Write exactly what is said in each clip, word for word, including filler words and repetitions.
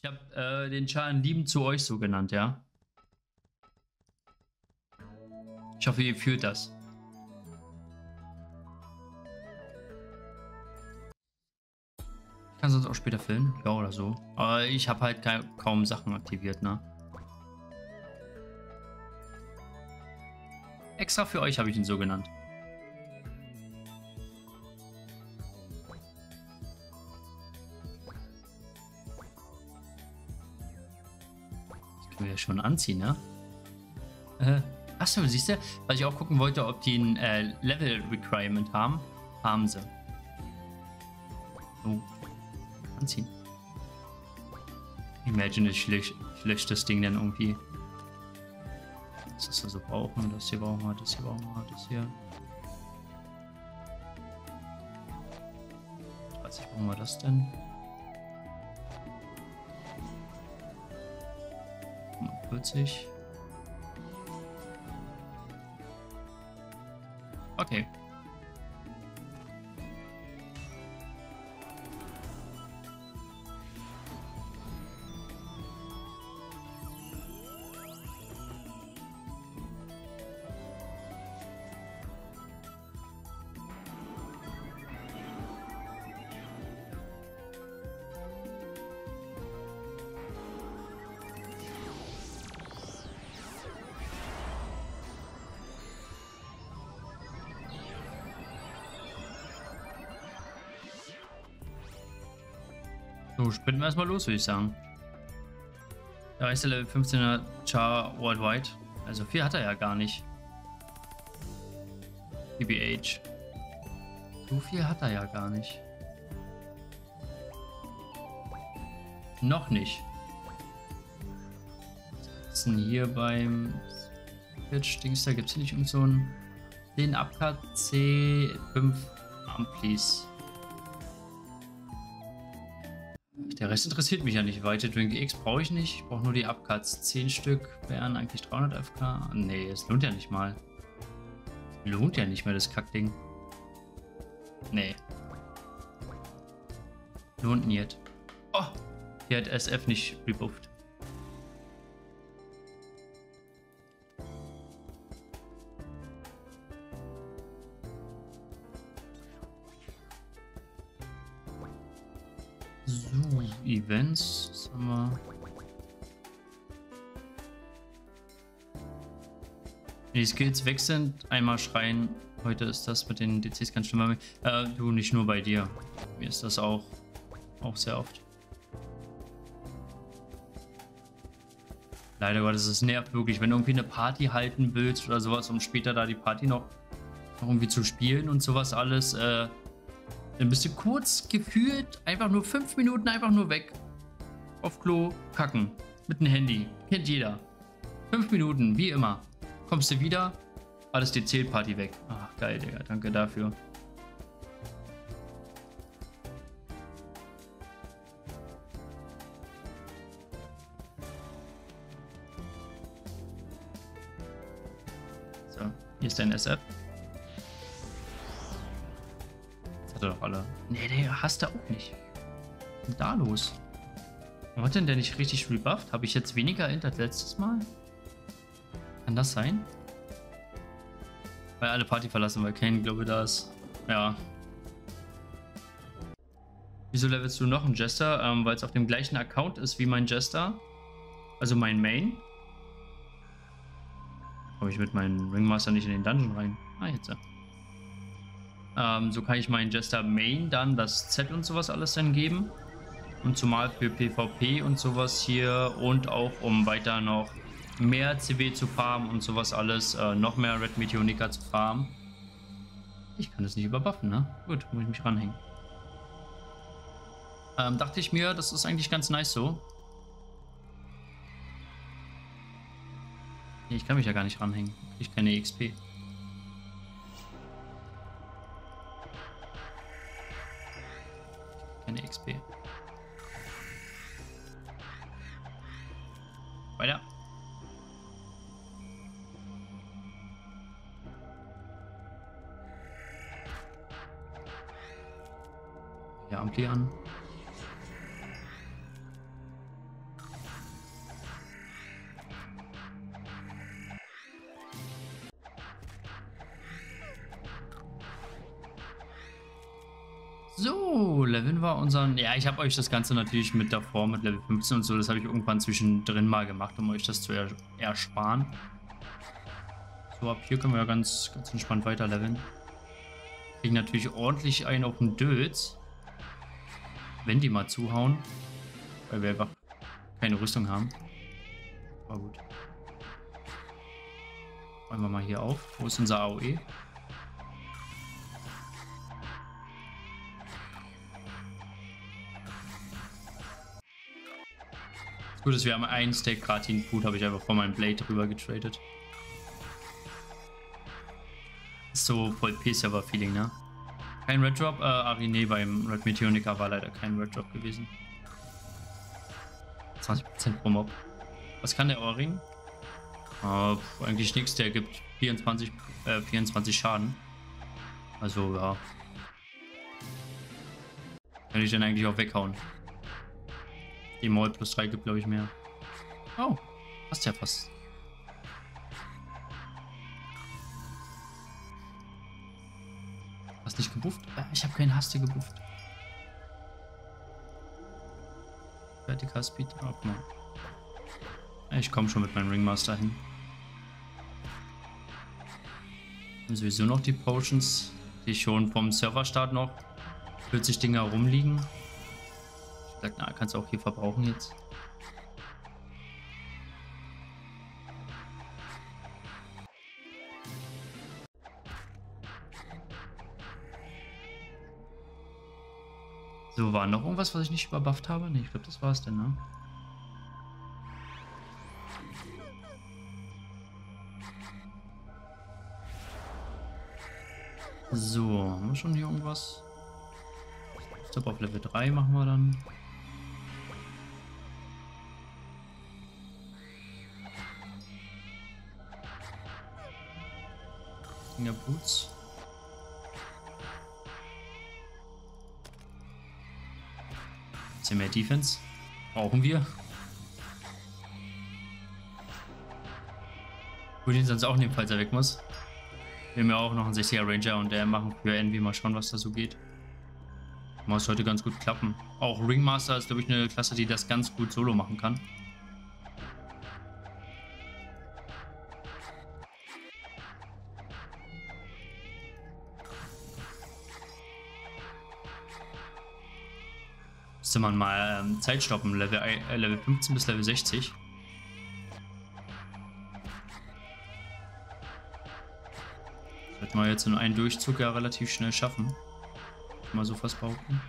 habe äh, den Schaden liebend zu euch so genannt, ja. Ich hoffe, ihr fühlt das. Ich kann sonst auch später filmen, ja oder so. Aber ich habe halt ka kaum Sachen aktiviert, ne? Extra für euch habe ich ihn so genannt. Das können wir ja schon anziehen, ne? Äh, achso, siehst du, weil ich auch gucken wollte, ob die ein äh, Level Requirement haben. Haben sie. Oh. Anziehen. Imagine, ich lösche lösch das Ding dann irgendwie. Das ist also brauchen, das hier brauchen wir, das hier brauchen wir, das hier. dreißig brauchen wir das denn? fünfundvierzig. Okay. So, sprinten wir erstmal los, würde ich sagen. Da ist der Level fünfzehner Char Worldwide. Also viel hat er ja gar nicht. T B H. So viel hat er ja gar nicht. Noch nicht. Was ist denn hier beim Pitch-Dings? Da gibt es hier nicht irgend so einen den Upcut C fünf Amplis. Der Rest interessiert mich ja nicht. Weite Drink X brauche ich nicht. Ich brauche nur die Upcuts. zehn Stück wären eigentlich dreihundert F K. Nee, es lohnt ja nicht mal. Lohnt ja nicht mehr, das Kackding. Nee. Lohnt nicht. Oh! Hier hat S F nicht rebufft. So, Events. Was haben wir? Wenn die Skills weg sind, einmal schreien. Heute ist das mit den D Cs ganz schlimm. Äh, du, nicht nur bei dir. Mir ist das auch, auch sehr oft. Leider Gottes, es nervt wirklich, wenn du irgendwie eine Party halten willst oder sowas, um später da die Party noch, noch irgendwie zu spielen und sowas alles. Äh, dann bist du kurz gefühlt einfach nur fünf Minuten einfach nur weg. Auf Klo, kacken. Mit dem Handy. Kennt jeder. Fünf Minuten, wie immer. Kommst du wieder, alles die Zählparty weg. Ach, geil, Digga. Danke dafür. So, hier ist dein S F. Das hat er doch alle. Nee, der hasst er auch nicht. Was ist denn da los? Warum hat denn der nicht richtig rebufft? Habe ich jetzt weniger Int als letztes Mal? Kann das sein? Weil alle Party verlassen, weil Kane, glaube ich, da ist. Ja. Wieso levelst du noch einen Jester? Ähm, weil es auf dem gleichen Account ist wie mein Jester. Also mein Main. Komme ich mit meinem Ringmaster nicht in den Dungeon rein? Ah, jetzt. Ähm, so kann ich meinen Jester Main dann das Z und sowas alles dann geben. Und zumal für PvP und sowas hier und auch um weiter noch mehr C W zu farmen und sowas alles, äh, noch mehr Red Meteonica zu farmen. Ich kann das nicht überbuffen, ne? Gut, muss ich mich ranhängen. Ähm, dachte ich mir, das ist eigentlich ganz nice so. Nee, ich kann mich ja gar nicht ranhängen. Ich keine E X P. Keine X P. Weiter. Ja, Ampli an. So, Leveln war unseren... Ja, ich habe euch das Ganze natürlich mit davor, mit Level fünfzehn und so, das habe ich irgendwann zwischendrin mal gemacht, um euch das zu er ersparen. So, ab hier können wir ja ganz, ganz entspannt weiter leveln. Kriegen natürlich ordentlich einen auf den Dötz. Wenn die mal zuhauen. Weil wir einfach keine Rüstung haben. Aber gut. Räumen wir mal hier auf. Wo ist unser A O E? Gut, dass wir haben einen Stack Kratin Food, habe ich einfach von meinem Blade rüber getradet. So voll P-Server-Feeling, ne? Kein Red Drop, äh, Arine beim Red Meteonica war leider kein Red Drop gewesen. zwanzig Prozent pro Mob. Was kann der Ohrring? Äh, eigentlich nichts, der gibt vierundzwanzig, äh, vierundzwanzig Schaden. Also, ja. Kann ich den eigentlich auch weghauen. Die Maul plus drei gibt, glaube ich, mehr. Oh, passt ja fast. Hast nicht gebufft? Ich habe keinen Haste gebufft. Vertical Speed. Oh, guck mal. Ich komme schon mit meinem Ringmaster hin. Und sowieso noch die Potions, die schon vom Serverstart noch vierzig Dinger rumliegen. Ich sag, na, kannst du auch hier verbrauchen jetzt. So, war noch irgendwas, was ich nicht überbufft habe? Ne, ich glaube, das war es denn, ne? So, haben wir schon hier irgendwas? Stop auf Level drei machen wir dann. Finger Boots. Bisschen mehr Defense. Brauchen wir. Gut, ihn sonst auch nehmen, falls er weg muss. Wir haben ja auch noch einen sechziger Ranger und der machen für Envy. Mal schauen, was da so geht. Muss heute ganz gut klappen. Auch Ringmaster ist, glaube ich, eine Klasse, die das ganz gut solo machen kann. Müsste man mal ähm, Zeit stoppen, Level, äh, Level fünfzehn bis Level sechzig. Das wird man jetzt in einem Durchzug ja relativ schnell schaffen. Mal so fast behaupten.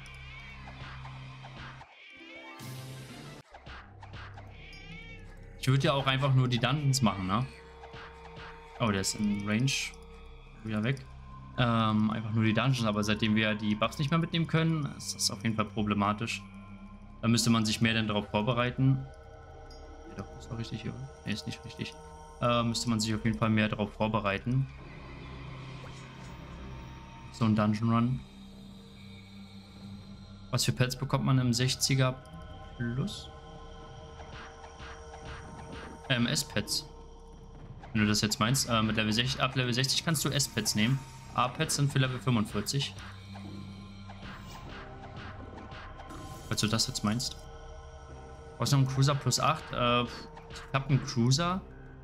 Ich würde ja auch einfach nur die Dungeons machen, ne? Oh, der ist im Range. Wieder weg. Ähm, einfach nur die Dungeons, aber seitdem wir die Buffs nicht mehr mitnehmen können, ist das auf jeden Fall problematisch. Da müsste man sich mehr dann darauf vorbereiten. Ja, doch, ist auch richtig hier. Ne, ist nicht richtig. Äh, müsste man sich auf jeden Fall mehr darauf vorbereiten. So ein Dungeon Run. Was für Pets bekommt man im sechziger Plus? Ähm, S-Pets. Wenn du das jetzt meinst, äh, mit Level sechzig, ab Level sechzig kannst du S-Pets nehmen. A-Pets sind für Level fünfundvierzig. Falls du das jetzt meinst. Brauchst du noch einen Cruiser plus acht? Äh, ich habe einen Cruiser.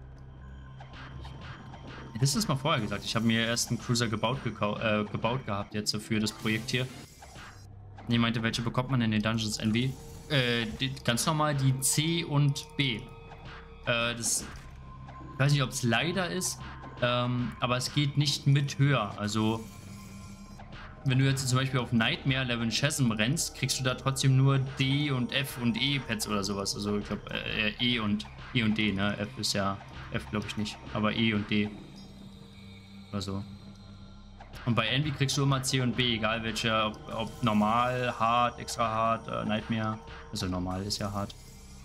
Das ist mal vorher gesagt. Ich habe mir erst einen Cruiser gebaut, äh, gebaut gehabt jetzt für das Projekt hier. Nee, meinte, welche bekommt man in den Dungeons Envy? Äh, die, ganz normal die C und B. Äh, das... Ich weiß nicht, ob es leider ist, ähm, aber es geht nicht mit höher. Also, wenn du jetzt zum Beispiel auf Nightmare Level Chasm rennst, kriegst du da trotzdem nur D und F und E Pets oder sowas. Also, ich glaube, äh, E und E und D, ne? F ist ja, F glaube ich nicht, aber E und D. Oder so. Und bei Envy kriegst du immer C und B, egal welche, ob, ob normal, hart, extra hart, äh, Nightmare. Also, normal ist ja hart.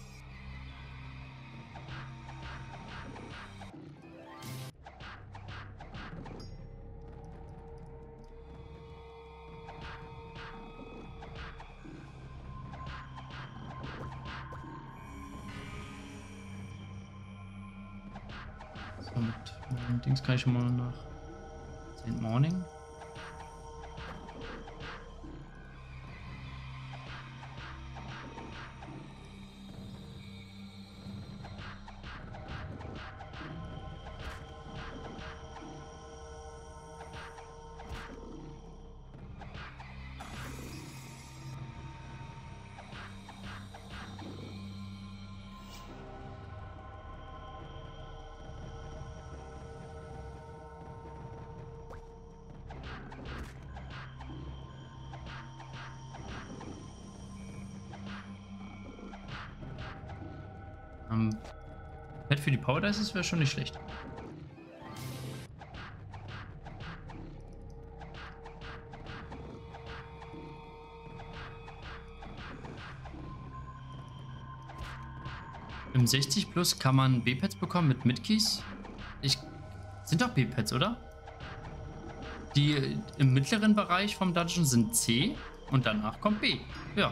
Mit Dings kann ich schon mal nach Saint Morning. Ähm, Pet für die Power Dice wäre schon nicht schlecht. Im sechzig Plus kann man B-Pads bekommen mit Midkeys. Ich sind doch B-Pads, oder? Die im mittleren Bereich vom Dungeon sind C und danach kommt B. Ja.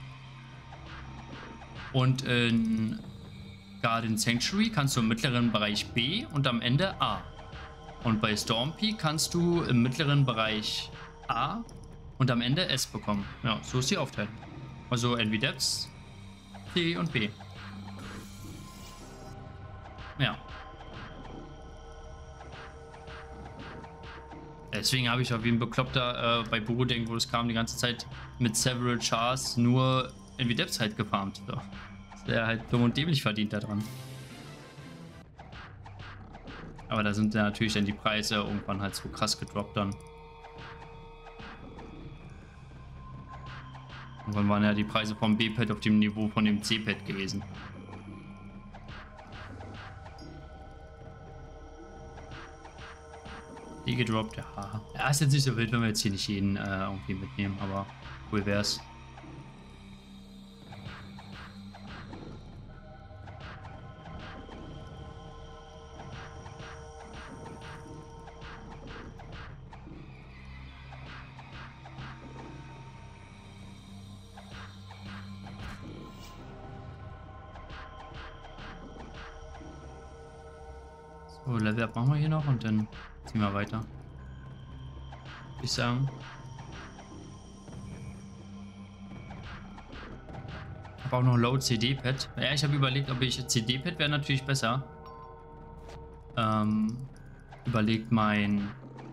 Und in Guardian Sanctuary kannst du im mittleren Bereich B und am Ende A. Und bei Storm Peak kannst du im mittleren Bereich A und am Ende S bekommen. Ja, so ist die Aufteilung. Also entweder C und B. Ja. Deswegen habe ich auch wie ein Bekloppter äh, bei Burudeng, wo es kam, die ganze Zeit mit Several Chars nur in Videps halt gefarmt. So. Der halt dumm und dämlich verdient daran. Aber da sind ja natürlich dann die Preise irgendwann halt so krass gedroppt dann. Irgendwann waren ja die Preise vom B-Pad auf dem Niveau von dem C-Pad gewesen. Die gedroppt, ja. Ja, ist jetzt nicht so wild, wenn wir jetzt hier nicht jeden äh, irgendwie mitnehmen, aber cool wär's. So, Level Up machen wir hier noch und dann ziehen wir weiter. Würde ich sagen. Ich habe auch noch Low C D-Pad. Ja, ich habe überlegt, ob ich C D-Pad wäre natürlich besser. Ähm, überlegt mein...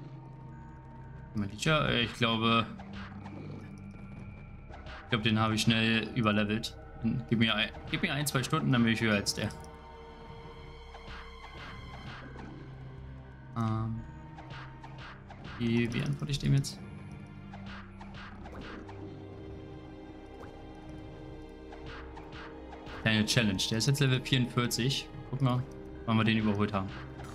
Ja, ich glaube... Ich glaube, den habe ich schnell überlevelt. Gib mir, ein, gib mir ein, zwei Stunden, dann bin ich höher als der. Ähm, wie, wie antworte ich dem jetzt? Kleine Challenge. Der ist jetzt Level vierundvierzig. Guck mal, wann wir den überholt haben.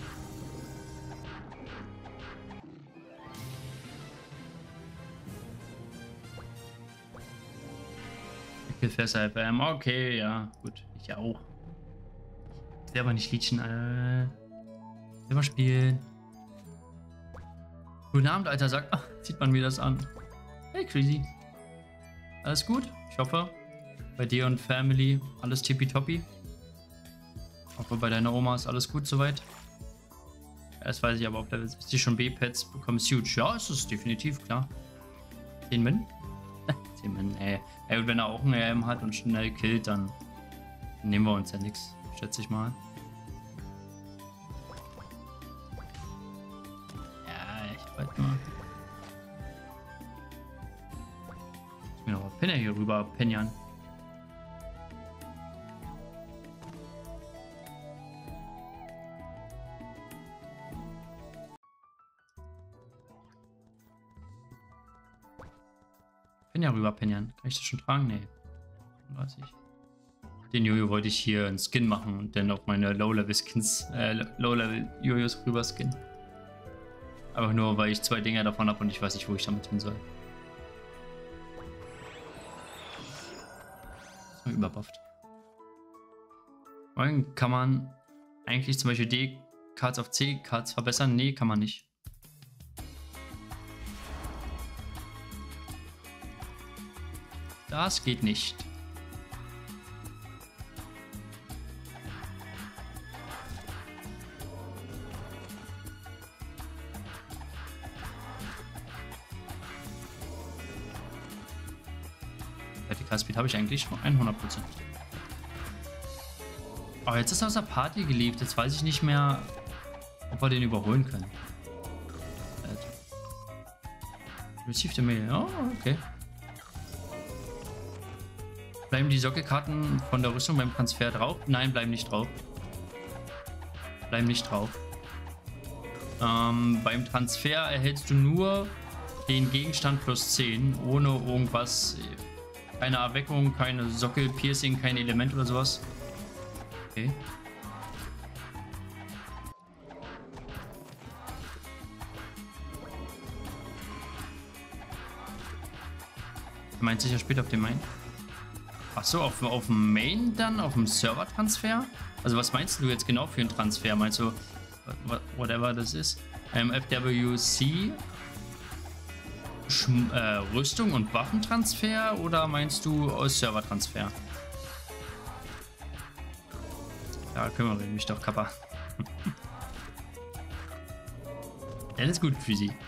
Okay, ja, gut. Ich auch. Ich will aber nicht Liedchen. Äh, immer spielen. Guten Abend, alter Sack. Ach, sieht man mir das an. Hey, Crazy. Alles gut? Ich hoffe, bei dir und Family alles tippitoppi. Ich hoffe, bei deiner Oma ist alles gut soweit. Das weiß ich aber auf Level sechzig schon B-Pads bekommen. Huge. Ja, ist es definitiv, klar. zehn Min? zehn Min, ey. Ey, und wenn er auch einen R M hat und schnell killt, dann nehmen wir uns ja nichts, schätze ich mal. Ja, ich weiß mal. Ich mir noch ein Penner hier rüber, Penjan. Ja, rüber penjern. Kann ich das schon tragen? Nee. fünfunddreißig. Den Jojo wollte ich hier einen Skin machen und dann auf meine Low-Level-Skins, äh, Low-Level-Jojos rüber skin. Aber nur, weil ich zwei Dinger davon habe und ich weiß nicht, wo ich damit hin soll. Ist mal überbufft. Dann kann man eigentlich zum Beispiel D-Cards auf C-Cards verbessern? Nee, kann man nicht. Das geht nicht. Vertical Speed habe ich eigentlich hundert Prozent. Aber jetzt ist er aus der Party gelebt. Jetzt weiß ich nicht mehr, ob wir den überholen können. Receive the Mail. Oh, okay. Bleiben die Sockelkarten von der Rüstung beim Transfer drauf? Nein, bleiben nicht drauf. Bleiben nicht drauf. Ähm, beim Transfer erhältst du nur den Gegenstand plus zehn, ohne irgendwas. Keine Erweckung, keine Sockel, Piercing, kein Element oder sowas. Okay. Du meinst sicher später auf dem Main? Achso, auf, auf dem Main dann? Auf dem Server-Transfer? Also was meinst du jetzt genau für einen Transfer? Meinst du, whatever das ist? Ähm, F W C Schm äh, Rüstung und Waffentransfer oder meinst du aus Servertransfer? Ja, kümmere mich doch, Kappa. Alles gut für sie.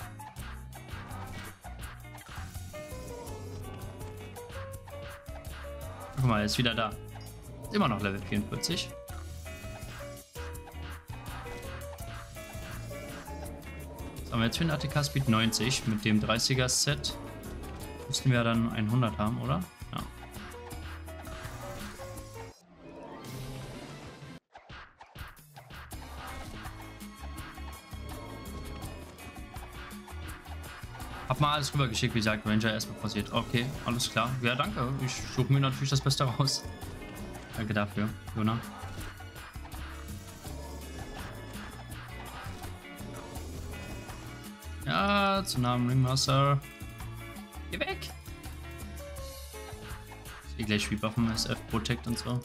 Guck mal, er ist wieder da. Ist immer noch Level vierundvierzig. Was haben wir jetzt für einen A T K-Speed? neunzig. Mit dem dreißiger Set müssten wir dann hundert haben, oder? Ja. Hab mal alles rübergeschickt, wie gesagt, Ranger erstmal passiert. Okay, alles klar. Ja, danke. Ich suche mir natürlich das Beste raus. Danke dafür, Jona. Ja, zum Namen Ringmaster. Geh weg! Ich sehe gleich Spielwaffen, S F Protect und so.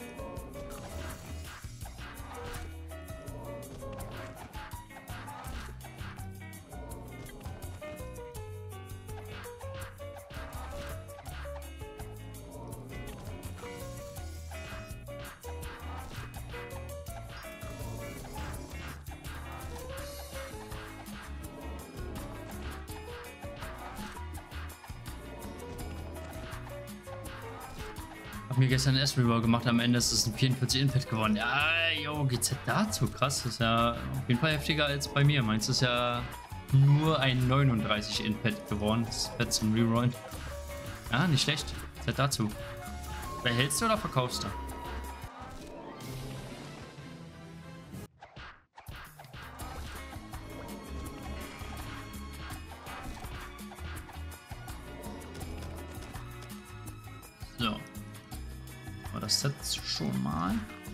Hab mir gestern erst Reroll gemacht, am Ende ist es ein vierundvierzig Infett geworden. Ja, yo, G Z dazu, krass, das ist ja auf jeden Fall heftiger als bei mir. Meins ist ja nur ein neununddreißig Infett geworden, das ist fett zum Rerollen. Ja, nicht schlecht, G Z dazu. Behältst du oder verkaufst du? So. Aber das Set schon mal.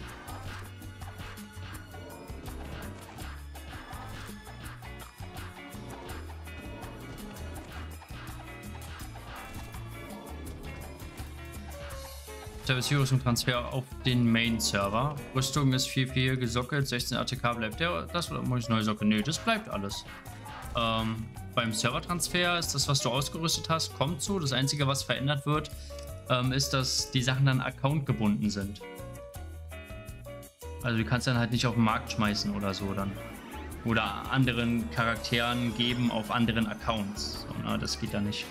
Service Transfer auf den Main-Server. Rüstung ist vier vier gesockelt, sechzehn A T K bleibt der. Das oder muss ich neu sockeln? Nö, das bleibt alles. Ähm, beim Server-Transfer ist das, was du ausgerüstet hast, kommt so. Das Einzige, was verändert wird, ähm, ist, dass die Sachen dann accountgebunden sind. Also du kannst dann halt nicht auf den Markt schmeißen oder so dann. Oder anderen Charakteren geben auf anderen Accounts. So, na, das geht da nicht.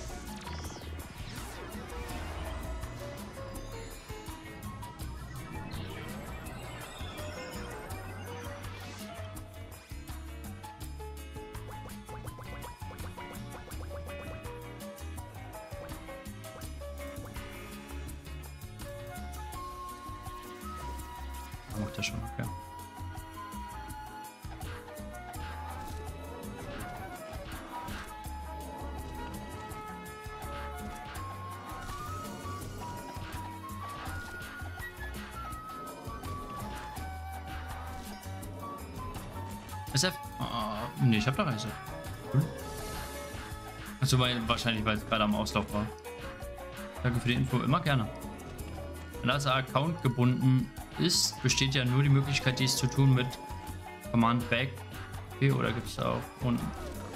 Macht er schon, okay. S F? Oh, nee, ich hab da Reise. Hm? Achso, weil, wahrscheinlich, weil es gerade am Auslauf war. Danke für die Info, immer gerne. Wenn das Account gebunden ist, besteht ja nur die Möglichkeit, dies zu tun mit Command Back. Okay, oder gibt es da auch unten?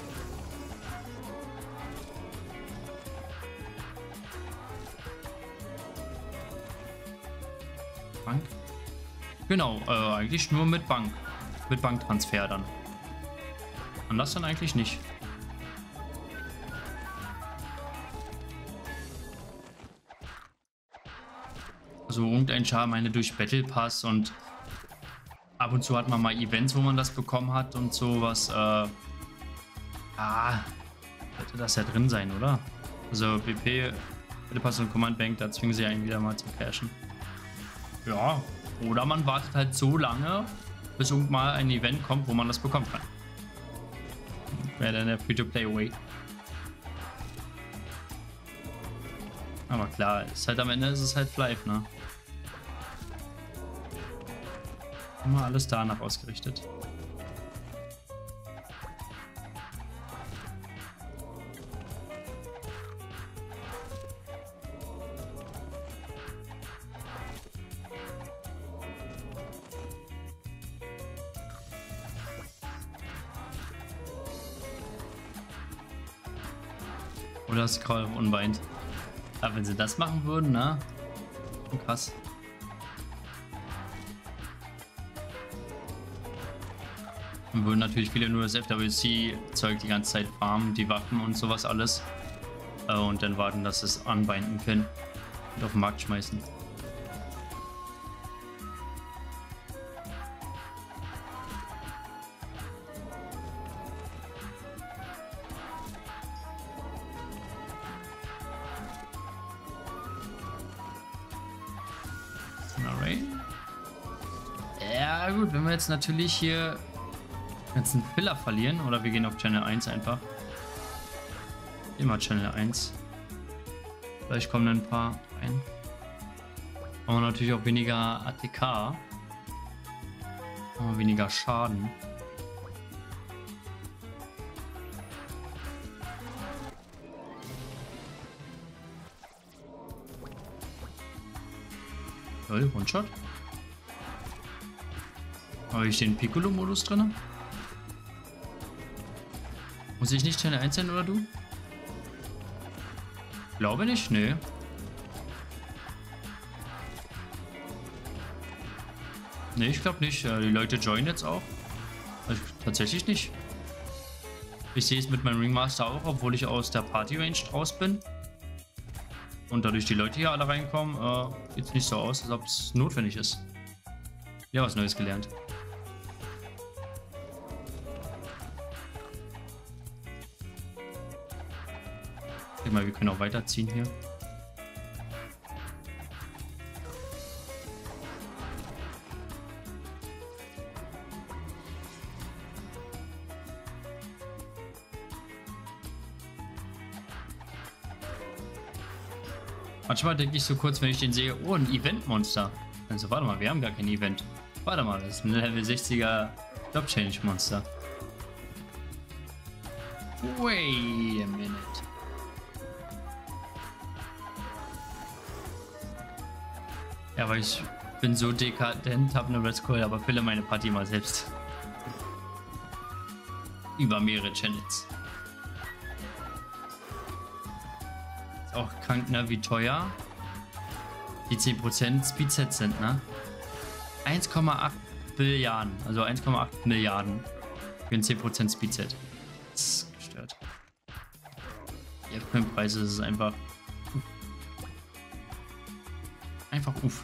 Bank? Genau, äh, eigentlich nur mit Bank. Mit Banktransfer dann. Und das dann eigentlich nicht. Also irgendein Char meine durch Battle Pass und ab und zu hat man mal Events, wo man das bekommen hat und sowas. Äh, ah, sollte das ja drin sein, oder? Also B P, Battle Pass und Command Bank, da zwingen sie einen wieder mal zum Cashen. Ja, oder man wartet halt so lange, bis irgendwann mal ein Event kommt, wo man das bekommen kann. Wäre dann der Free-to-Play-Way. Aber klar, ist halt am Ende ist es halt live, ne? Immer alles danach ausgerichtet. Oder Scroll unbeint. Aber wenn sie das machen würden, na? Krass. Dann würden natürlich viele nur das F W C-Zeug die ganze Zeit farmen, die Waffen und sowas alles. Und dann warten, dass es anbinden können und auf den Markt schmeißen. Ja gut, wenn wir jetzt natürlich hier jetzt einen Filler verlieren, oder wir gehen auf Channel eins einfach. Immer Channel eins. Vielleicht kommen ein paar rein. Haben wir natürlich auch weniger A T K. Haben wir weniger Schaden. Lol, One-Shot. Habe ich den Piccolo-Modus drin? Muss ich nicht Channel eins sein, oder du? Glaube nicht, nö. Ne, ich glaube nicht. Die Leute joinen jetzt auch. Also, tatsächlich nicht. Ich sehe es mit meinem Ringmaster auch, obwohl ich aus der Party-Range raus bin. Und dadurch die Leute hier alle reinkommen, äh, sieht es nicht so aus, als ob es notwendig ist. Ja, was Neues gelernt. Ich denke mal, wir können auch weiterziehen hier. Manchmal denke ich so kurz, wenn ich den sehe, oh, ein Event-Monster. Also warte mal, wir haben gar kein Event. Warte mal, das ist ein Level sechziger Job-Change-Monster. Wait a minute. Ja, weil ich bin so dekadent, habe eine Red Skull, aber fülle meine Party mal selbst. Über mehrere Channels. Ist auch krank, ne, wie teuer die zehn Prozent Speedsets sind, ne? eins Komma acht Billiarden, also eins Komma acht Milliarden für ein zehn Prozent Speedset. Das ist gestört. Die F-Coin-Preise ist einfach... Uff. Einfach uff.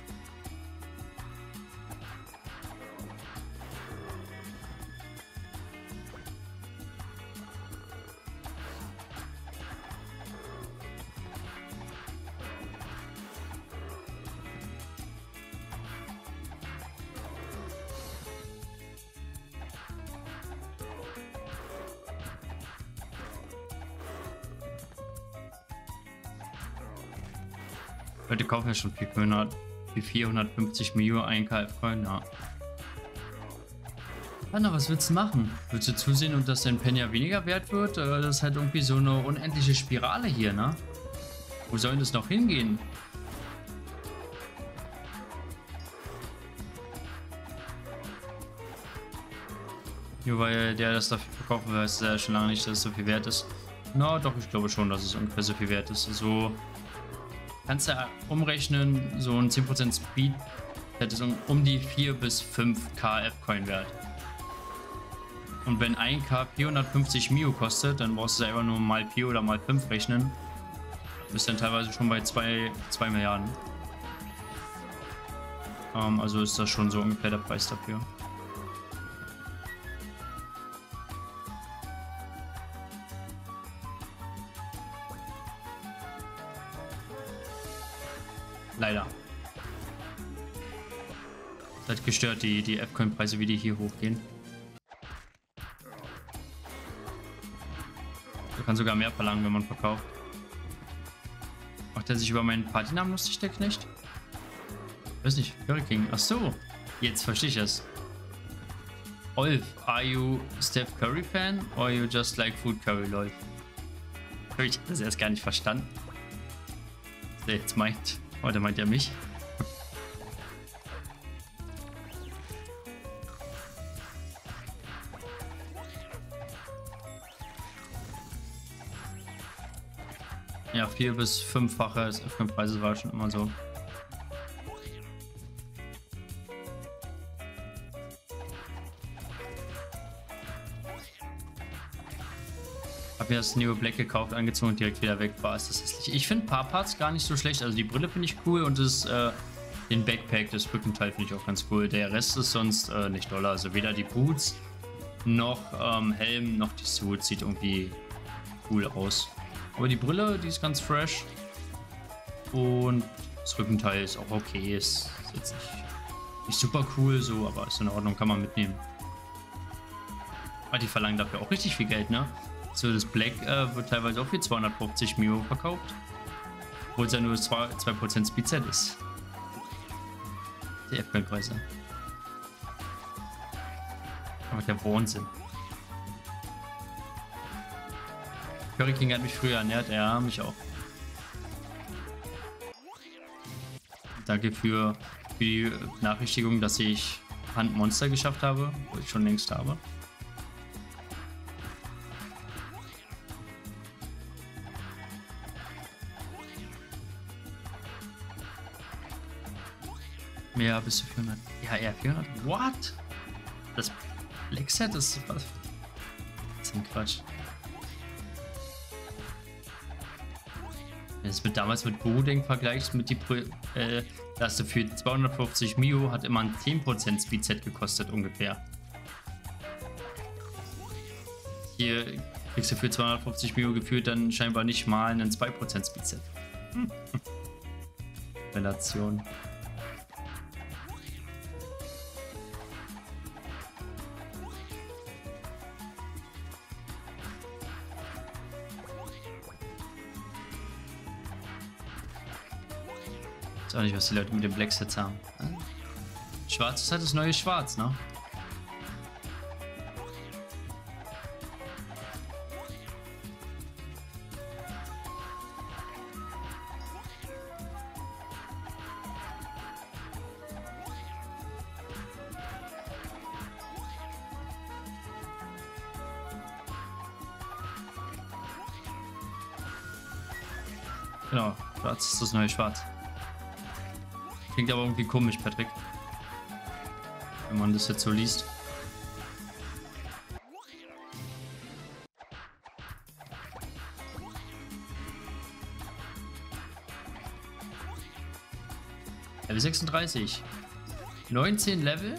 Leute kaufen ja schon für vierhundertfünfzig Millionen ein K F-Coin, ja. Anna, was willst du machen? Willst du zusehen und dass dein Pen ja weniger wert wird? Das ist halt irgendwie so eine unendliche Spirale hier, ne? Wo soll das noch hingehen? Nur weil der das dafür verkaufen will, heißt er schon lange nicht, dass es so viel wert ist. Na doch, ich glaube schon, dass es ungefähr so viel wert ist. So kannst du umrechnen, so ein zehn Prozent Speed hätte so um die vier bis fünf K F-Coin wert. Und wenn ein K vierhundertfünfzig Mio kostet, dann brauchst du einfach nur mal vier oder mal fünf rechnen. Du bist dann teilweise schon bei zwei Milliarden. Ähm, also ist das schon so ungefähr der Preis dafür. Leider. Das hat gestört, die, die F-Coin-Preise, wie die hier hochgehen. Man kann sogar mehr verlangen, wenn man verkauft. Macht er sich über meinen Partynamen lustig, der Knecht? Weiß nicht, Hurricane. Ach so, jetzt verstehe ich es. Olf, are you Steph Curry fan or you just like food curry, lol? Hab ich das erst gar nicht verstanden. Der jetzt meint, oder meint er mich? Ja, vier bis fünffache des Öffnungspreises war schon immer so. Hab mir das Neo Black gekauft, angezogen und direkt wieder weg war. Ist das hässlich. Ich finde ein paar Parts gar nicht so schlecht. Also die Brille finde ich cool und das, äh, den Backpack, das Rückenteil finde ich auch ganz cool. Der Rest ist sonst äh, nicht doller. Also weder die Boots noch ähm, Helm noch die Suit sieht irgendwie cool aus. Aber die Brille, die ist ganz fresh. Und das Rückenteil ist auch okay. Ist jetzt nicht, nicht super cool so, aber ist in Ordnung, kann man mitnehmen. Aber die verlangen dafür auch richtig viel Geld, ne? So, das Black äh, wird teilweise auch für zweihundertfünfzig Mio verkauft. Obwohl es ja nur zwei Prozent Speedset ist. Die Apple-Preise. Aber der Wahnsinn. Curry King hat mich früher ernährt, ja, mich auch. Danke für, für die Benachrichtigung, dass ich Handmonster geschafft habe, wo ich schon längst habe. Mehr bis zu vierhundert. Ja, eher vierhundert. What? Das Black Set ist was? Das ist ein Quatsch. Wenn du es mit damals mit Bodeng vergleichst, mit die äh, dass du für zweihundertfünfzig Mio hat immer ein zehn Prozent Speedset gekostet ungefähr. Hier kriegst du für zweihundertfünfzig Mio gefühlt dann scheinbar nicht mal einen zwei Prozent Speedset. Hm. Relation. Ich weiß auch nicht, was die Leute mit dem Black Sets haben. Schwarz ist halt das neue Schwarz, ne? Genau, Schwarz ist das neue Schwarz. Klingt aber irgendwie komisch, Patrick. Wenn man das jetzt so liest. Level sechsunddreißig. neunzehn Level?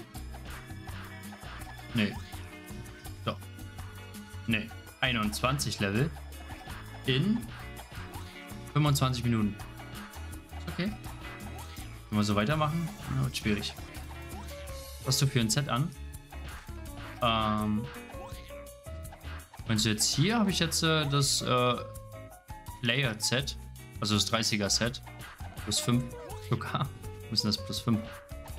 Nee. Doch. Nee. einundzwanzig Level. In fünfundzwanzig Minuten. Okay. Wenn wir so weitermachen, ja, wird schwierig. Was hast du für ein Set an? Ähm, meinst du jetzt hier habe ich jetzt äh, das äh, Layered Set, also das dreißiger Set, plus fünf sogar. Müssen das plus fünf.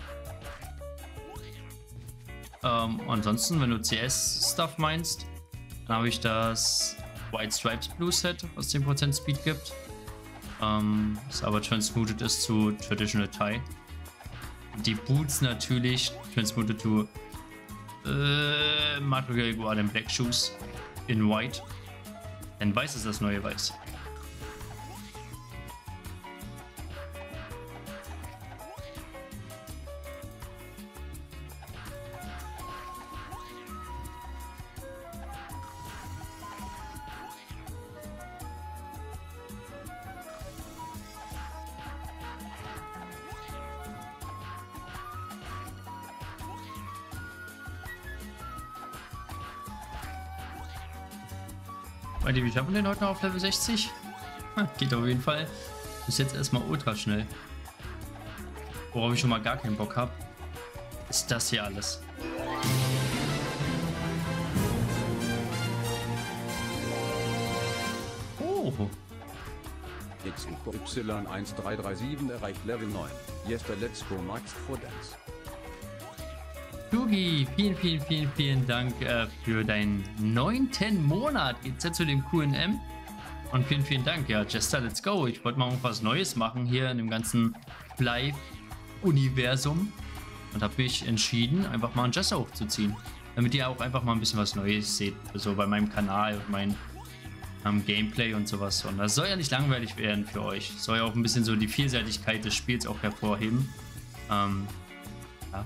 Ähm, ansonsten, wenn du C S-Stuff meinst, dann habe ich das White Stripes Blue Set, was zehn Prozent Speed gibt. Ähm, das aber transmuted ist zu Traditional Tie. Die Boots natürlich transmuted to äh, Madrigal Guardian Black Shoes in White. Denn Weiß ist das neue Weiß. Meint ihr, wie schaffen wir den heute noch auf Level sechzig? Ha, geht auf jeden Fall. Bis jetzt erstmal ultra schnell. Worauf ich schon mal gar keinen Bock habe, ist das hier alles. Oh. X Y eins drei drei sieben erreicht Level neun. Yes, let's go Max for Dance. Dugi, vielen, vielen, vielen, vielen Dank äh, für deinen neunten Monat. Geht's ja zu dem Q N M? Und vielen, vielen Dank. Ja, Jester, let's go. Ich wollte mal was Neues machen hier in dem ganzen Live-Universum und habe mich entschieden, einfach mal einen Jester hochzuziehen. Damit ihr auch einfach mal ein bisschen was Neues seht, so bei meinem Kanal und mein ähm, Gameplay und sowas. Und das soll ja nicht langweilig werden für euch. Soll ja auch ein bisschen so die Vielseitigkeit des Spiels auch hervorheben. Ähm, ja.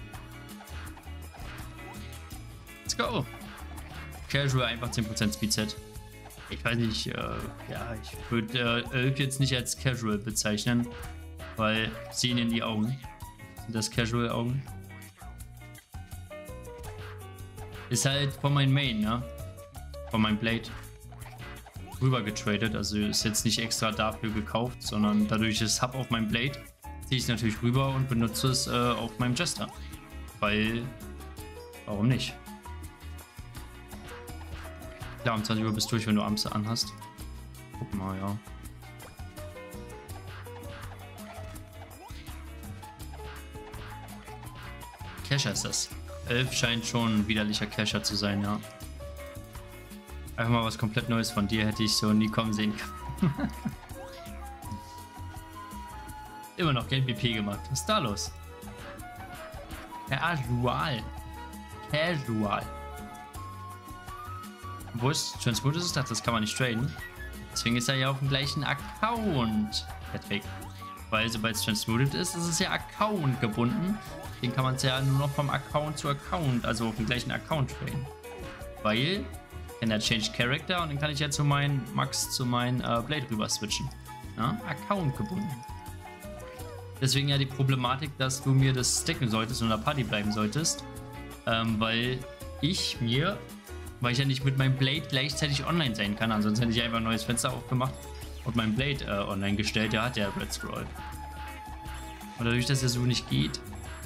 Let's go. Casual einfach zehn Prozent Speedset. Ich weiß nicht, äh, ja, ich würde äh, Elf jetzt nicht als Casual bezeichnen, weil sehen in die Augen. Sind das Casual-Augen? Ist halt von meinem Main, ne? Von meinem Blade rüber getradet. Also ist jetzt nicht extra dafür gekauft, sondern dadurch ist Hub auf meinem Blade, ziehe ich es natürlich rüber und benutze es äh, auf meinem Jester. Weil, warum nicht? Klar, um zwanzig Uhr bist du durch, wenn du Amste anhast. Guck mal, ja. Kescher ist das. Elf scheint schon ein widerlicher Kescher zu sein, ja. Einfach mal was komplett Neues von dir, hätte ich so nie kommen sehen können. Immer noch Game B P gemacht. Was ist da los? Casual. Casual. Wo ist Transmute? Ich dachte, das kann man nicht traden. Deswegen ist er ja auf dem gleichen Account. Patrick. Weil sobald es transmuted ist, ist es ja Account gebunden. Den kann man es ja nur noch vom Account zu Account, also auf dem gleichen Account traden. Weil, kann er Change Character und dann kann ich ja zu meinem Max, zu meinem äh, Blade rüber switchen. Ja? Account gebunden. Deswegen ja die Problematik, dass du mir das stacken solltest und in der Party bleiben solltest. Ähm, weil ich mir, weil ich ja nicht mit meinem Blade gleichzeitig online sein kann. Ansonsten hätte ich einfach ein neues Fenster aufgemacht und mein Blade äh, online gestellt. Der hat ja Red Scroll. Und dadurch, dass er so nicht geht,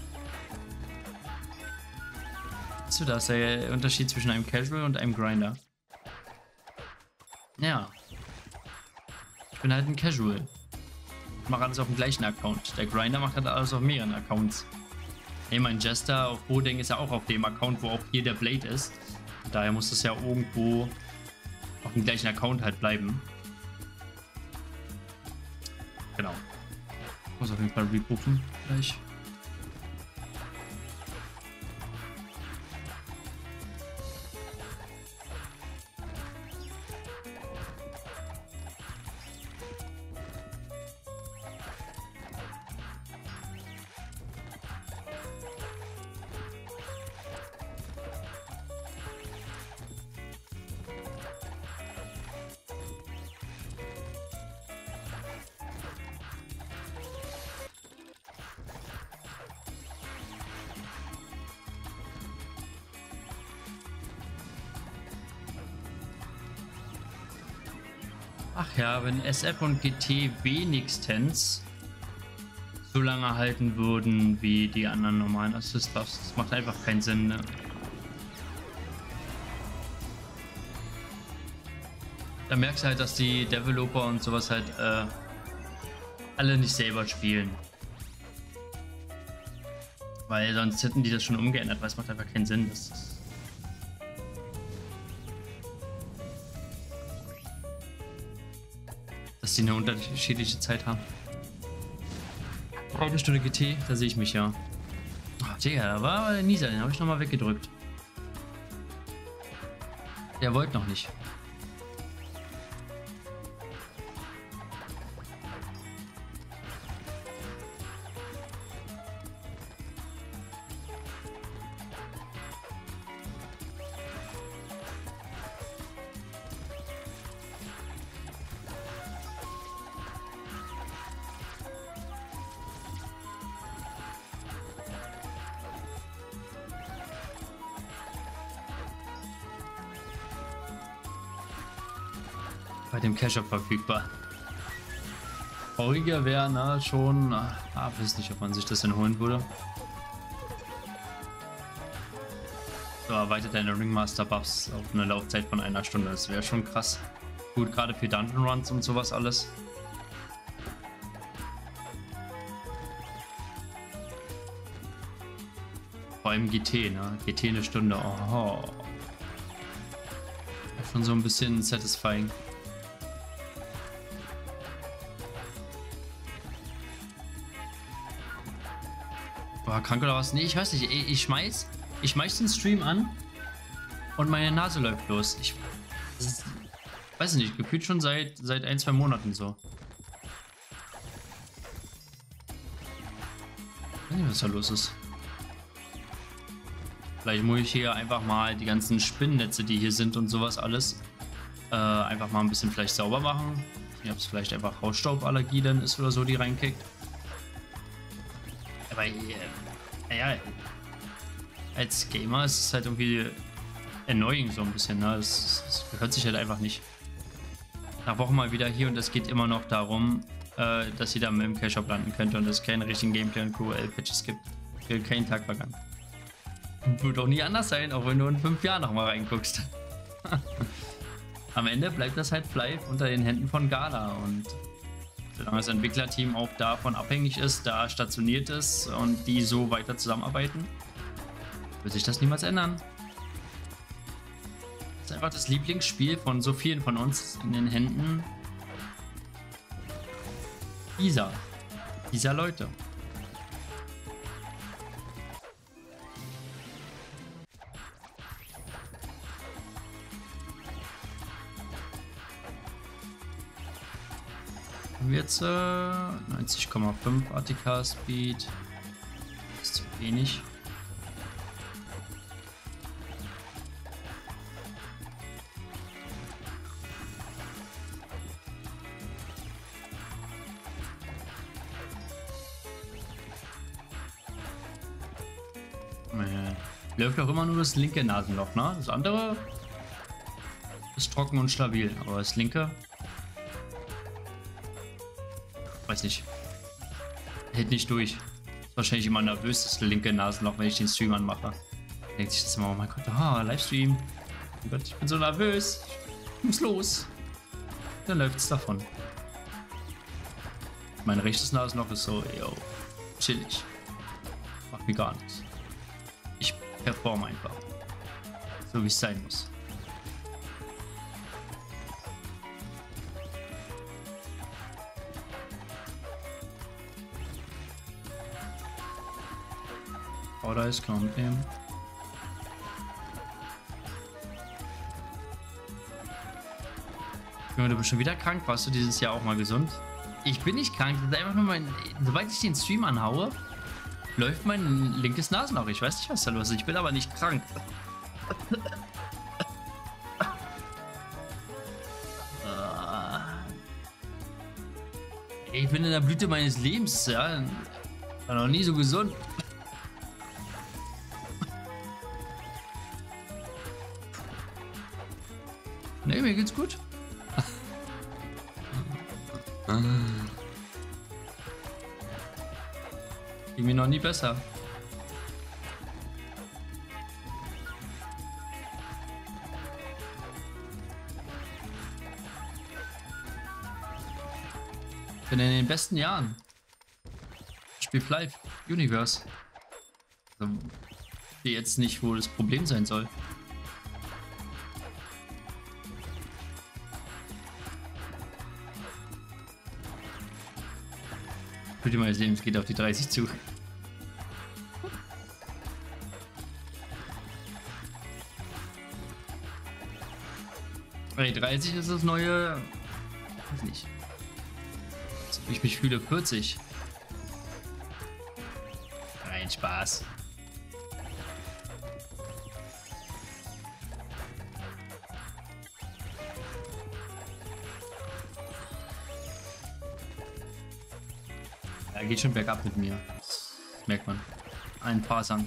siehst du, da ist der Unterschied zwischen einem Casual und einem Grinder. Ja. Ich bin halt ein Casual. Ich mache alles auf dem gleichen Account. Der Grinder macht halt alles auf mehreren Accounts. Hey, mein Jester auf Bodeng ist ja auch auf dem Account, wo auch hier der Blade ist. Daher muss das ja irgendwo auf dem gleichen Account halt bleiben. Genau. Ich muss auf jeden Fall rebooten gleich. Ach ja, wenn S F und G T wenigstens so lange halten würden wie die anderen normalen Assist-Buffs, das macht einfach keinen Sinn, ne? Da merkst du halt, dass die Developer und sowas halt äh, alle nicht selber spielen. Weil sonst hätten die das schon umgeändert, weil es macht einfach keinen Sinn. Das ist dass die eine unterschiedliche Zeit haben. Eine Stunde G T, da sehe ich mich ja. Ach, Digga, da war der Nieser, den habe ich nochmal weggedrückt. Der wollte noch nicht. Bei dem Cacher verfügbar. Trauriger wäre, na, schon. Ah, weiß nicht, ob man sich das denn holen würde. So, erweitert deine Ringmaster Buffs auf eine Laufzeit von einer Stunde. Das wäre schon krass. Gut, gerade für Dungeon Runs und sowas alles. Vor Vor allem G T, ne? G T eine Stunde. Oh. Schon so ein bisschen satisfying. Boah, krank oder was? Nee, ich weiß nicht. Ich, ich schmeiß, ich schmeiß den Stream an und meine Nase läuft los. Ich ist, weiß nicht, gefühlt schon seit, seit ein, zwei Monaten so. Ich weiß nicht, was da los ist. Vielleicht muss ich hier einfach mal die ganzen Spinnennetze, die hier sind und sowas alles, äh, einfach mal ein bisschen vielleicht sauber machen. Ich weiß nicht, ob es vielleicht einfach Hausstauballergie dann ist oder so, die reinkickt. Aber äh, naja, als Gamer ist es halt irgendwie annoying so ein bisschen, ne? Das, das gehört sich halt einfach nicht. Nach Wochen mal wieder hier und es geht immer noch darum, äh, dass ihr da mit dem Cash-Shop landen könnt und es keine richtigen Gameplay und Q L-Patches gibt. Für keinen Tag vergangen. Wird auch nie anders sein, auch wenn du in fünf Jahren nochmal reinguckst. Am Ende bleibt das halt Flive unter den Händen von Gala und solange das Entwicklerteam auch davon abhängig ist, da stationiert ist und die so weiter zusammenarbeiten, wird sich das niemals ändern. Das ist einfach das Lieblingsspiel von so vielen von uns in den Händen dieser, dieser Leute. Jetzt äh, neunzig Komma fünf A T K Speed. Ist zu wenig. Äh, läuft auch immer nur das linke Nasenloch, ne? Das andere ist trocken und stabil, aber das linke, weiß nicht, hält nicht durch. Ist wahrscheinlich immer nervös, das linke Nasenloch, wenn ich den Stream anmache. Denkt sich das immer, oh mein Gott, ah, Livestream. Oh Gott, ich bin so nervös. Ich muss los. Dann läuft es davon. Mein rechtes Nasenloch ist so, yo, chillig. Macht mir gar nichts. Ich performe einfach. So wie es sein muss. Oder ist klar mit dem. Junge, du bist schon wieder krank. Warst du dieses Jahr auch mal gesund? Ich bin nicht krank. Das ist einfach nur mein. Sobald ich den Stream anhaue, läuft mein linkes Nasenloch. Ich weiß nicht, was da los ist. Ich bin aber nicht krank. Ich bin in der Blüte meines Lebens, ja. War noch nie so gesund. Ne, mir geht's gut. Ging mir noch nie besser. Bin in den besten Jahren. Spiel Flive Universe. Also, die jetzt nicht, wo das Problem sein soll. Für die meines Lebens geht auf die dreißig zu. Hey, dreißig ist das neue. Weiß nicht. So wie ich mich fühle, vierzig. Nein, Spaß. Ja, geht schon bergab mit mir. Das merkt man. Ein Fasern.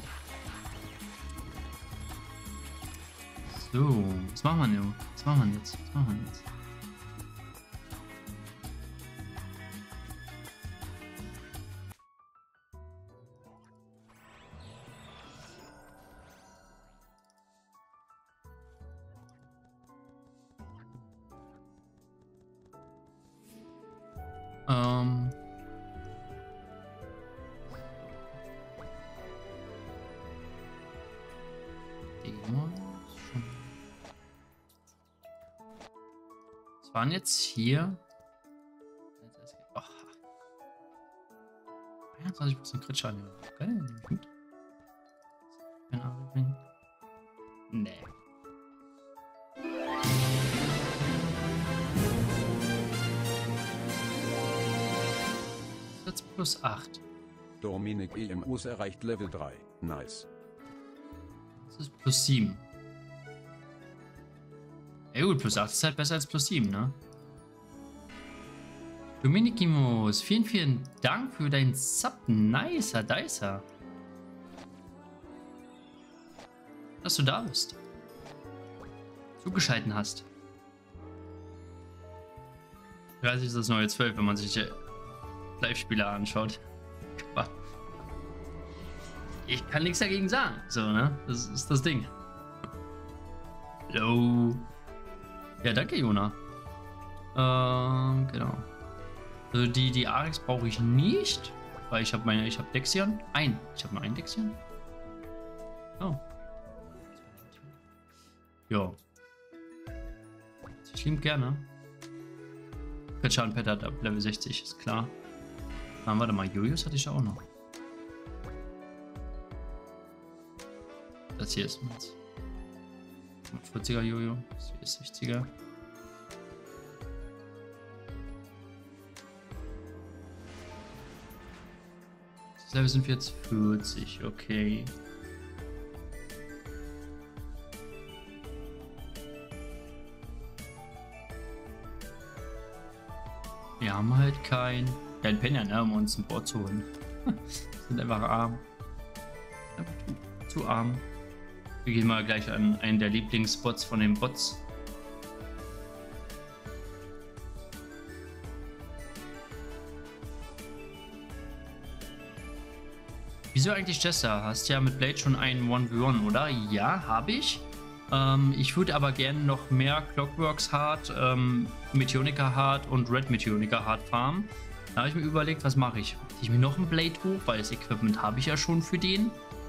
So, was machen wir denn? Was machen wir jetzt? Was machen wir jetzt? Ähm. Was waren jetzt hier? Oh. einundzwanzig Prozent Crit-Schaden. Geil, nehme ich mit. Keine Ahnung. Nee. Das ist plus acht. Dominik E M Us erreicht Level drei. Nice. Das ist plus sieben. Ja gut, plus acht ist halt besser als plus sieben, ne? Dominikimus, vielen, vielen Dank für deinen Sub. Nicer, Dicer. Dass du da bist. Zugeschalten hast. dreißig ist das neue zwölf, wenn man sich die Live-Spieler anschaut. Ich kann nichts dagegen sagen. So, ne? Das ist das Ding. Hallo. Ja, danke, Jona. Ähm, genau. Also die, die Arix brauche ich nicht, weil ich habe meine, ich habe Dexion. Ein. Ich habe nur ein Dexion. Oh. Jo. Ich liebe gerne. Petschan Pet hat ab Level sechzig, ist klar. Dann warte mal, Jojos hatte ich auch noch. Das hier ist meins. vierziger Jojo, das hier ist sechziger. Das Level sind wir jetzt vierzig, okay. Wir haben halt kein, kein Penner, ne, um uns ein Board zu holen. Sind einfach arm. Einfach zu, zu arm. Wir gehen mal gleich an einen der Lieblingsspots von den Bots. Wieso eigentlich Jester? Hast ja mit Blade schon einen eins gegen eins, oder? Ja, habe ich. Ähm, ich würde aber gerne noch mehr Clockworks Hard, ähm, Meteonica Hard und Red Meteonica Hard farmen. Da habe ich mir überlegt, was mache ich? Ziehe ich mir noch ein Blade hoch, weil das Equipment habe ich ja schon für den.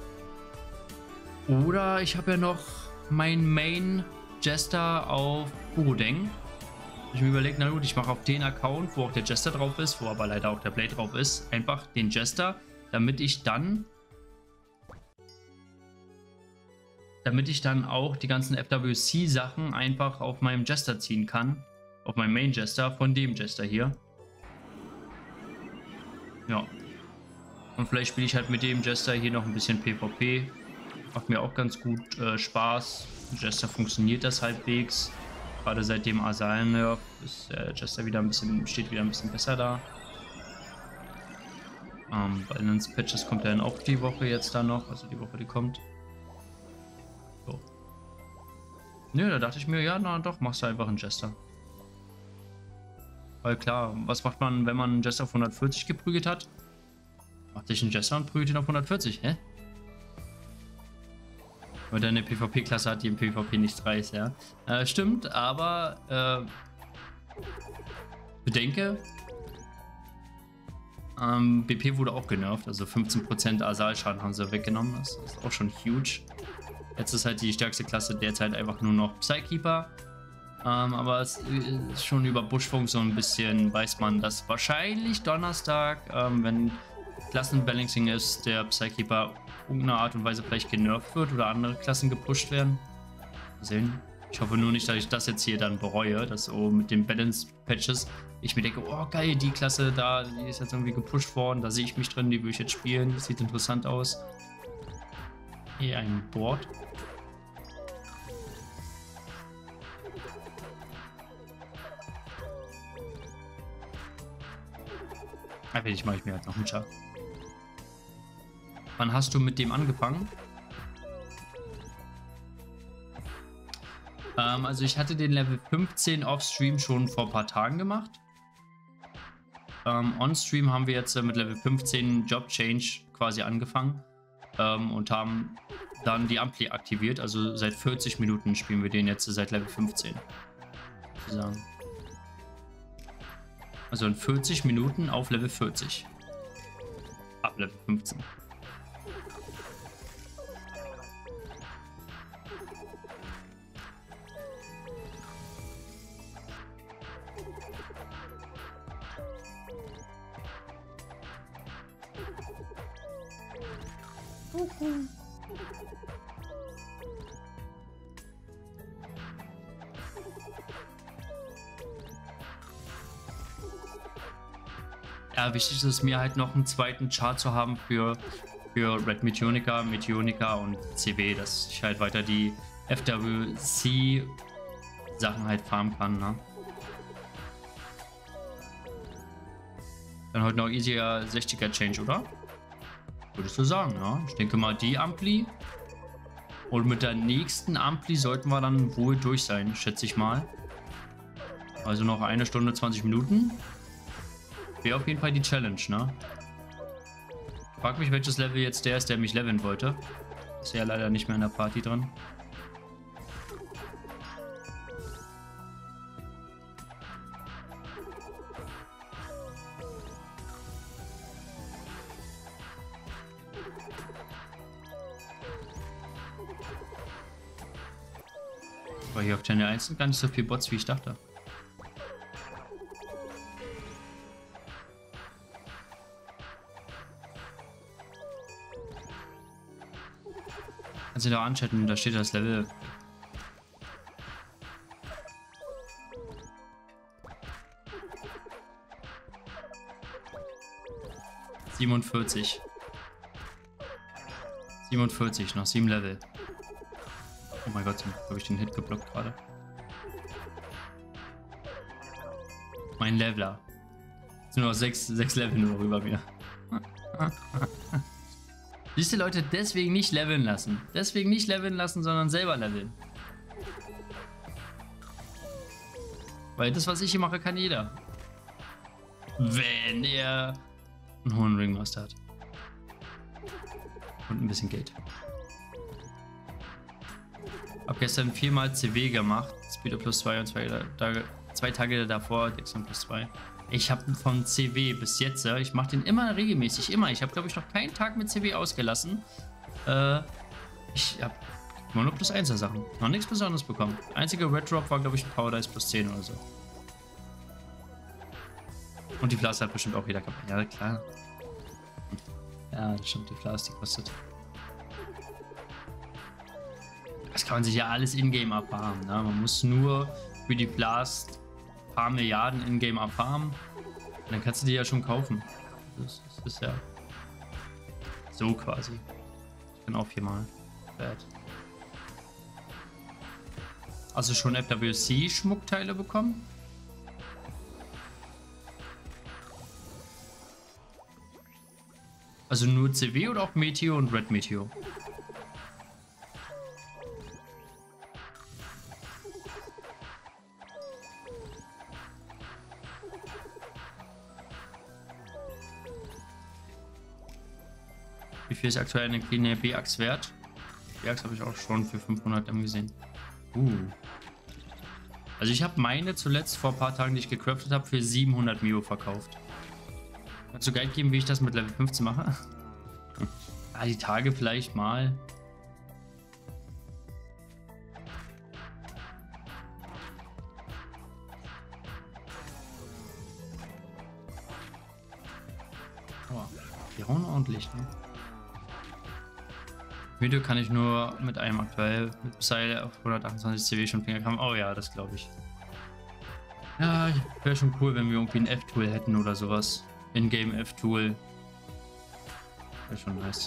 Oder ich habe ja noch mein Main Jester auf Burodeng. Ich mir überlegt, na gut, ich mache auf den Account, wo auch der Jester drauf ist, wo aber leider auch der Blade drauf ist, einfach den Jester, damit ich dann damit ich dann auch die ganzen F W C Sachen einfach auf meinem Jester ziehen kann, auf meinem Main Jester von dem Jester hier. Ja. Und vielleicht spiele ich halt mit dem Jester hier noch ein bisschen PvP. Macht mir auch ganz gut äh, Spaß. Mit Jester funktioniert das halbwegs. Gerade seit dem Asal-Nerf ist äh, Jester wieder ein bisschen, steht wieder ein bisschen besser da. Ähm, Balance Patches kommt ja dann auch die Woche jetzt da noch, also die Woche, die kommt. So. Nö, da dachte ich mir, ja, na doch, machst du einfach einen Jester. Weil klar, was macht man, wenn man einen Jester auf hundertvierzig geprügelt hat? Macht sich einen Jester und prügelt ihn auf hundertvierzig, hä? Weil deine PvP-Klasse hat, die im PvP nichts reißt, ja. Äh, stimmt, aber äh, bedenke, ähm, B P wurde auch genervt, also fünfzehn Prozent Asal-Schaden haben sie weggenommen, das ist auch schon huge. Jetzt ist halt die stärkste Klasse derzeit einfach nur noch Psykeeper, ähm, aber es ist schon über Buschfunk so ein bisschen, weiß man, dass wahrscheinlich Donnerstag, ähm, wenn Klassenbalancing ist, der Psykeeper irgendeiner Art und Weise vielleicht genervt wird oder andere Klassen gepusht werden. Mal sehen. Ich hoffe nur nicht, dass ich das jetzt hier dann bereue, dass so mit den Balance-Patches ich mir denke, oh geil, die Klasse da, die ist jetzt irgendwie gepusht worden, da sehe ich mich drin, die will ich jetzt spielen, das sieht interessant aus. Hier ein Board. Aber ich mache ich mir halt noch einen Char. Wann hast du mit dem angefangen? Ähm, also ich hatte den Level fünfzehn off-Stream schon vor ein paar Tagen gemacht. Ähm, On-Stream haben wir jetzt äh, mit Level fünfzehn Job Change quasi angefangen ähm, und haben dann die Ampli aktiviert. Also seit vierzig Minuten spielen wir den jetzt seit Level fünfzehn. Sozusagen. Also in vierzig Minuten auf Level vierzig. Ab Level fünfzehn. Ja, wichtig ist es mir halt noch einen zweiten Chart zu haben für, für Red Meteonica, Meteonica und C W, dass ich halt weiter die F W C Sachen halt farmen kann, ne? Dann heute noch easier sechziger Change, oder? Würdest du sagen, ja? Ich denke mal die Ampli. Und mit der nächsten Ampli sollten wir dann wohl durch sein, schätze ich mal. Also noch eine Stunde, zwanzig Minuten. Wäre auf jeden Fall die Challenge, ne? Frag mich, welches Level jetzt der ist, der mich leveln wollte. Ist ja leider nicht mehr in der Party drin. Aber hier auf Channel eins sind gar nicht so viele Bots, wie ich dachte. Kannst du da anchatten, da steht das Level. siebenundvierzig. siebenundvierzig, noch sieben Level. Oh mein Gott, habe ich den Hit geblockt gerade. Mein Leveler. Es sind nur noch sechs, sechs Level nur über mir. Siehst du, Leute, deswegen nicht leveln lassen. Deswegen nicht leveln lassen, sondern selber leveln. Weil das, was ich hier mache, kann jeder. Wenn er einen hohen Ringmaster hat. Und ein bisschen Geld. Hab gestern viermal C W gemacht. Speeder plus zwei und zwei Tage, zwei Tage davor Dexon plus zwei. Ich habe von C W bis jetzt, ich mache den immer regelmäßig, immer. Ich habe, glaube ich, noch keinen Tag mit C W ausgelassen. Äh, ich habe immer nur plus eins Sachen. Noch nichts Besonderes bekommen. Einziger Red Drop war, glaube ich, ein Power Dice plus zehn oder so. Und die Flaske hat bestimmt auch jeder gehabt. Ja, klar. Ja, das stimmt, die Flaske, die kostet. Das kann man sich ja alles in-game abfarmen. Ne? Man muss nur für die Blast ein paar Milliarden in-game abfarmen. Und dann kannst du die ja schon kaufen. Das, das ist ja so quasi. Ich kann auch viermal. Bad. Hast du schon F W C-Schmuckteile bekommen? Also nur C W oder auch Meteor und Red Meteor? Wie viel ist aktuell eine kleine B-Axt wert? B-Axt habe ich auch schon für fünfhundert M gesehen. Uh. Also ich habe meine zuletzt vor ein paar Tagen, die ich gecraftet habe, für siebenhundert Mio verkauft. Kannst du Guide geben, wie ich das mit Level fünfzehn mache? Ah, die Tage vielleicht mal. Oh, die hauen ordentlich, ne? Video kann ich nur mit einem aktuell mit Psy auf hundertachtundzwanzig C W schon Fingerkampf. Oh ja, das glaube ich. Ja, wäre schon cool, wenn wir irgendwie ein F-Tool hätten oder sowas. In-Game F-Tool. Wäre schon nice.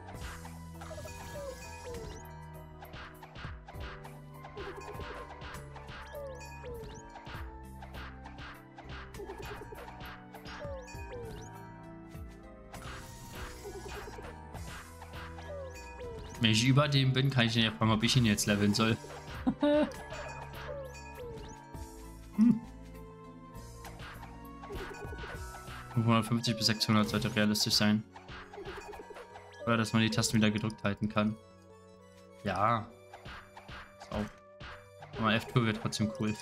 Wenn ich über dem bin, kann ich ihn ja fragen, ob ich ihn jetzt leveln soll. hm. fünfhundertfünfzig bis sechshundert sollte realistisch sein. Oder dass man die Tasten wieder gedrückt halten kann. Ja. Ist auch. Aber F-Tool wird trotzdem cool.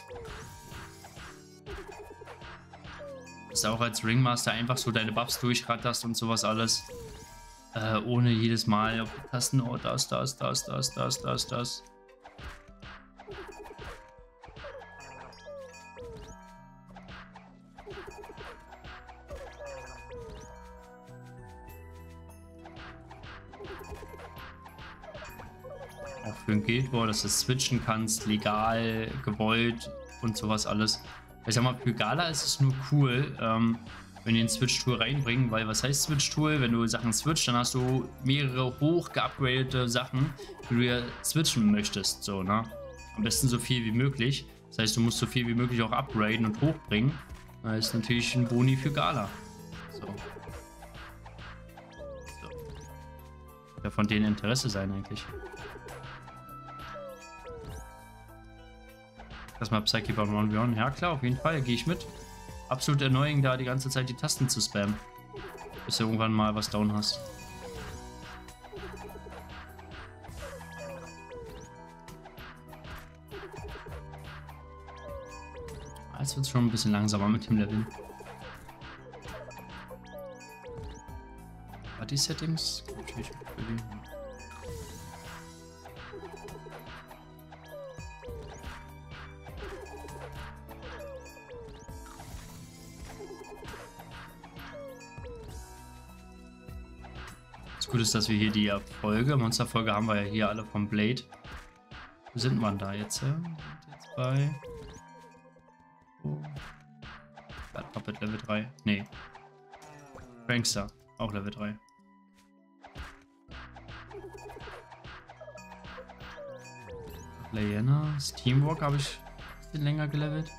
Dass du auch als Ringmaster einfach so deine Buffs durchratterst und sowas alles. Äh, ohne jedes Mal auf die Tasten, oh, das, das, das, das, das, das, das. Auch für ein Guild War, dass du switchen kannst, legal, gewollt und sowas alles. Ich sag mal, für Gala ist es nur cool, ähm, wenn die ein Switch-Tool reinbringen, weil was heißt Switch-Tool? Wenn du Sachen switcht, dann hast du mehrere hoch geupgradete Sachen, die du ja switchen möchtest, so, ne? Am besten so viel wie möglich. Das heißt, du musst so viel wie möglich auch upgraden und hochbringen. Das ist natürlich ein Boni für Gala. So. So. Ja, von denen Interesse sein eigentlich. Erstmal Psyche bei eins v eins. Ja klar, auf jeden Fall, gehe ich mit. Absolut annoying, da die ganze Zeit die Tasten zu spammen. Bis du irgendwann mal was down hast. Jetzt wird es schon ein bisschen langsamer mit dem Leveln. Party Settings? Natürlich. Das Gute ist, dass wir hier die Erfolge, Monsterfolge haben wir ja hier alle vom Blade. Wo sind wir da jetzt? Wir sind jetzt bei oh. Bad Puppet Level drei. Nee. Prankster, auch Level drei. Layana, Steamwalk habe ich ein bisschen länger gelevelt.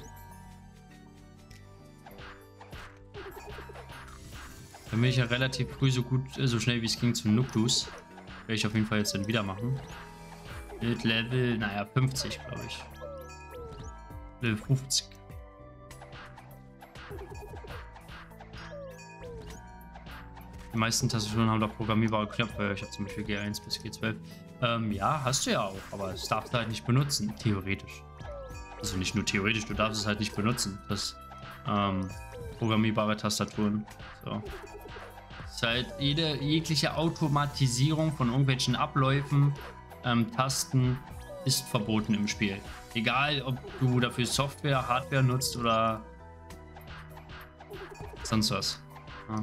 Dann bin ich ja relativ früh so gut, so schnell wie es ging zum Nuktus. Werde ich auf jeden Fall jetzt dann wieder machen. Mit Level, naja, fünfzig, glaube ich. Level fünfzig. Die meisten Tastaturen haben doch programmierbare Knöpfe. Ich habe zum Beispiel G eins bis G zwölf. Ähm, ja, hast du ja auch, aber das darfst du halt nicht benutzen, theoretisch. Also nicht nur theoretisch, du darfst es halt nicht benutzen. Das ähm, programmierbare Tastaturen. So. Das ist halt jede jegliche Automatisierung von irgendwelchen Abläufen, ähm, Tasten ist verboten im Spiel. Egal, ob du dafür Software, Hardware nutzt oder sonst was. Ja.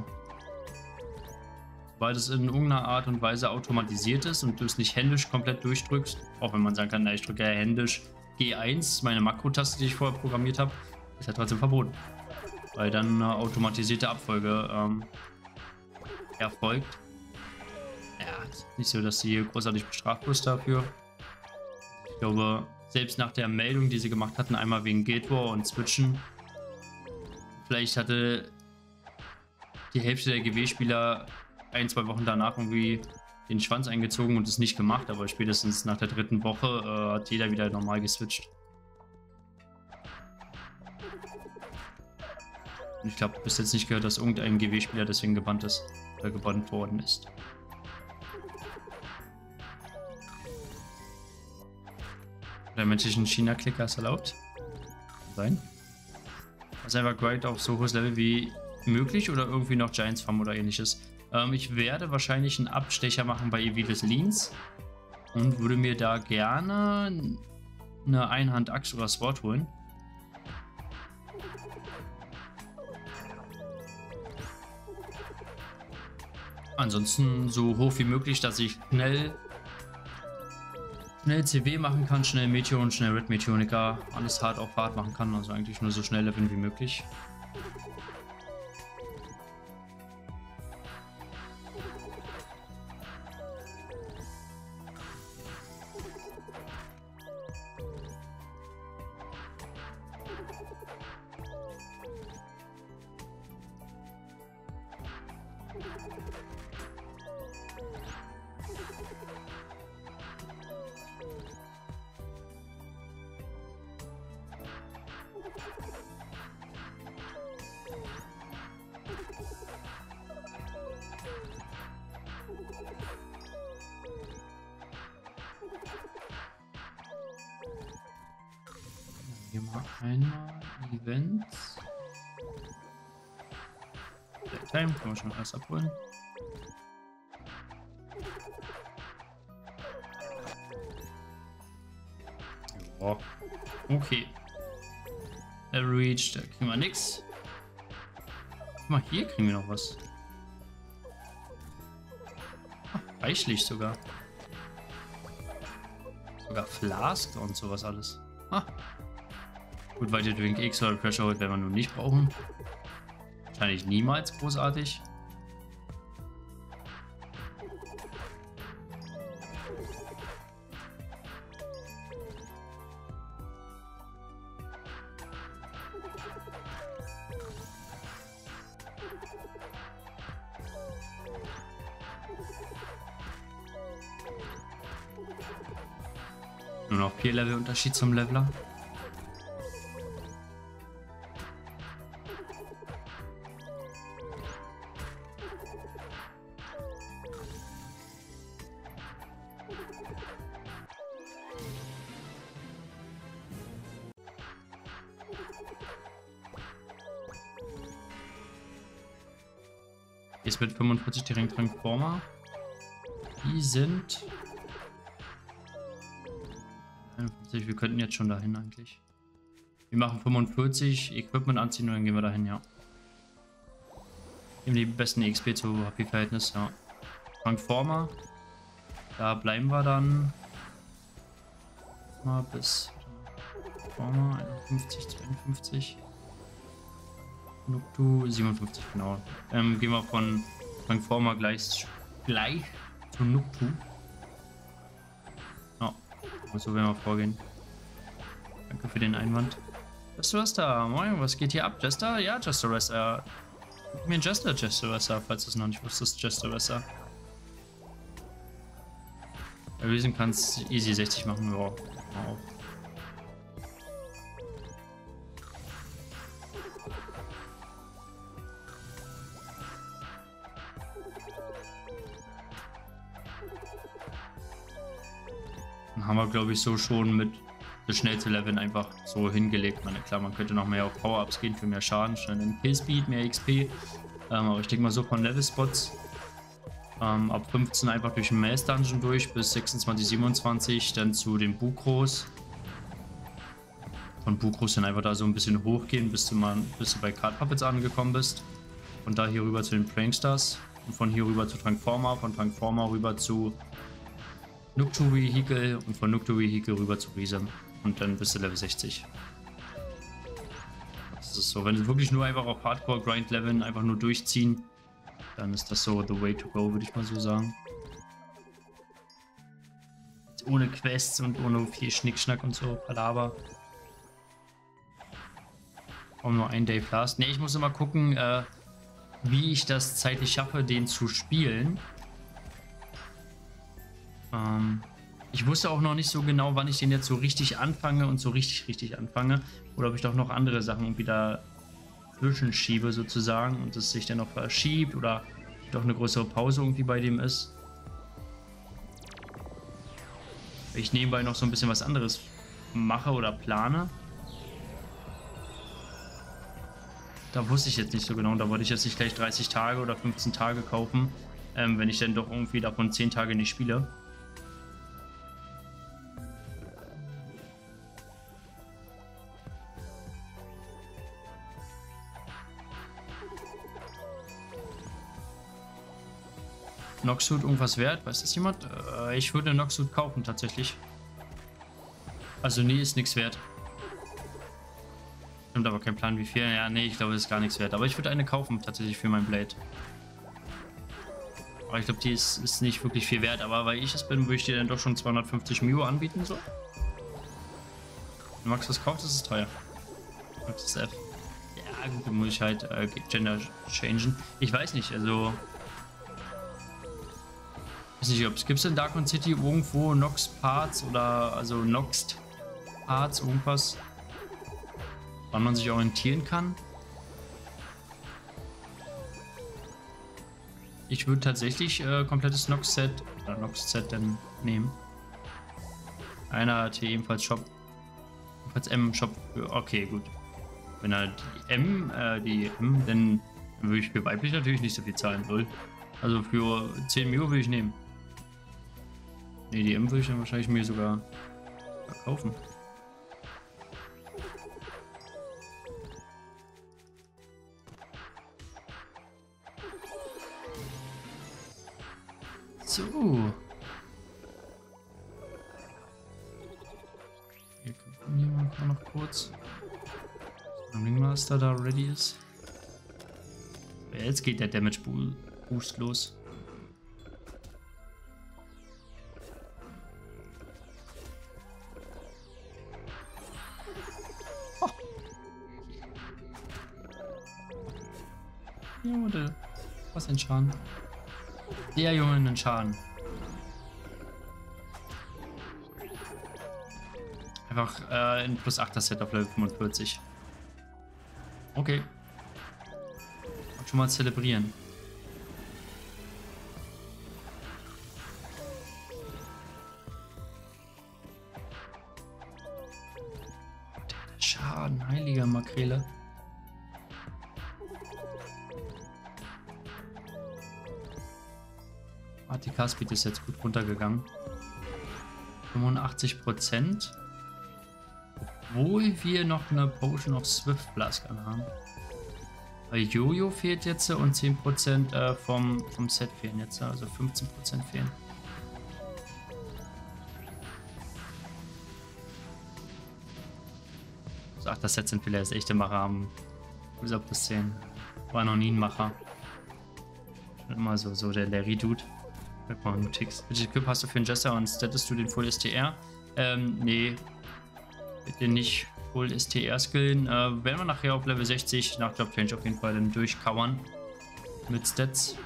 Weil das in irgendeiner Art und Weise automatisiert ist und du es nicht händisch komplett durchdrückst, auch wenn man sagen kann, na, ich drücke ja händisch G eins, meine Makrotaste, die ich vorher programmiert habe, ist ja trotzdem verboten. Weil dann eine automatisierte Abfolge ähm, erfolgt. Ja, ist nicht so, dass sie großartig bestraft wirst dafür. Ich glaube, selbst nach der Meldung, die sie gemacht hatten, einmal wegen Guild War und Switchen, vielleicht hatte die Hälfte der G W-Spieler ein, zwei Wochen danach irgendwie den Schwanz eingezogen und es nicht gemacht, aber spätestens nach der dritten Woche äh, hat jeder wieder normal geswitcht. Und ich glaube, bis jetzt nicht gehört, dass irgendein G W-Spieler deswegen gebannt ist oder gebannt worden ist. Der menschlichen China-Klicker ist erlaubt. Sein. Also einfach Grind auf so hohes Level wie möglich oder irgendwie noch Giants Farm oder ähnliches. Ähm, ich werde wahrscheinlich einen Abstecher machen bei Evilis Leans und würde mir da gerne eine Einhand-Axt oder Sword holen. Ansonsten so hoch wie möglich, dass ich schnell schnell C W machen kann, schnell Meteor und schnell Red Meteonica, alles hart auf hart machen kann, also eigentlich nur so schnell leveln wie möglich. Hier mal einmal Events. Time können wir schon alles abholen. Ja. Okay. Level Reach, da kriegen wir nix. Guck mal, hier kriegen wir noch was. Ah, reichlich sogar. Sogar Flask und sowas alles. Ah. Gut, weiter Drink X oder Pressure Hold werden wir nun nicht brauchen. Wahrscheinlich niemals großartig. Nur noch vier Level Unterschied zum Leveler. Jetzt mit fünfundvierzig direkt Transformer. Die sind... einundfünfzig, wir könnten jetzt schon dahin eigentlich. Wir machen fünfundvierzig, Equipment anziehen und dann gehen wir dahin, ja. Nehmen die besten X P zu H P-Verhältnis, ja. Transformer. Da bleiben wir dann mal bis Transformer einundfünfzig, zweiundfünfzig. Noctu siebenundfünfzig, genau. Ähm, gehen wir von Transformer gleich, gleich zu Noctu. Ja, so werden wir vorgehen. Danke für den Einwand. Jester Rester, moin, was geht hier ab? Jester? Ja, Jester Rester. Gib mir ein Jester, Jester Rester, falls du es noch nicht wusstest, Jester Rester. Bei Riesen kannst du easy sechzig machen, ja. Wow. Dann haben wir, glaube ich, so schon mit das schnellste Leveln einfach so hingelegt. Ich meine, klar, man könnte noch mehr auf Power-Ups gehen für mehr Schaden, schnellen Killspeed, mehr X P. Ähm, aber ich denke mal so von Level-Spots. Ähm, ab fünfzehn einfach durch den Maze Dungeon durch bis sechsundzwanzig, siebenundzwanzig, dann zu den Bukros. Von Bukros dann einfach da so ein bisschen hochgehen, bis du, mal, bis du bei Card Puppets angekommen bist. Und da hier rüber zu den Pranksters. Und von hier rüber zu Transformer, von Transformer rüber zu Noctu Vehicle und von Noctu Vehicle rüber zu Riese. Und dann bist du Level sechzig. Das ist so, wenn du wirklich nur einfach auf Hardcore Grind Leveln einfach nur durchziehen, dann ist das so the way to go, würde ich mal so sagen. Ohne Quests und ohne viel Schnickschnack und so, Palaver. Auch nur ein Day Fast. Ne, ich muss immer gucken, äh, wie ich das zeitlich schaffe, den zu spielen. Ähm, ich wusste auch noch nicht so genau, wann ich den jetzt so richtig anfange und so richtig, richtig anfange. Oder ob ich doch noch andere Sachen irgendwie da zwischenschiebe sozusagen und es sich dann noch verschiebt oder doch eine größere Pause irgendwie bei dem ist. Ich nebenbei noch so ein bisschen was anderes mache oder plane. Da wusste ich jetzt nicht so genau. Da wollte ich jetzt nicht gleich dreißig Tage oder fünfzehn Tage kaufen, ähm, wenn ich dann doch irgendwie davon zehn Tage nicht spiele. Noxsuit irgendwas wert? Weiß das jemand? Äh, ich würde Noxsuit kaufen tatsächlich. Also nee, ist nichts wert. Stimmt aber kein Plan wie viel. Ja, nee, ich glaube, das ist gar nichts wert. Aber ich würde eine kaufen tatsächlich für mein Blade. Aber ich glaube, die ist, ist nicht wirklich viel wert. Aber weil ich es bin, würde ich dir dann doch schon zweihundertfünfzig Mio anbieten. So. Wenn Max was kauft, ist es teuer. Max ist F. Ja, gut, dann muss ich halt äh, Gender changen. Ich weiß nicht, also... Ich weiß nicht, ob es gibt in Darkon City irgendwo Nox Parts oder also Noxed Parts, irgendwas, wann man sich orientieren kann. Ich würde tatsächlich äh, komplettes Nox Set oder Nox Set dann nehmen. Einer hat hier ebenfalls Shop, ebenfalls M Shop. Für, okay, gut. Wenn er die M, äh, die M, dann würde ich für weiblich natürlich nicht so viel zahlen, soll. Also für zehn Mio würde ich nehmen. Ne, die M würde ich dann wahrscheinlich mir sogar verkaufen. So. kurz. Wenn Ringmaster da ready ist. Jetzt geht der Damage Boost los. Oh. Junge, was ein Schaden. Der Junge einen Schaden. Einfach äh, in plus acht Set auf Level fünfundvierzig. Okay. Und schon mal zelebrieren. Der Schaden, heiliger Makrele. A T K-Speed ist jetzt gut runtergegangen. fünfundachtzig Prozent. Obwohl wir noch eine Potion of Swift Flask anhaben. Bei Jojo fehlt jetzt und zehn Prozent äh, vom, vom Set fehlen jetzt, also fünfzehn Prozent fehlen. So, ach, das Set sind vielleicht echte Macher haben. User plus zehn. War noch nie ein Macher. Schon immer so, so der Larry-Dude. Guck mal, du tickst. Welche Equip hast du für den Jester und stattest du den Full S T R? Ähm, nee. Bitte nicht Full S T R skillen. Äh, werden wir nachher auf Level sechzig nach Job Change auf jeden Fall dann durchcovern. Mit Stats.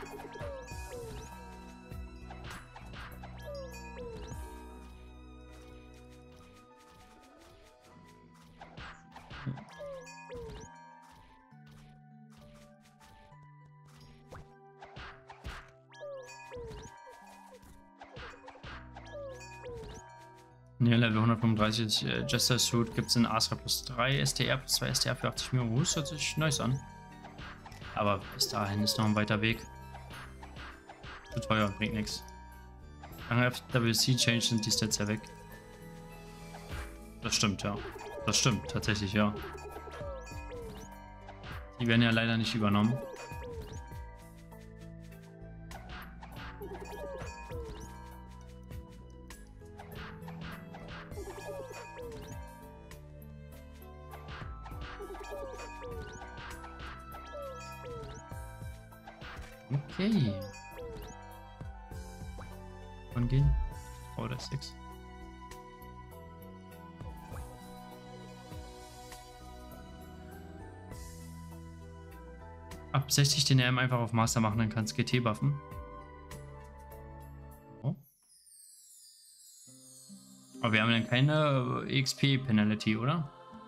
Ne, Level hundertfünfunddreißig äh, Jester Suit gibt es in Astra plus drei, S T R plus zwei, S T R für achtzig Mio. Das hört sich nice an. Aber bis dahin ist noch ein weiter Weg. Zu teuer, bringt nichts. Nach F W C Change sind die Stats ja weg. Das stimmt, ja. Das stimmt, tatsächlich, ja. Die werden ja leider nicht übernommen. Okay. Wann gehen? Oder sechs. Ab sechzig den R M einfach auf Master machen, dann kannst G T buffen. Oh. Aber wir haben dann keine E X P Penalty, oder?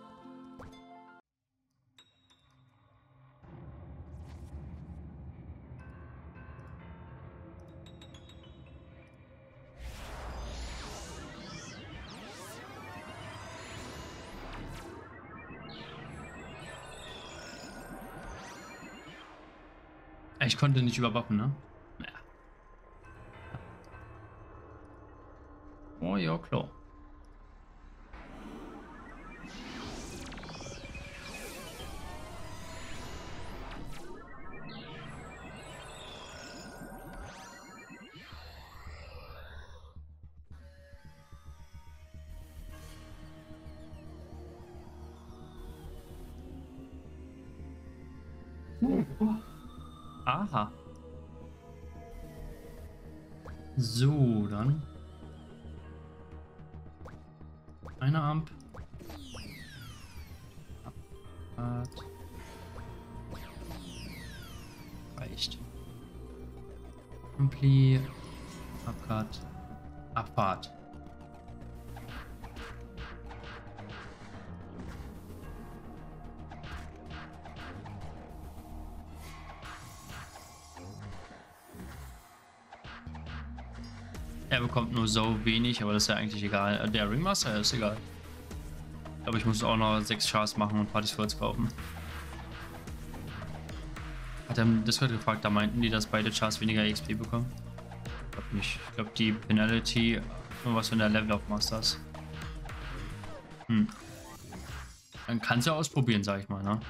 Ich konnte nicht überwaffen, ne? Naja. Oh ja, klar. Aha. So, dann. Eine Amp. Abfahrt. Reicht. Ampli. Abfahrt. Abfahrt. Er bekommt nur so wenig, aber das ist ja eigentlich egal. Der Ringmaster ist egal. Ich glaube, ich muss auch noch sechs Chars machen und Partys Forts kaufen. Hat er im Discord gefragt, da meinten die, dass beide Chars weniger X P bekommen. Ich glaube nicht. Ich glaube, die Penalty nur was, wenn der Level auf Master ist. Hm. Dann kannst du ja ausprobieren, sag ich mal, ne?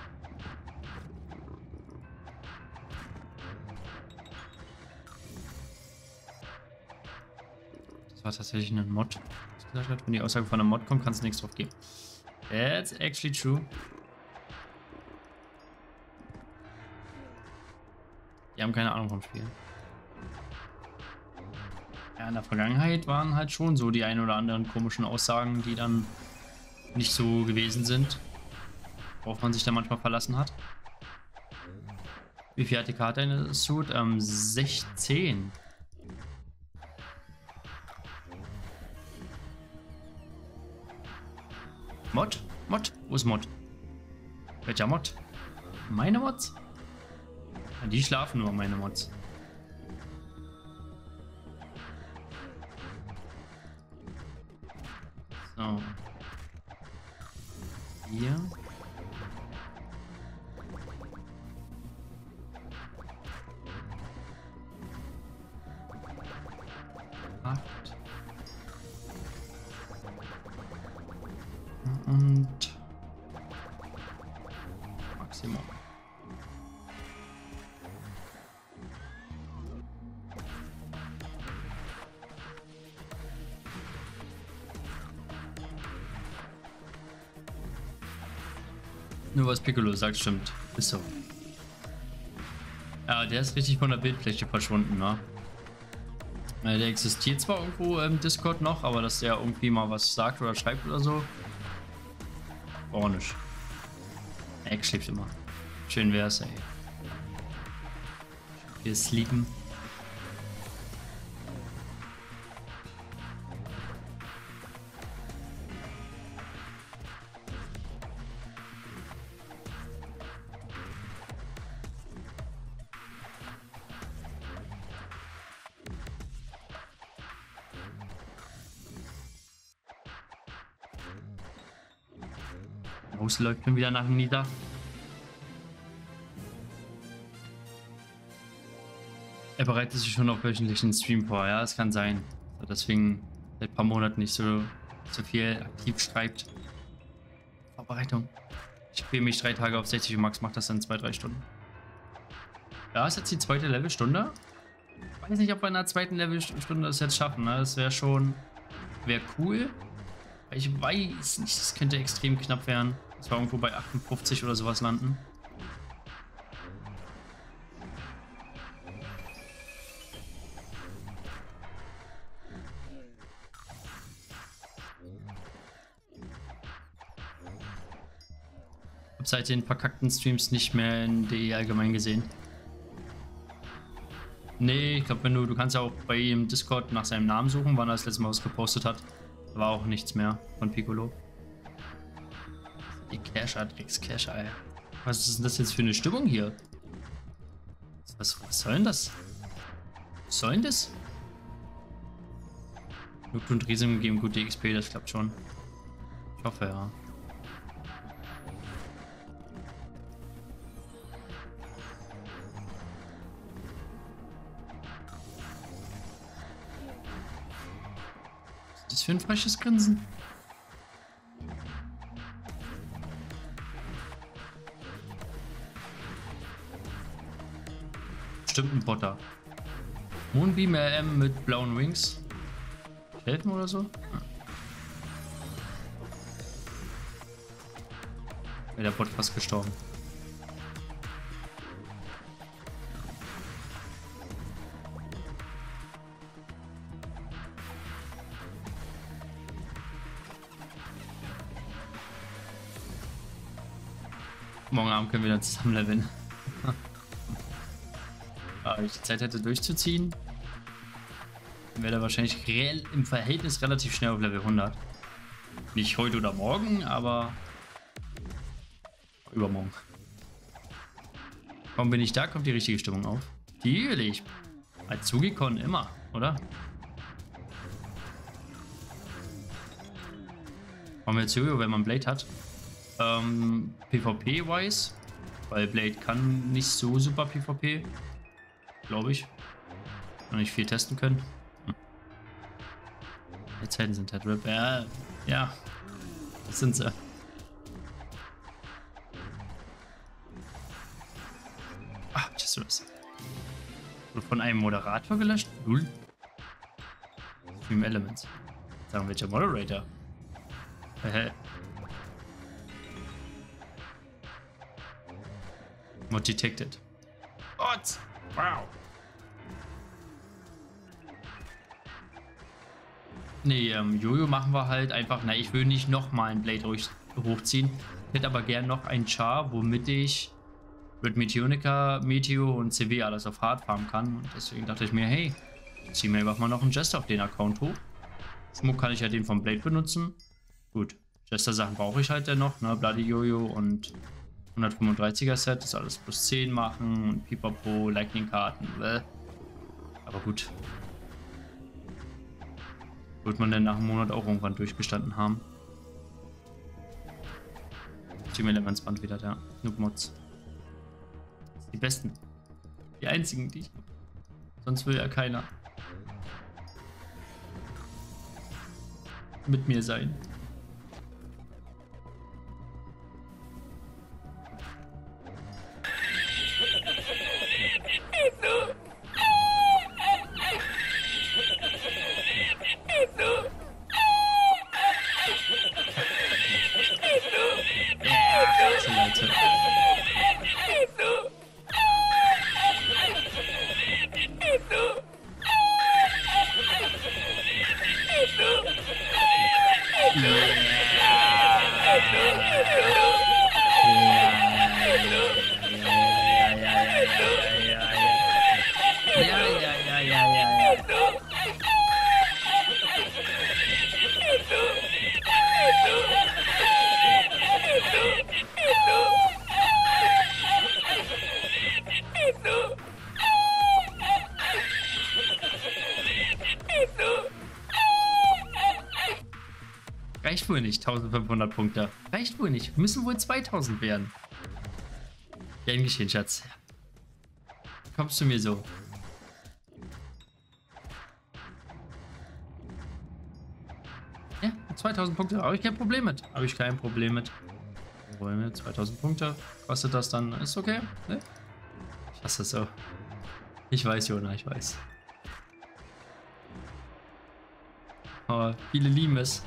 Das war tatsächlich ein Mod. Wenn die Aussage von einem Mod kommt, kannst du nichts drauf geben. That's actually true. Die haben keine Ahnung vom Spiel. Ja, in der Vergangenheit waren halt schon so die ein oder anderen komischen Aussagen, die dann nicht so gewesen sind, worauf man sich dann manchmal verlassen hat. Wie viel hat die Karte eine Suit? Ähm, sechzehn. Mod? Mod? Wo ist Mod? Welcher Mod? Meine Mods? Ja, die schlafen nur, meine Mods. So. Hier. Acht. Und Maximum. Nur was Piccolo sagt, stimmt. Ist so. Ja, der ist richtig von der Bildfläche verschwunden, ne? Der existiert zwar irgendwo im Discord noch, aber dass der irgendwie mal was sagt oder schreibt oder so. Auch nicht. Er schläft immer. Schön wär's, ey. Wir sleepen. Maus läuft schon wieder nach dem Nieder. Er bereitet sich schon auf wöchentlichen Stream vor, ja, es kann sein. Also deswegen seit ein paar Monaten nicht so, so viel aktiv schreibt. Vorbereitung. Ich spiele mich drei Tage auf sechzig und Max macht das dann zwei, drei Stunden. Ja, ist jetzt die zweite Levelstunde. Ich weiß nicht, ob wir in der zweiten Levelstunde das jetzt schaffen. Ne? Das wäre schon, wäre cool. Ich weiß nicht, das könnte extrem knapp werden. Das war irgendwo bei achtundfünfzig oder sowas landen. Ich habe seit den verkackten Streams nicht mehr in D E allgemein gesehen. Nee, ich glaube, wenn du, du kannst ja auch bei ihm im Discord nach seinem Namen suchen, wann er das letzte Mal was gepostet hat. War auch nichts mehr von Piccolo. Die Cacher, Drecks-Cacher, ey. Was ist denn das jetzt für eine Stimmung hier? Was, was soll denn das? Was soll denn das? Nuke und Riesen geben gute X P, das klappt schon. Ich hoffe, ja. Was ist das für ein freches Grinsen? Bestimmt ein Botter. Moonbeam R M mit blauen Wings. Helfen oder so? Ja. Wäre der Bot fast gestorben. Morgen Abend können wir dann zusammen leveln. Aber ich die Zeit hätte durchzuziehen, wäre er wahrscheinlich reell im Verhältnis relativ schnell auf Level hundert. Nicht heute oder morgen, aber übermorgen. Warum bin ich da? Kommt die richtige Stimmung auf? Natürlich. Als Zugikon immer, oder? Warum jetzt Jojo, wenn man Blade hat? Ähm, PvP-wise, weil Blade kann nicht so super PvP. Glaube ich. Noch nicht viel testen können. Hm. Die Zeiten sind halt RIP. Ja, ja. Das sind sie. Ah, just was. Wurde von einem Moderator gelöscht? Null. Stream Elements. Sagen welcher Moderator? Hä? Not detected. What? Wow. Nee, ähm, Jojo machen wir halt einfach. Na, ich will nicht nochmal ein Blade hoch, hochziehen. Ich hätte aber gern noch ein Char, womit ich mit Meteonica, Meteo und C W alles auf Hard farmen kann. Und deswegen dachte ich mir, hey, zieh mir einfach mal noch einen Jester auf den Account hoch. Schmuck kann ich ja den vom Blade benutzen. Gut, Jester-Sachen brauche ich halt dennoch, ne? Bloody Jojo und hundertfünfunddreißiger Set, das alles plus zehn machen und Pipapo, Lightning-Karten, bäh. Aber gut. Wird man denn nach einem Monat auch irgendwann durchgestanden haben. Ziehen wir Lemons Band wieder, ja. Noob-Mods. Die besten. Die einzigen, die ich. Sonst will ja keiner mit mir sein. Reicht wohl nicht, eintausendfünfhundert Punkte. Reicht wohl nicht. Müssen wohl zweitausend werden. Gern geschehen, Schatz. Kommst du mir so? Ja, zweitausend Punkte. Habe ich kein Problem mit. Habe ich kein Problem mit. zweitausend Punkte. Kostet das dann? Ist okay? Ne? Ich hasse das so. Ich weiß, Jona, ich weiß. Aber viele lieben es.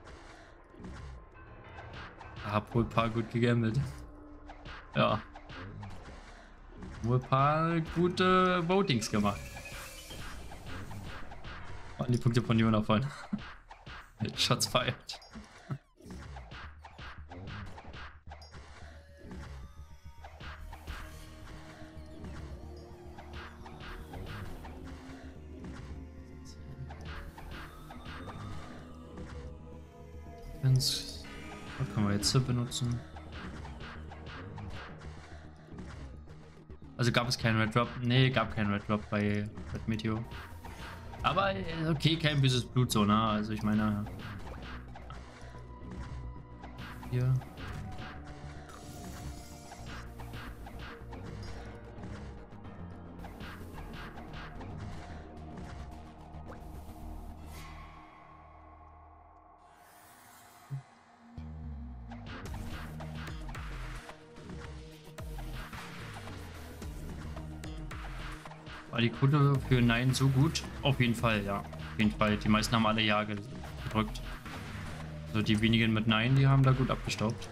Hab wohl ein paar gut gegambelt. Ja. Wohl ein paar gute Votings gemacht. Und die Punkte von Jona voll. Shots fired. Was können wir jetzt benutzen? Also gab es keinen Red Drop? Nee, gab keinen Red Drop bei Red Meteor. Aber okay, kein böses Blut so, ne? Also ich meine... Hier... War die Quote für Nein so gut? Auf jeden Fall, ja. Auf jeden Fall. Die meisten haben alle Ja gedrückt. Also die wenigen mit Nein, die haben da gut abgestaubt.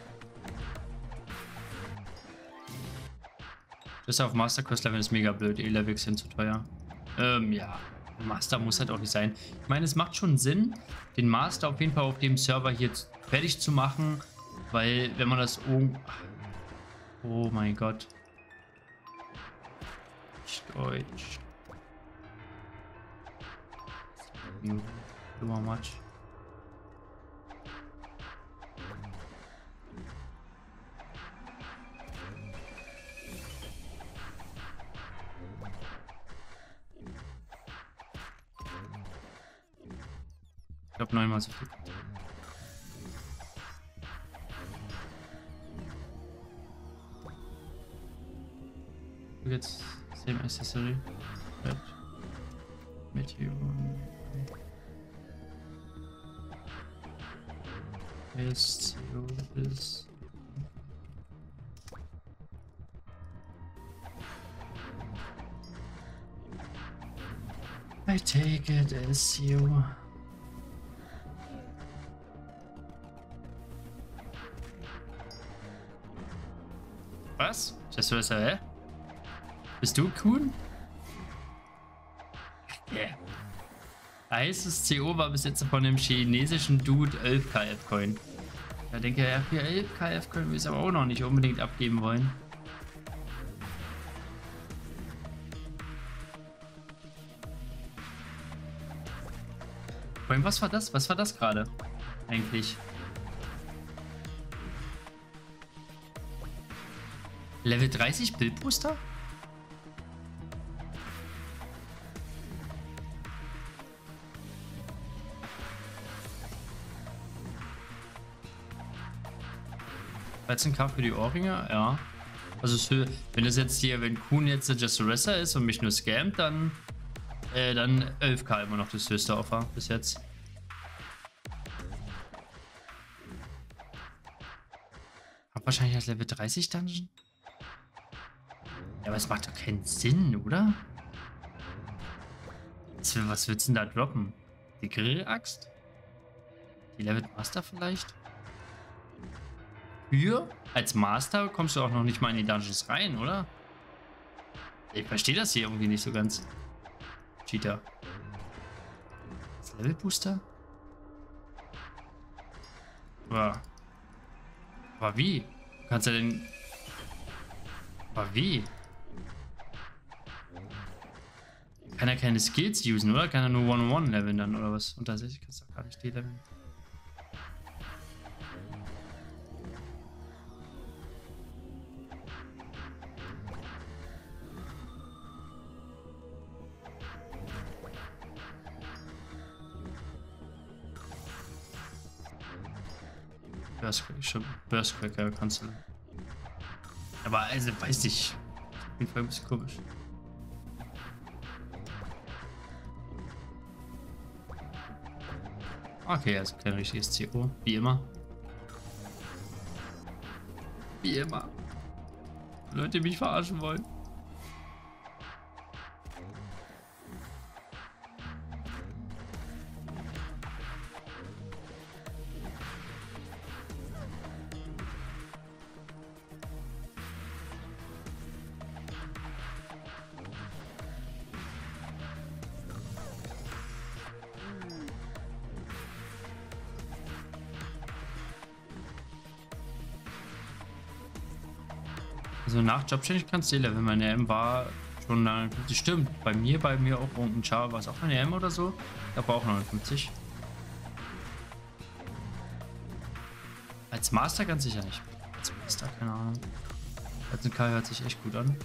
Das auf Master Quest Level ist mega blöd. E-Levels sind zu teuer. Ähm, ja. Master muss halt auch nicht sein. Ich meine, es macht schon Sinn, den Master auf jeden Fall auf dem Server hier fertig zu machen. Weil, wenn man das... Oh, oh mein Gott. Deutsch. Too much. Ich glaube neunmal so viel. Jetzt same accessory. Red. Meteor. Yes, this. I take it as you. Was? Das ist hä? Bist du Kuhn? Yeah. Heißes C O war bis jetzt von dem chinesischen Dude elf K F-Coin. Da denke ich, ja, für elf K F-Coin will ich aber auch noch nicht unbedingt abgeben wollen. Vorhin, was war das? Was war das gerade? Eigentlich. Level dreißig Bildbooster? dreizehn K für die Ohrringe? Ja. Also für, wenn das jetzt hier, wenn Kuhn jetzt der Jesseressa ist und mich nur scammt, dann äh, dann elf K immer noch das höchste Offer bis jetzt. Hab wahrscheinlich das Level dreißig Dungeon. Ja, aber es macht doch keinen Sinn, oder? Was, was willst du denn da droppen? Die Grillaxt? Die Level Master vielleicht? Für? Als Master kommst du auch noch nicht mal in die Dungeons rein, oder? Ich verstehe das hier irgendwie nicht so ganz. Cheater. Das Level Booster? Aber, aber wie? Kannst du denn... Aber wie? Kann er keine Skills usen, oder? Kann er nur one-on-one leveln dann, oder was? Und tatsächlich kannst du auch gar nicht de-leveln. Burstcracker kannst du. Aber also, weiß ich. Auf jeden Fall ein bisschen komisch. Okay, also kein richtiges C O. Wie immer. Wie immer. Leute, die mich verarschen wollen. Also nach Jobchange kannst du leveln. Meine M war schon neunundfünfzig. Stimmt, bei mir, bei mir auch unten Char war es auch eine M oder so. Da war auch neunundfünfzig. Als Master ganz sicher nicht. Als Master, keine Ahnung. Als ein K hört sich echt gut an.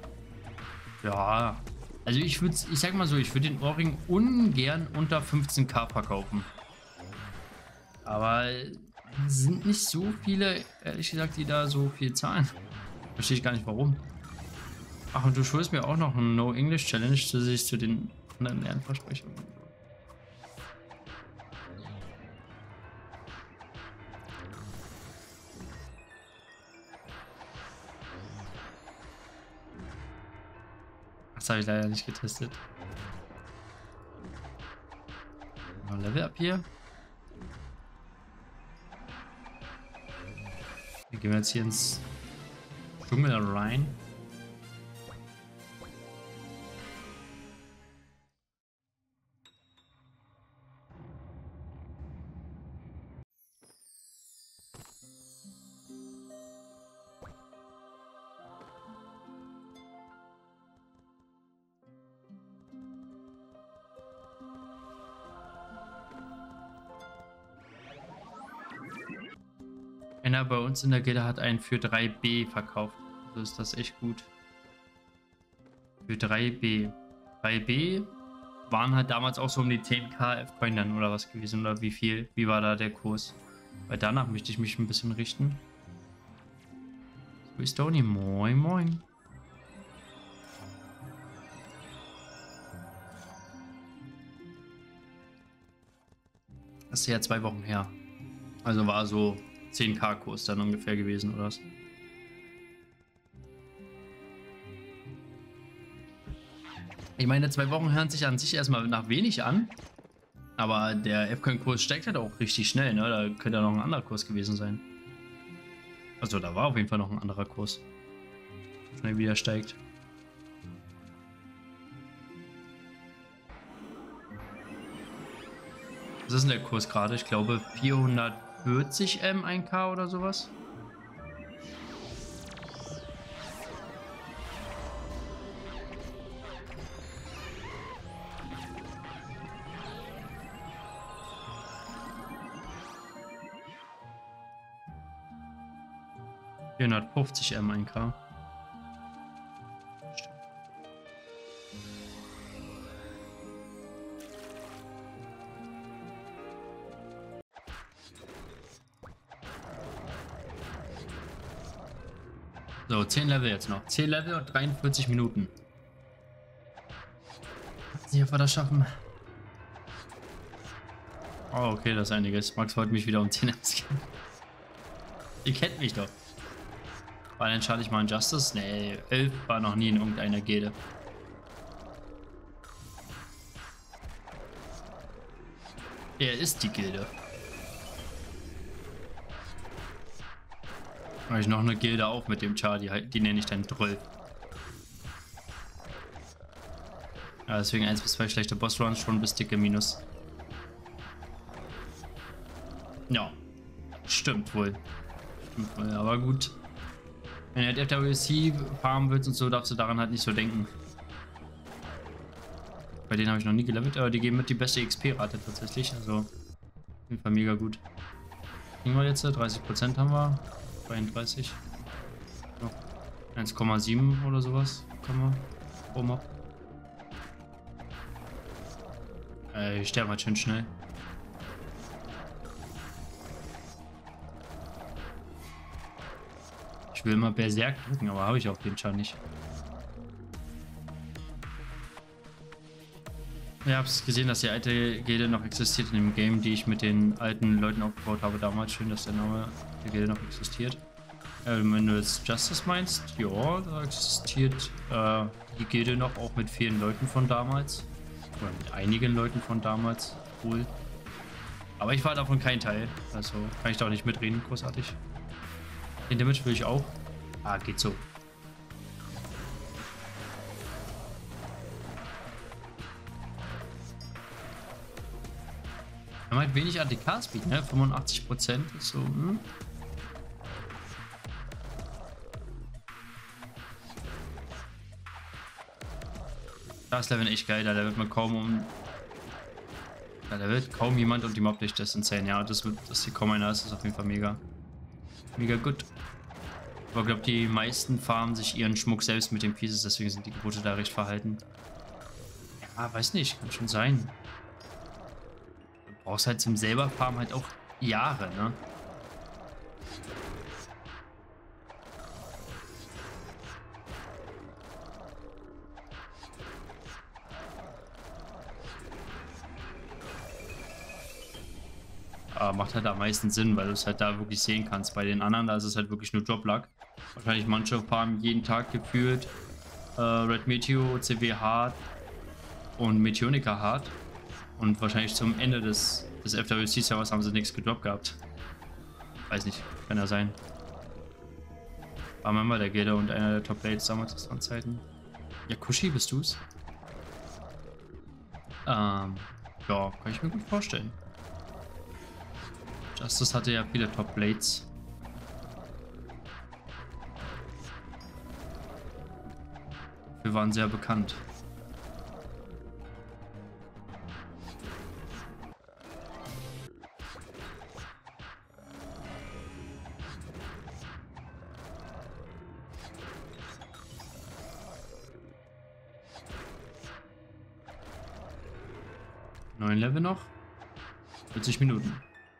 Ja. Also ich würde, ich sag mal so, ich würde den Ohrring ungern unter fünfzehn K verkaufen. Aber es sind nicht so viele, ehrlich gesagt, die da so viel zahlen. Verstehe ich gar nicht warum. Ach, und du schuldest mir auch noch ein No-English-Challenge zu sich zu den anderen Lernversprechungen. Das habe ich leider nicht getestet. Mal Level up hier. Wir gehen jetzt hier ins Dschungel rein. Einer bei uns in der Gilde hat einen für drei B verkauft. Also ist das echt gut. Für drei B. drei B waren halt damals auch so um die zehn K F-Coin dann oder was gewesen. Oder wie viel? Wie war da der Kurs? Weil danach möchte ich mich ein bisschen richten. So ist Tony. Moin, moin. Das ist ja zwei Wochen her. Also war so zehn K Kurs dann ungefähr gewesen, oder was? Ich meine, zwei Wochen hören sich an sich erstmal nach wenig an. Aber der F-Coin-Kurs steigt halt auch richtig schnell, ne? Da könnte ja noch ein anderer Kurs gewesen sein. Also da war auf jeden Fall noch ein anderer Kurs. schnell wieder steigt. Was ist denn der Kurs gerade? Ich glaube vierhundertvierzig M ein K oder sowas. vierhundertfünfzig M ein K. So, zehn Level jetzt noch. zehn Level und dreiundvierzig Minuten. Nicht, ob wir das schaffen. Oh, okay, das ist einiges. Max wollte mich wieder um zehn ausgeben. Ihr kennt mich doch. Weil dann schalte ich mal in Justice. Nee, elf war noch nie in irgendeiner Gilde. Er ist die Gilde. Habe ich noch eine Gilde auch mit dem Char, die, die nenne ich dann Droll. Ja, deswegen eins bis zwei schlechte Bossruns, schon bis dicke Minus. Ja, stimmt wohl. Stimmt wohl, aber gut. Wenn du halt F W C farmen willst und so, darfst du daran halt nicht so denken. Bei denen habe ich noch nie gelevelt, aber die geben mit die beste X P-Rate tatsächlich. Also, auf jeden Fall mega gut. Kriegen wir jetzt, dreißig Prozent haben wir. zweiunddreißig. So. eins Komma sieben oder sowas. Kommen wir. Pro Mob. Äh, ich sterbe halt schön schnell. Ich will mal Berserk drücken, aber habe ich auf jeden Fall nicht. Ich habe es gesehen, dass die alte Gilde noch existiert in dem Game, die ich mit den alten Leuten aufgebaut habe damals. Schön, dass der Name der Gilde noch existiert. Äh, wenn du jetzt Justice meinst, ja, da existiert äh, die Gilde noch, auch mit vielen Leuten von damals. Oder mit einigen Leuten von damals, wohl. Aber ich war davon kein Teil, also kann ich da auch nicht mitreden, großartig. Den Damage will ich auch. Ah, geht so. Wir haben halt wenig A D K-Speed, ne? fünfundachtzig Prozent ist so, hm? Das Level echt geil, da wird man kaum um. Ja, da wird kaum jemand um die Mob-Dichte, das ist insane. Ja, das wird, dass hier kaum einer ist, ist auf jeden Fall mega. Mega gut. Aber ich glaube, die meisten farmen sich ihren Schmuck selbst mit den Pieces, deswegen sind die Gebote da recht verhalten. Ja, weiß nicht, kann schon sein. Du brauchst halt zum selber farmen halt auch Jahre, ne? Aber macht halt am meisten Sinn, weil du es halt da wirklich sehen kannst. Bei den anderen, da ist es halt wirklich nur Drop-Luck. Wahrscheinlich manche farmen jeden Tag gefühlt äh, Red Meteor, C W Hard und Meteonica Hard. Und wahrscheinlich zum Ende des, des F W C-Servers haben sie nichts gedroppt gehabt. Weiß nicht, kann ja sein. War manchmal der Gilde und einer der Top-Blades damals aus den Zeiten. Ja, Kushi, bist du's? Ähm, ja, kann ich mir gut vorstellen. Justice hatte ja viele Top-Blades. Wir waren sehr bekannt. Neun Level noch. vierzig Minuten.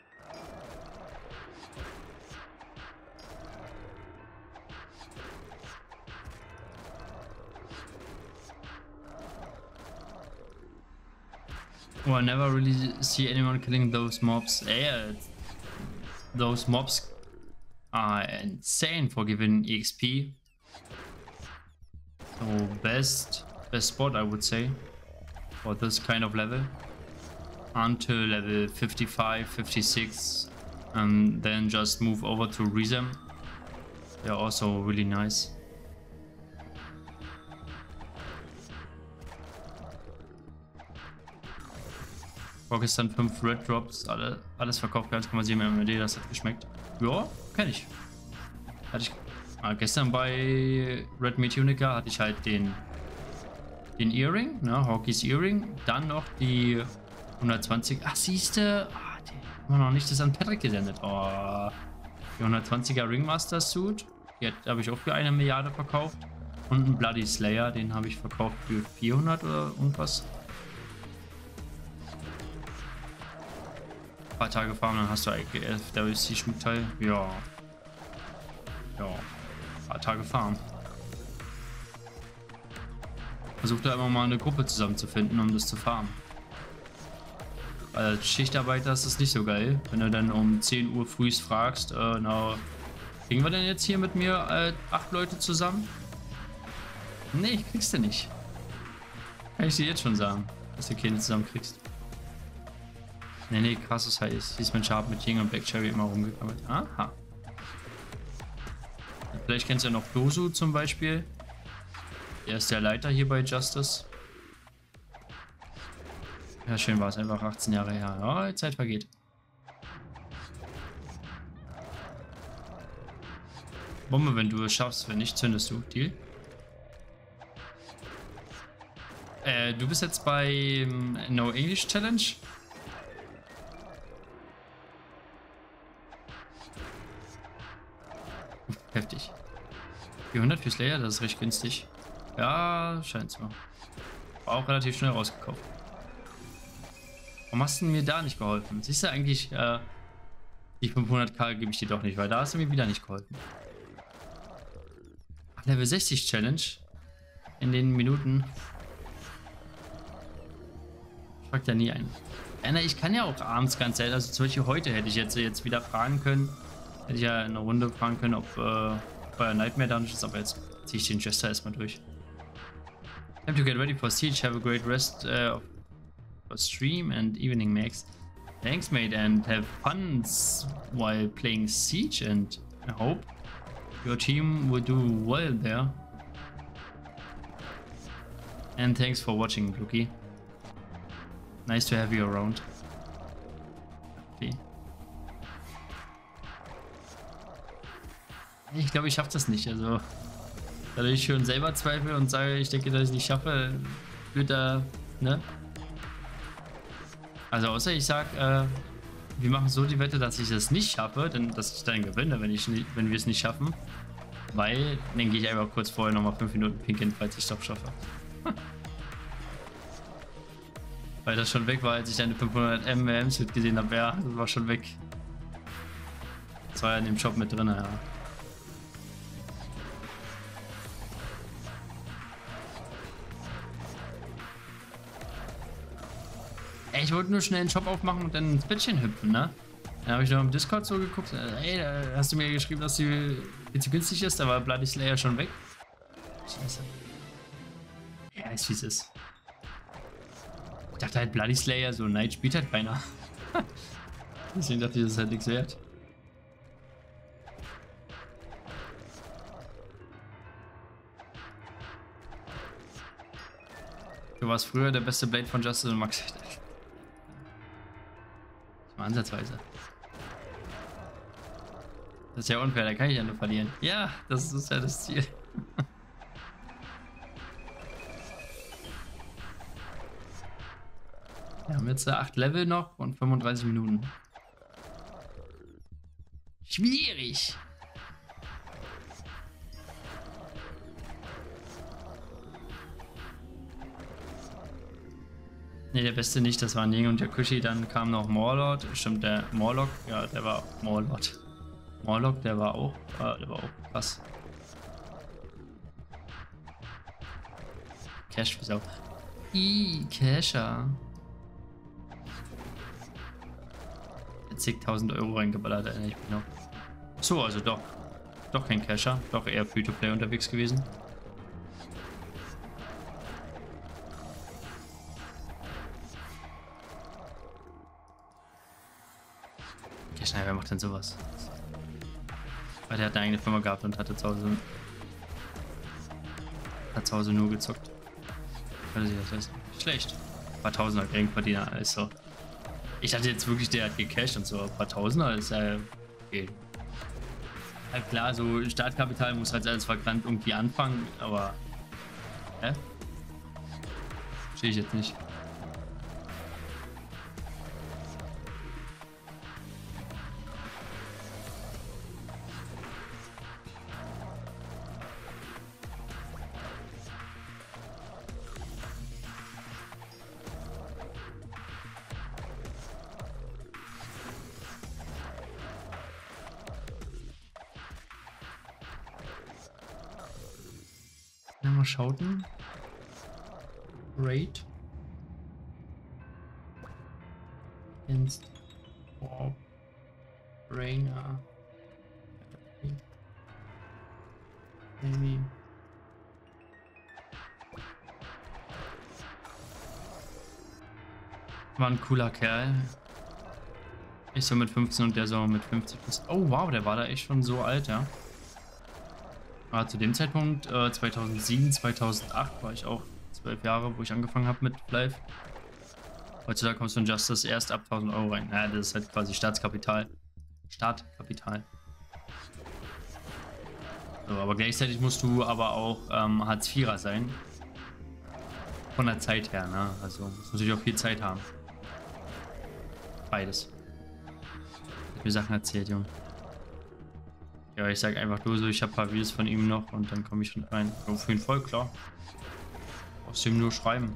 Oh, I never really see anyone killing those mobs. Yeah, those mobs are insane for giving E X P. So best best spot I would say for this kind of level until level fifty-five, fifty-six, and then just move over to Rizem. They're also really nice. Vorgestern fünf Red Drops, alle, alles verkauft, eins Komma sieben M M D, das hat geschmeckt. Ja, kenn ich. Hatte ich ah, gestern bei Red Meteonica hatte ich halt den, den Earring, ne, Hawkeyes Earring, dann noch die hundertzwanzig. Ach, siehste, ah, die haben wir noch nicht das an Patrick gesendet. Oh, die hundertzwanziger Ringmaster Suit, die habe ich auch für eine Milliarde verkauft. Und einen Bloody Slayer, den habe ich verkauft für vierhundert oder irgendwas. Ein paar Tage fahren, dann hast du eigentlich elf W C Schmuckteil. Ja. Ja. Ein paar Tage fahren. Versuch da immer mal eine Gruppe zusammenzufinden, um das zu fahren. Als Schichtarbeiter ist das nicht so geil, wenn du dann um zehn Uhr früh fragst, äh, na, kriegen wir denn jetzt hier mit mir äh, acht Leute zusammen? Nee, kriegst du nicht. Kann ich dir jetzt schon sagen, dass du keine zusammen kriegst. Nee, nee, krasses heiß. Siehst mein Sharp mit Ying und Black Cherry immer rumgekommen. Aha. Vielleicht kennst du ja noch Dosu zum Beispiel. Der ist der Leiter hier bei Justice. Ja, schön war es einfach achtzehn Jahre her. Ja, die Zeit vergeht. Bombe, wenn du es schaffst. Wenn nicht, zündest du. Deal? Äh, du bist jetzt bei um, No English Challenge. Heftig. vierhundert für Slayer, das ist recht günstig. Ja, scheint so. War auch relativ schnell rausgekauft. Warum hast du mir da nicht geholfen? Siehst du eigentlich, äh, die fünfhunderttausend gebe ich dir doch nicht, weil da hast du mir wieder nicht geholfen. Ach, Level sechzig Challenge. In den Minuten. Fragt ja nie ein. Ja, ich kann ja auch abends ganz selten, also zum Beispiel heute hätte ich jetzt, jetzt wieder fragen können. Hätte ich ja in einer Runde fragen können, ob äh, Feuer Nightmare Dungeon ist, aber jetzt ziehe ich den Jester erstmal durch. Time to get ready for siege. Have a great rest uh, of a stream and evening, Max. Thanks, mate, and have fun while playing siege. And I hope your team will do well there. And thanks for watching, Luki. Nice to have you around. Okay. Ich glaube, ich schaffe das nicht. Also, da ich schon selber zweifle und sage, ich denke, dass ich es nicht schaffe, wird da, ne? Also, außer ich sage, äh, wir machen so die Wette, dass ich es nicht schaffe, denn dass ich dann gewinne, wenn, ich, wenn wir es nicht schaffen. Weil, dann gehe ich einfach kurz vorher nochmal fünf Minuten pinkeln, falls ich es doch schaffe. Weil das schon weg war, als ich deine fünfhundert M M Suit gesehen habe. Ja, das war schon weg. Das war ja in dem Shop mit drin, ja. Ey, ich wollte nur schnell einen Shop aufmachen und dann ins Bettchen hüpfen, ne? Dann habe ich noch im Discord so geguckt. Ey, da hast du mir geschrieben, dass die viel zu günstig ist, da war Bloody Slayer schon weg. Scheiße. Ja, ist wie es ist. Ich dachte halt, Bloody Slayer, so Night spielt halt beinahe. Deswegen dachte ich, das ist halt nichts wert. Du warst früher der beste Blade von Justice und Max. Das war ansatzweise. Das ist ja unfair, da kann ich ja nur verlieren. Ja, das ist ja das Ziel. Wir haben jetzt acht Level noch und fünfunddreißig Minuten. Schwierig. Ne, der Beste nicht, das waren Ying und Yakushi. Dann kam noch Morlord. Stimmt, der Morlock, ja, der war Morlord. Morlock, der war auch, äh, der war auch krass. Cash für Sau. Ih, Casher. zigtausend Euro reingeballert, erinnere ich mich noch. So, also doch. Doch kein Casher, doch eher Free-to-Play unterwegs gewesen. Okay, schnell, wer macht denn sowas? Weil der hat eine eigene Firma gehabt und hatte zu Hause, hat zu Hause nur gezockt. Das ist schlecht. Ein paar Tausender Geringverdiener, also. Ich dachte jetzt wirklich, der hat gecasht und so ein paar Tausender ist ja okay. Halt klar, so Startkapital muss halt als Vagrant irgendwie anfangen, aber hä? Verstehe ich jetzt nicht. Mal schauten. Raid. Against Warp Brainer. Maybe. War ein cooler Kerl. Ich so mit fünfzehn und der so mit fünfzig. Oh wow, der war da echt schon so alt, ja. Aber zu dem Zeitpunkt, äh, zweitausendsieben, zweitausendacht, war ich auch zwölf Jahre, wo ich angefangen habe mit Live. Heutzutage kommst du in Justice erst ab tausend Euro rein. Naja, das ist halt quasi Staatskapital. Startkapital. So, aber gleichzeitig musst du aber auch ähm, Hartz-Vierer sein. Von der Zeit her, ne? Also musst natürlich auch viel Zeit haben. Beides. Ich hab mir Sachen erzählt, Junge. Ja, ich sag einfach nur so, ich habe ein paar Videos von ihm noch und dann komme ich schon rein. Auf jeden Fall, klar. Aus dem nur schreiben.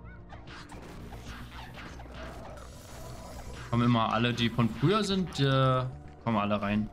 Kommen immer alle, die von früher sind, äh, kommen alle rein.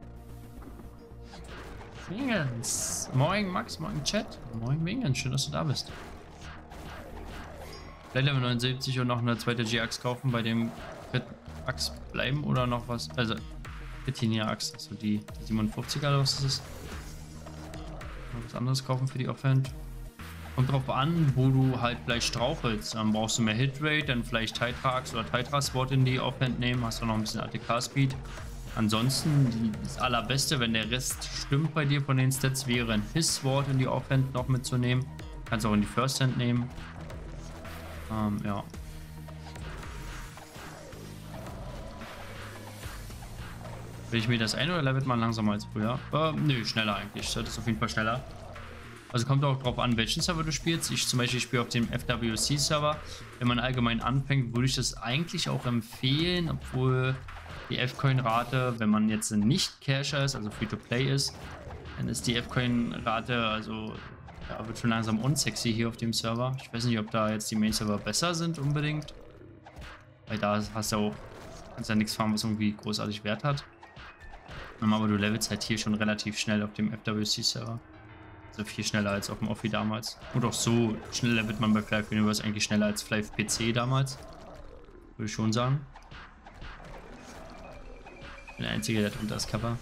Wingens. Moin Max, moin Chat. Moin Wingens, schön, dass du da bist. Vielleicht Level neunundsiebzig und noch eine zweite G-Axt kaufen, bei dem Axt bleiben oder noch was. Also Axt, also die, die siebenundfünfziger oder was ist das? Noch was anderes kaufen für die Offhand. Kommt drauf an, wo du halt gleich strauchelst. Dann brauchst du mehr Hitrate, dann vielleicht Titrax oder Titra-Sword in die Offhand nehmen, hast du noch ein bisschen A T K-Speed. Ansonsten das allerbeste, wenn der Rest stimmt bei dir von den Stats, wäre ein Hiss-Sword in die Offhand noch mitzunehmen. Kannst auch in die First Hand nehmen. Ähm, ja. Will ich mir das ein oder levelt man langsamer als früher? Äh, nö, schneller eigentlich. Das ist auf jeden Fall schneller. Also kommt auch drauf an, welchen Server du spielst. Ich zum Beispiel spiele auf dem F W C-Server. Wenn man allgemein anfängt, würde ich das eigentlich auch empfehlen, obwohl die F-Coin-Rate, wenn man jetzt nicht Casher ist, also Free-to-Play ist, dann ist die F-Coin-Rate, also ja, wird schon langsam unsexy hier auf dem Server. Ich weiß nicht, ob da jetzt die Main-Server besser sind unbedingt. Weil da hast du auch, kannst ja nichts fahren, was irgendwie großartig Wert hat. Aber du levelst halt hier schon relativ schnell auf dem F W C-Server. Also viel schneller als auf dem Offi damals. Und auch so schnell levelt man bei Flive Universe eigentlich schneller als Flive P C damals. Würde ich schon sagen. Ich bin der Einzige, der drunter ist Cover.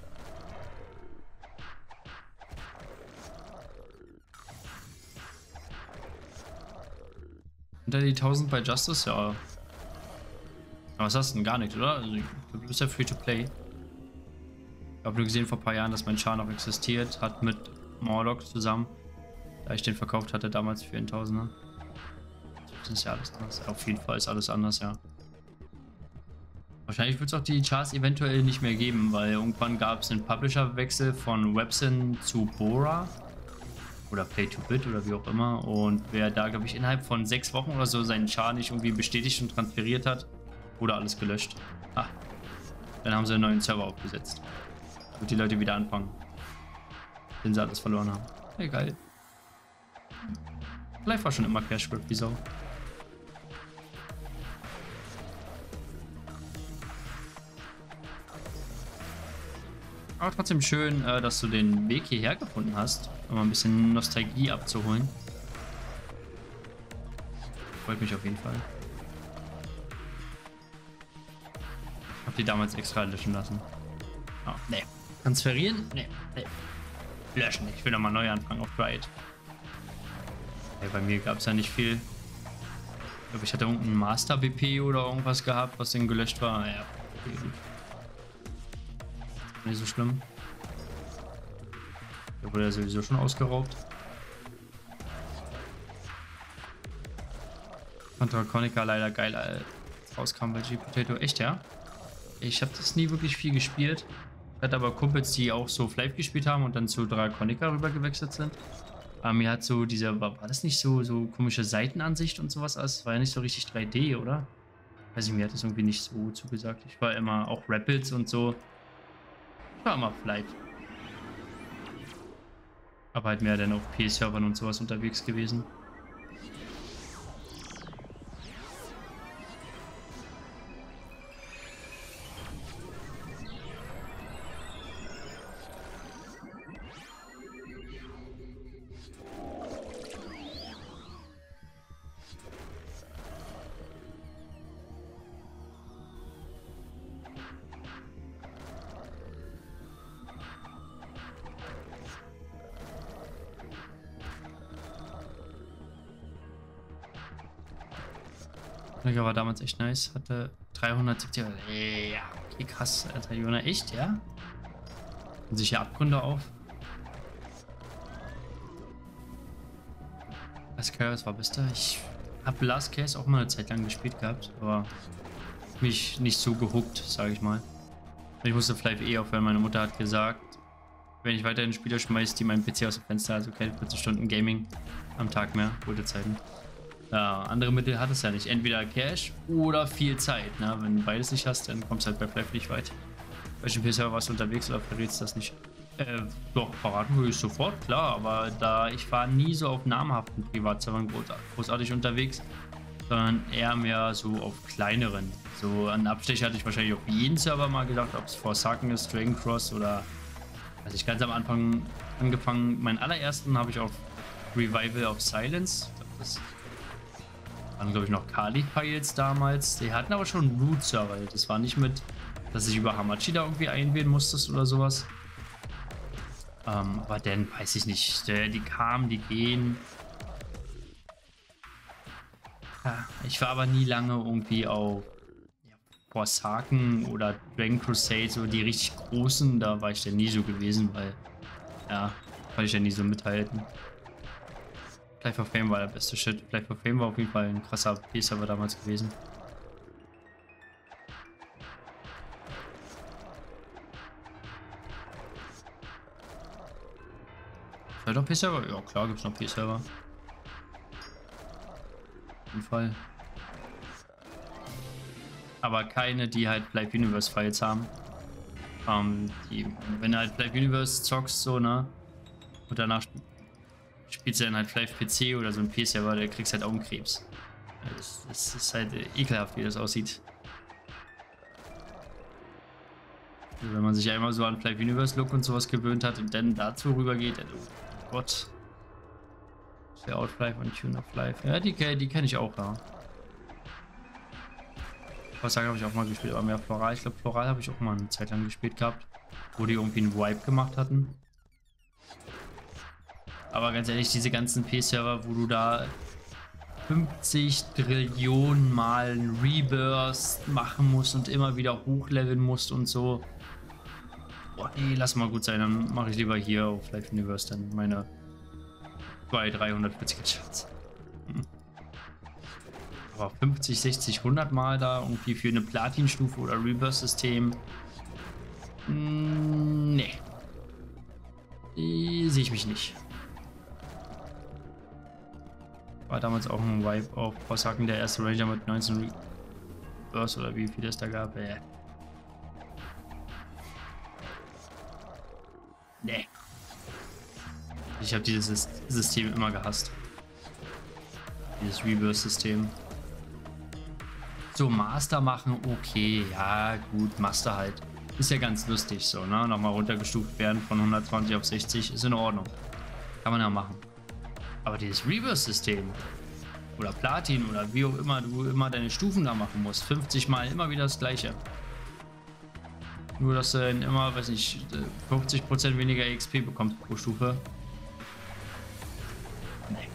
Unter die tausend bei Justice, ja. Aber was hast du denn? Gar nichts, oder? Also, du bist ja Free-to-Play. Ich habe nur gesehen vor ein paar Jahren, dass mein Char noch existiert hat mit Morlock zusammen. Da ich den verkauft hatte damals für einen Tausender. Das ist ja alles anders. Auf jeden Fall ist alles anders, ja. Wahrscheinlich wird es auch die Chars eventuell nicht mehr geben, weil irgendwann gab es einen Publisher-Wechsel von Websyn zu Bora. Oder Play-to-Bit oder wie auch immer. Und wer da, glaube ich, innerhalb von sechs Wochen oder so seinen Char nicht irgendwie bestätigt und transferiert hat, wurde alles gelöscht. Ah, dann haben sie einen neuen Server aufgesetzt. Und die Leute wieder anfangen. Den sie alles verloren haben. Egal. Live war schon immer Cash Grip, wie Sau. Aber trotzdem schön, dass du den Weg hierher gefunden hast, um mal ein bisschen Nostalgie abzuholen. Freut mich auf jeden Fall. Hab die damals extra löschen lassen. Oh, nee. Transferieren? Nee, nee. Löschen. Ich will nochmal neu anfangen auf Riot. Hey, bei mir gab es ja nicht viel. Ich glaube, ich hatte irgendeinen Master B P oder irgendwas gehabt, was dann gelöscht war. Ja, okay, gut. Nicht so schlimm. Da wurde ja sowieso schon ausgeraubt. Fand Draconica leider geil als rauskam bei G-Potato. Echt, ja? Ich habe das nie wirklich viel gespielt. Ich hatte aber Kumpels, die auch so Flive gespielt haben und dann zu Draconica rüber gewechselt sind. Aber mir hat so dieser, war, war das nicht so, so komische Seitenansicht und sowas alles? War ja nicht so richtig drei D, oder? Weiß ich, mir hat das irgendwie nicht so zugesagt. Ich war immer auch Rapids und so. Ich war immer Flive. Aber halt mehr dann auf P C-Servern und sowas unterwegs gewesen. Der war damals echt nice. Hatte dreihundertsiebzig. Ey, ja, okay, krass, Alter. Jona, echt, ja? Und sich hier Abgründe auf. Last Chaos war bester. Ich habe Last Chaos auch mal eine Zeit lang gespielt gehabt, aber mich nicht so gehuckt, sage ich mal. Ich musste vielleicht eh aufhören. Meine Mutter hat gesagt, wenn ich weiterhin Spiele schmeiße, die mein P C aus dem Fenster, also keine vierzig Stunden Gaming am Tag mehr, gute Zeiten. Ja, andere Mittel hat es ja nicht. Entweder Cash oder viel Zeit. Ne? Wenn du beides nicht hast, dann kommst du halt bei Flive nicht weit. Welchen P C warst du unterwegs oder verrätst das nicht? Äh, doch, verraten würde ich sofort, klar. Aber da ich war nie so auf namhaften Privatservern großartig unterwegs, sondern eher mehr so auf kleineren. So einen Abstecher hatte ich wahrscheinlich auf jeden Server mal gedacht, ob es Forsaken ist, Dragon Cross oder... Also ich ganz am Anfang angefangen, meinen allerersten habe ich auf Revival of Silence. Das waren, glaube ich, noch Kali-Files damals. Die hatten aber schon Root-Server. Das war nicht mit, dass ich über Hamachi da irgendwie einwählen musstest oder sowas. Ähm, aber dann weiß ich nicht. Die kamen, die gehen. Ja, ich war aber nie lange irgendwie auf ja, Forsaken oder Dragon Crusade, so die richtig großen. Da war ich dann nie so gewesen, weil ja, konnte ich ja nie so mithalten. Flive for Fame war der beste Shit. Flive for Fame war auf jeden Fall ein krasser P-Server damals gewesen. Vielleicht noch P-Server? Ja, klar gibt es noch P-Server. Auf jeden Fall. Aber keine, die halt Flive Universe Files haben. Ähm, die, wenn du halt Flive Universe zockst, so, ne? Und danach spielst du dann halt Flive P C oder so ein P-Server, der kriegst halt Augenkrebs. Das, das ist halt ekelhaft, wie das aussieht. Also wenn man sich einmal so an Flive Universe Look und sowas gewöhnt hat und dann dazu rübergeht, also, oh Gott. Der Outflive und Tune of Life. Ja, die, die kenne ich auch, ja. Forsaken habe ich auch mal gespielt, aber mehr Floral. Ich glaube, Floral habe ich auch mal eine Zeit lang gespielt gehabt, wo die irgendwie einen Wipe gemacht hatten. Aber ganz ehrlich, diese ganzen P-Server, wo du da fünfzig Trillionen Mal einen Reburst machen musst und immer wieder hochleveln musst und so. Boah, nee, lass mal gut sein, dann mache ich lieber hier auf Flive Universe dann meine zweihundert, dreihundertvierzig Chats. Hm. Aber fünfzig, sechzig, hundert Mal da irgendwie für eine Platin-Stufe oder Reburst-System. Hm, nee. Sehe ich mich nicht. War damals auch ein Wipe auf Forsaken, der erste Ranger mit neunzehn Reburst oder wie viel es da gab. Äh. Nee. Ich habe dieses System immer gehasst. Dieses Reburst-System. So, Master machen, okay, ja, gut, Master halt. Ist ja ganz lustig so, ne? Nochmal runtergestuft werden von hundertzwanzig auf sechzig, ist in Ordnung. Kann man ja machen. Aber dieses Reverse-System oder Platin oder wie auch immer du immer deine Stufen da machen musst, fünfzig Mal immer wieder das gleiche. Nur, dass du dann immer, weiß nicht, fünfzig Prozent weniger X P bekommst pro Stufe. Nee.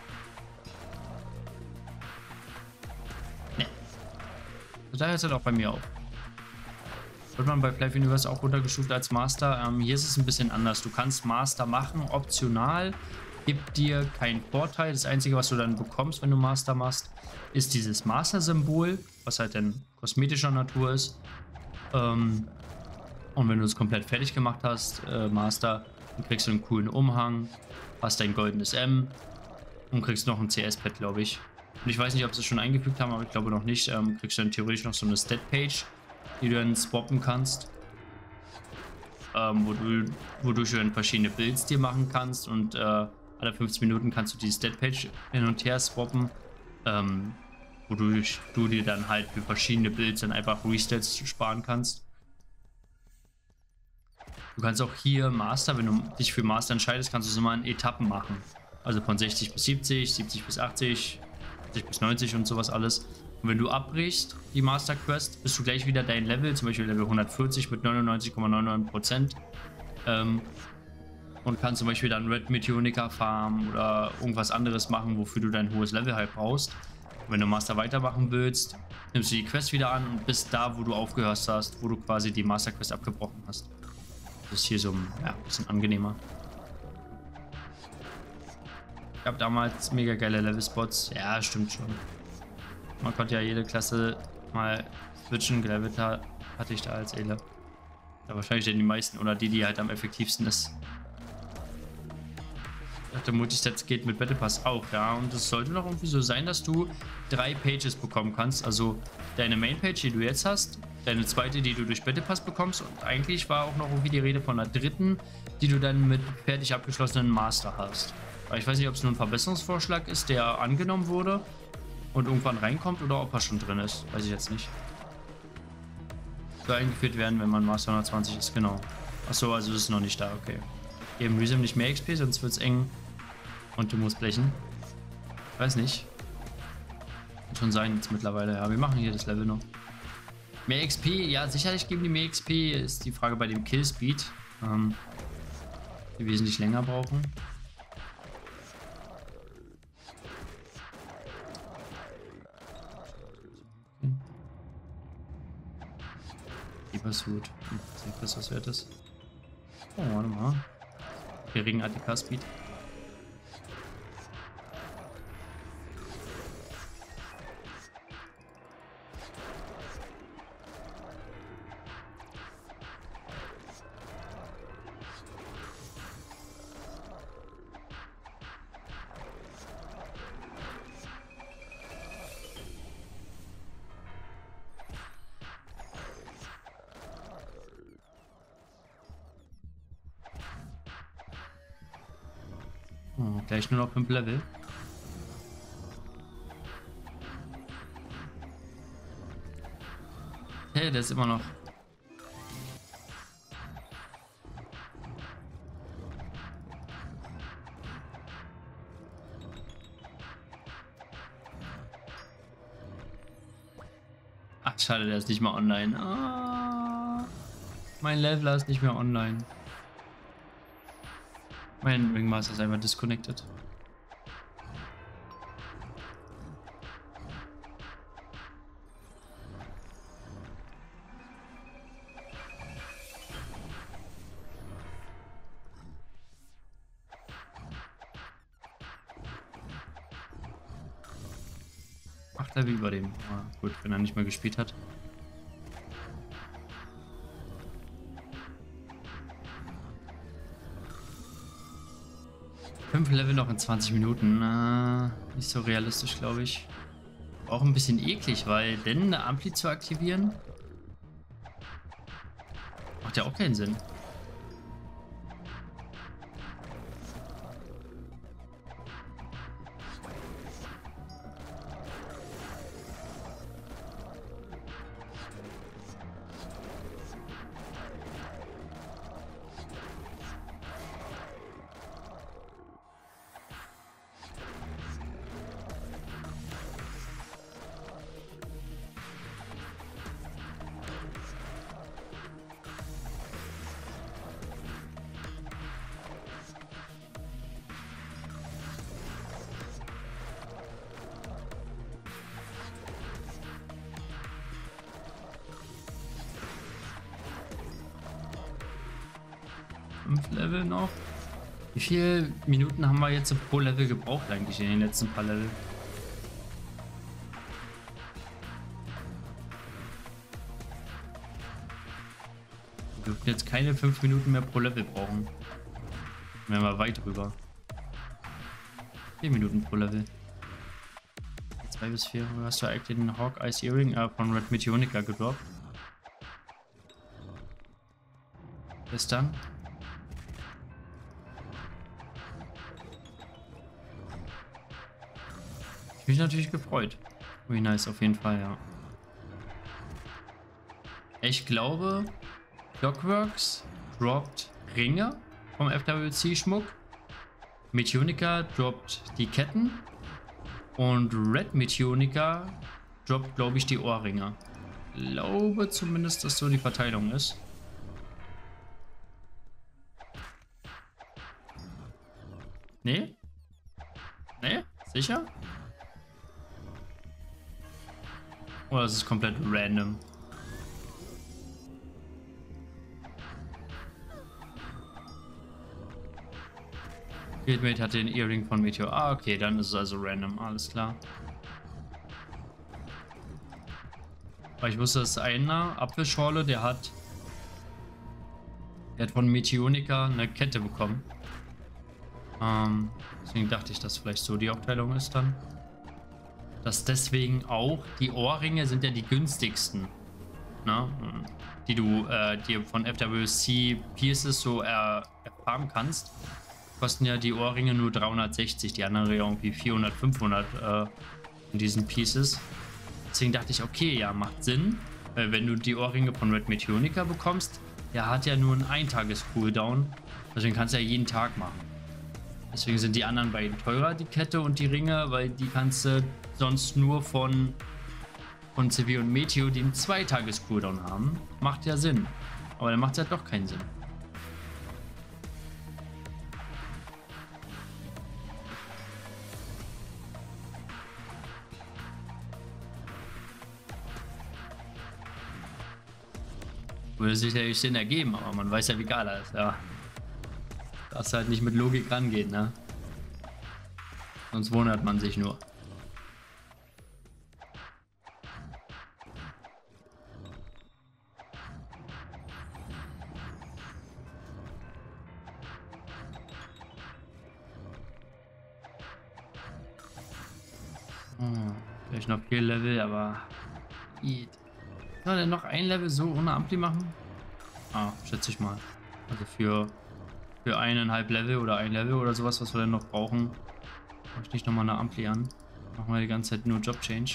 Nee. Da hört es halt auch bei mir auf. Wird man bei Flive Universe auch runtergestuft als Master. Ähm, hier ist es ein bisschen anders. Du kannst Master machen, optional. Gibt dir keinen Vorteil. Das Einzige, was du dann bekommst, wenn du Master machst, ist dieses Master-Symbol. was halt dann kosmetischer Natur ist. Ähm, und wenn du es komplett fertig gemacht hast, äh, Master, dann kriegst du einen coolen Umhang, hast dein goldenes M und kriegst noch ein C S-Pad, glaube ich. Und ich weiß nicht, ob sie es schon eingefügt haben, aber ich glaube noch nicht. Ähm, kriegst du dann theoretisch noch so eine Stat-Page, die du dann swappen kannst. Ähm, wo du, wodurch du dann verschiedene Builds dir machen kannst und äh, alle fünfzehn Minuten kannst du die Stat-Page hin und her swappen, ähm, wodurch du dir dann halt für verschiedene Builds dann einfach Restats sparen kannst. Du kannst auch hier Master, wenn du dich für Master entscheidest, kannst du es immer in Etappen machen. Also von sechzig bis siebzig, siebzig bis achtzig, achtzig bis neunzig und sowas alles. Und wenn du abbrichst, die Master Quest, bist du gleich wieder dein Level, zum Beispiel Level hundertvierzig mit neunundneunzig Komma neunundneunzig Prozent. Ähm, und kannst zum Beispiel dann Red Meteonica farmen oder irgendwas anderes machen, wofür du dein hohes Level halt brauchst. Und wenn du Master weitermachen willst, nimmst du die Quest wieder an und bist da, wo du aufgehört hast, wo du quasi die Master Quest abgebrochen hast. Das ist hier so ja, ein bisschen angenehmer. Ich habe damals mega geile Level-Spots. Ja, stimmt schon. Man konnte ja jede Klasse mal switchen. Gelevelt hatte ich da als Ele. Ja, wahrscheinlich denn die meisten oder die, die halt am effektivsten ist. Ich dachte, Multistats geht mit Battle Pass auch, ja. Und es sollte doch irgendwie so sein, dass du drei Pages bekommen kannst. Also deine Main-Page, die du jetzt hast, deine zweite, die du durch Battle Pass bekommst. Und eigentlich war auch noch irgendwie die Rede von einer dritten, die du dann mit fertig abgeschlossenen Master hast. Aber ich weiß nicht, ob es nur ein Verbesserungsvorschlag ist, der angenommen wurde und irgendwann reinkommt oder ob er schon drin ist. Weiß ich jetzt nicht. Soll eingeführt werden, wenn man Master hundertzwanzig ist, genau. Achso, also ist es noch nicht da, okay. Geben Resum nicht mehr X P, sonst wird es eng und du musst blechen. Ich weiß nicht. Kann schon sein jetzt mittlerweile, ja. Wir machen hier das Level noch. Mehr X P, ja, sicherlich geben die mehr X P, ist die Frage bei dem Killspeed. Ähm, die wesentlich länger brauchen. Keeper's Root. Hm, das was wert ist. Oh, warte mal. Geringen A T K-Speed. Oh, gleich nur noch fünf Level. Hey, der ist immer noch. Ach, schade, der ist nicht mal online. Ah, mein Leveler ist nicht mehr online. Mein Ringmaster ist einfach disconnected. Acht Level über dem. Ah, gut, wenn er nicht mehr gespielt hat. fünf Level noch in zwanzig Minuten. Na, nicht so realistisch, glaube ich. Auch ein bisschen eklig, weil denn eine Ampli zu aktivieren macht ja auch keinen Sinn. fünf Level noch. Wie viele Minuten haben wir jetzt pro Level gebraucht eigentlich in den letzten paar Level? Wir dürfen jetzt keine fünf Minuten mehr pro Level brauchen. Dann wären wir weit drüber. vier Minuten pro Level. zwei bis vier. Hast du eigentlich den Hawk-Eyes Earring äh, von Red Meteonica gedroppt? Bis dann. Ich mich natürlich gefreut. Ui, nice, auf jeden Fall, ja. Ich glaube, Clockworks droppt Ringe vom F W C-Schmuck. Meteonica droppt die Ketten. Und Red Meteonica droppt, glaube ich, die Ohrringe. Ich glaube zumindest, dass so die Verteilung ist. Nee? Nee? Sicher? Oder ist es komplett random? Fieldmate hat den Earring von Meteor. Ah, okay, dann ist es also random. Alles klar. Weil ich wusste, dass einer Apfelschorle, der hat, der hat von Meteonica eine Kette bekommen. Ähm, deswegen dachte ich, dass vielleicht so die Aufteilung ist dann. Dass deswegen auch die Ohrringe sind ja die günstigsten, ne? Die du äh, dir von F W C Pieces so er, erfahren kannst. Kosten ja die Ohrringe nur dreihundertsechzig, die anderen irgendwie vierhundert, fünfhundert äh, in diesen Pieces. Deswegen dachte ich, okay, ja, macht Sinn. Äh, wenn du die Ohrringe von Red Meteonica bekommst, der hat ja nur einen Eintages-Cooldown. Deswegen kannst du ja jeden Tag machen. Deswegen sind die anderen beiden teurer, die Kette und die Ringe, weil die kannst du sonst nur von, von C V und Meteo, die einen Zweitages-Cooldown haben. Macht ja Sinn. Aber dann macht es ja doch keinen Sinn. Würde sicherlich Sinn ergeben, aber man weiß ja, wie Gala ist, ja. Darfst halt nicht mit Logik rangehen, ne? Sonst wundert man sich nur. Oh, vielleicht noch vier Level, aber... Soll er noch ein Level so ohne Ampli machen? Ah, schätze ich mal. Also für, für eineinhalb Level oder ein Level oder sowas, was wir dann noch brauchen, mache ich nicht nochmal eine Ampli an. Machen wir die ganze Zeit nur Job Change.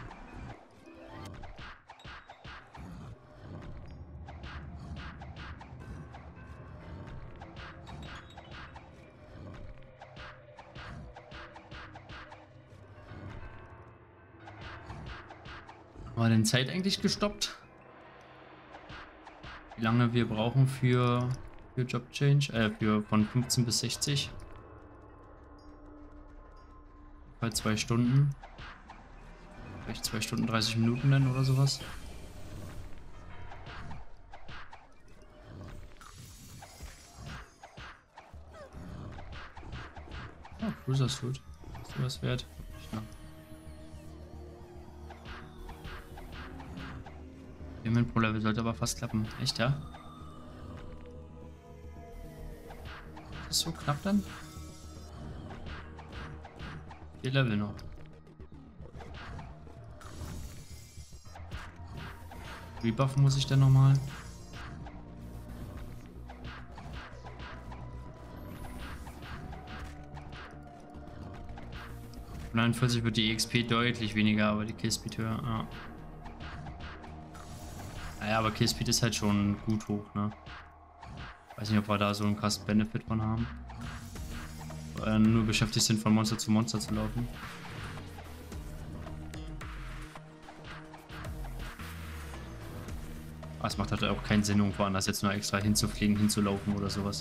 War denn Zeit eigentlich gestoppt? Wie lange wir brauchen für, für Job Change? Äh, für von fünfzehn bis sechzig. Bei zwei Stunden. Vielleicht zwei Stunden dreißig Minuten dann oder sowas. Oh, Cruiser Suit. Ist dir was wert? Ja. Payment pro Level sollte aber fast klappen. Echt, ja? Ist das so knapp dann? Vier Level noch. Rebuffen muss ich dann nochmal. neunundvierzig wird die E X P deutlich weniger, aber die Killspeed höher. Ja. Naja, aber Killspeed ist halt schon gut hoch, ne? Weiß nicht, ob wir da so einen krassen Benefit von haben. Weil nur beschäftigt sind, von Monster zu Monster zu laufen. Aber es macht halt auch keinen Sinn, irgendwo anders jetzt nur extra hinzufliegen, hinzulaufen oder sowas.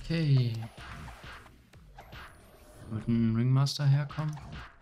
Okay. Wird ein Ringmaster herkommen?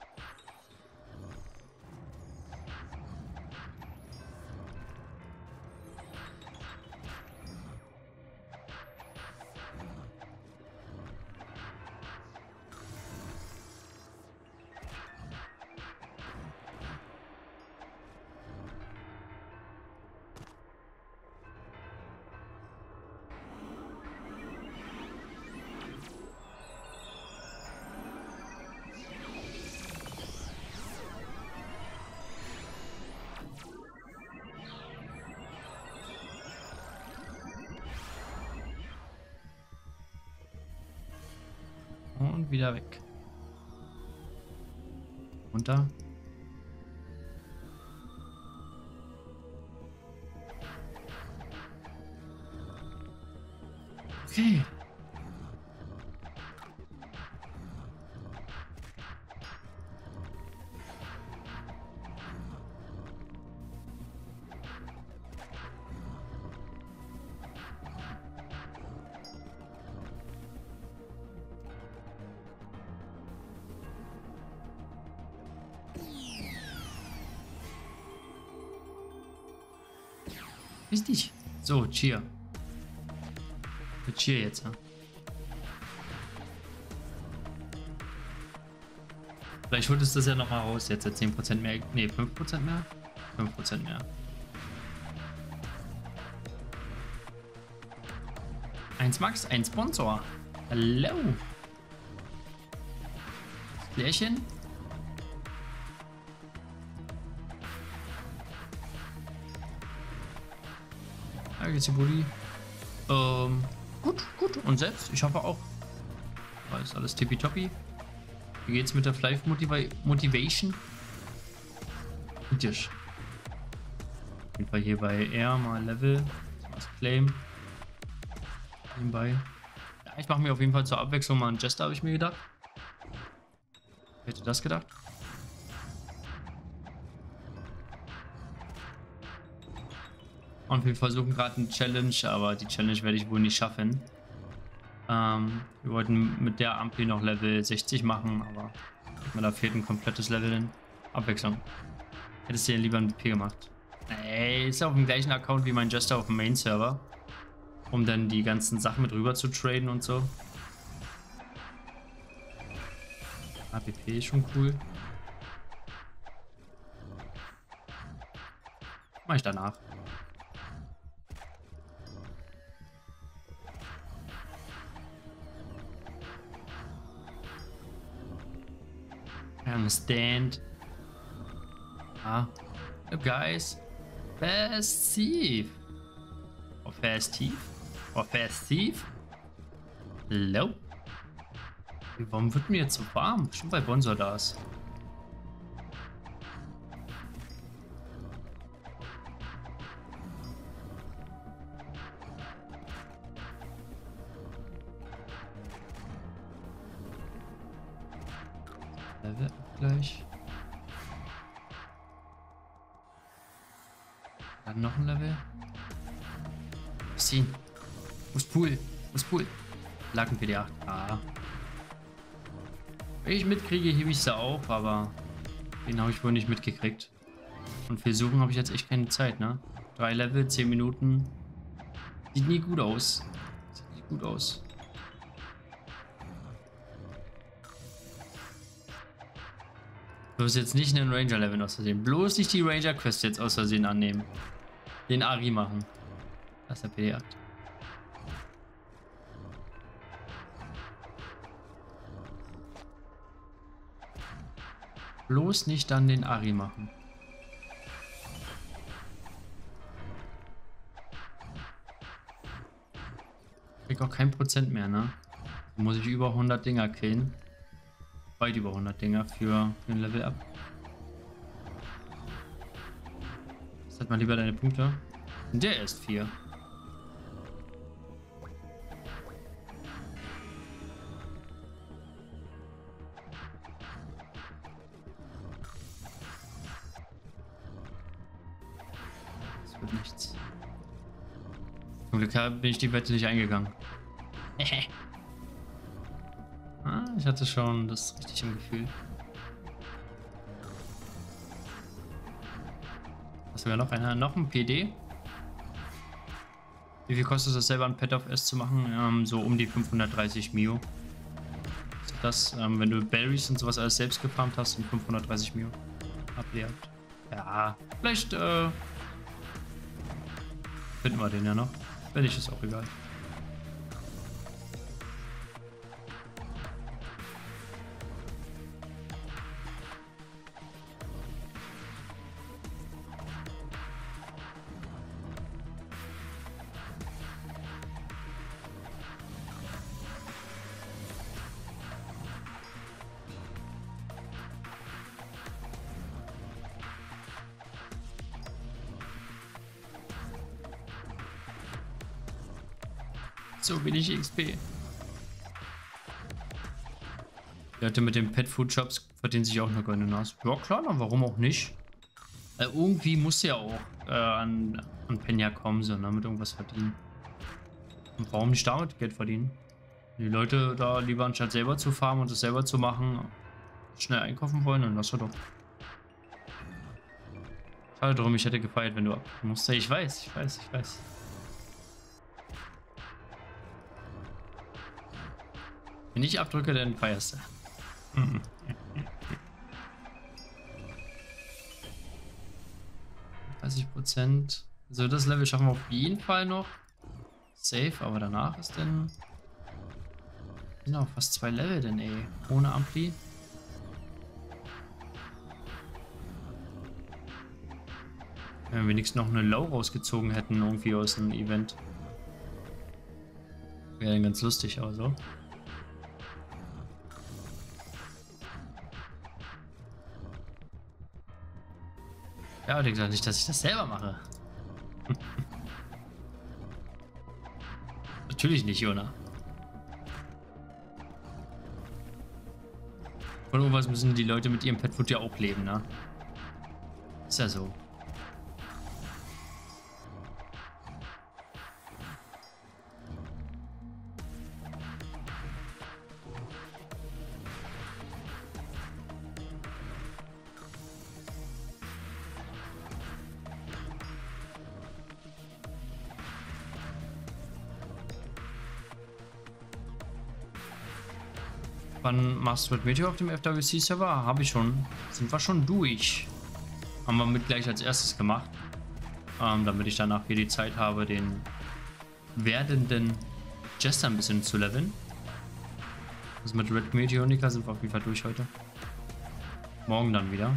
Und wieder weg. Runter. Okay. Richtig. So, Cheer. Für Cheer jetzt, ja. Vielleicht holt es das ja nochmal raus. Jetzt zehn Prozent mehr. Ne, fünf Prozent mehr? fünf Prozent mehr. eins Max, ein Sponsor. Hallo. Klärchen. Da geht's die Buddy. Ähm, gut, gut. Und selbst? Ich hoffe auch. War ist alles tippitoppi. Wie geht's mit der Flive Motiva Motivation? Und dir. Auf jeden Fall hier bei R mal Level. Was Claim. Nebenbei. Ja, ich mache mir auf jeden Fall zur Abwechslung mal einen Jester, habe ich mir gedacht. Wer hätte das gedacht? Und wir versuchen gerade eine Challenge, aber die Challenge werde ich wohl nicht schaffen. Ähm, wir wollten mit der Ampli noch Level sechzig machen, aber da fehlt ein komplettes Level in Abwechslung. Hättest du ja lieber ein B P gemacht. Ey, ist auf dem gleichen Account wie mein Jester auf dem Main-Server. Um dann die ganzen Sachen mit rüber zu traden und so. A P P ist schon cool. Mach ich danach. I understand. Ah. Hello guys. Fast Thief. Or Fast Thief? Or Fast Thief? Hello? Warum wird mir jetzt so warm? Schon bei Bonsor da ist. Level Abgleich. Dann noch ein Level. Ziehen. Muss Pool. Muss Pool. Lacken P D acht. Ah. Wenn ich mitkriege, hebe ich sie auf, aber den habe ich wohl nicht mitgekriegt. Und für Suchen habe ich jetzt echt keine Zeit, ne? Drei Level, zehn Minuten. Sieht nie gut aus. Sieht nie gut aus. Bloß jetzt nicht einen Ranger-Level aus Versehen. Bloß nicht die Ranger-Quest jetzt aus Versehen annehmen. Den Ari machen. Das ist der P D acht. Bloß nicht dann den Ari machen. Ich krieg auch kein Prozent mehr, ne? Da muss ich über hundert Dinger killen. Weit über hundert Dinger für, für ein Level up. Sag mal lieber deine Punkte. Der ist vier. Das wird nichts. Zum Glück bin ich die Wette nicht eingegangen. Ich hatte schon das richtig im Gefühl. Was wäre noch einer? Noch ein P D? Wie viel kostet das selber ein Pet of S zu machen? Ähm, so um die fünfhundertdreißig Mio. Das, ähm, wenn du Berries und sowas alles selbst gefarmt hast, sind fünfhundertdreißig Mio ableert. Ja, vielleicht äh, finden wir den ja noch. Wenn nicht, ist auch egal. So wenig X P. Die Leute mit den Pet Food Shops verdienen sich auch eine goldene Nase. Ja klar, dann warum auch nicht? Äh, irgendwie muss ja auch äh, an, an Penja kommen, so, ne, mit irgendwas verdienen. Und warum nicht damit Geld verdienen? Die Leute da lieber anstatt selber zu farmen und das selber zu machen, schnell einkaufen wollen, dann lass er doch. Schade drum, ich hätte gefeiert, wenn du ab musst. Ich weiß, ich weiß, ich weiß. Wenn ich abdrücke, dann feierst du. dreißig Prozent. Also das Level schaffen wir auf jeden Fall noch. Safe, aber danach ist dann... Genau, fast zwei Level denn, ey. Ohne Ampli. Wenn wir wenigstens noch eine Low rausgezogen hätten, irgendwie aus dem Event. Wäre dann ganz lustig, aber so. Ja, denkt doch nicht, dass ich das selber mache. Natürlich nicht, Jona. Von irgendwas müssen die Leute mit ihrem Pet Food ja auch leben, ne? Ist ja so. Wann machst du mit Meteor auf dem F W C-Server? Habe ich schon. Sind wir schon durch. Haben wir mit gleich als erstes gemacht. Ähm, damit ich danach hier die Zeit habe, den werdenden Jester ein bisschen zu leveln. Also mit Red Meteonica sind wir auf jeden Fall durch heute. Morgen dann wieder.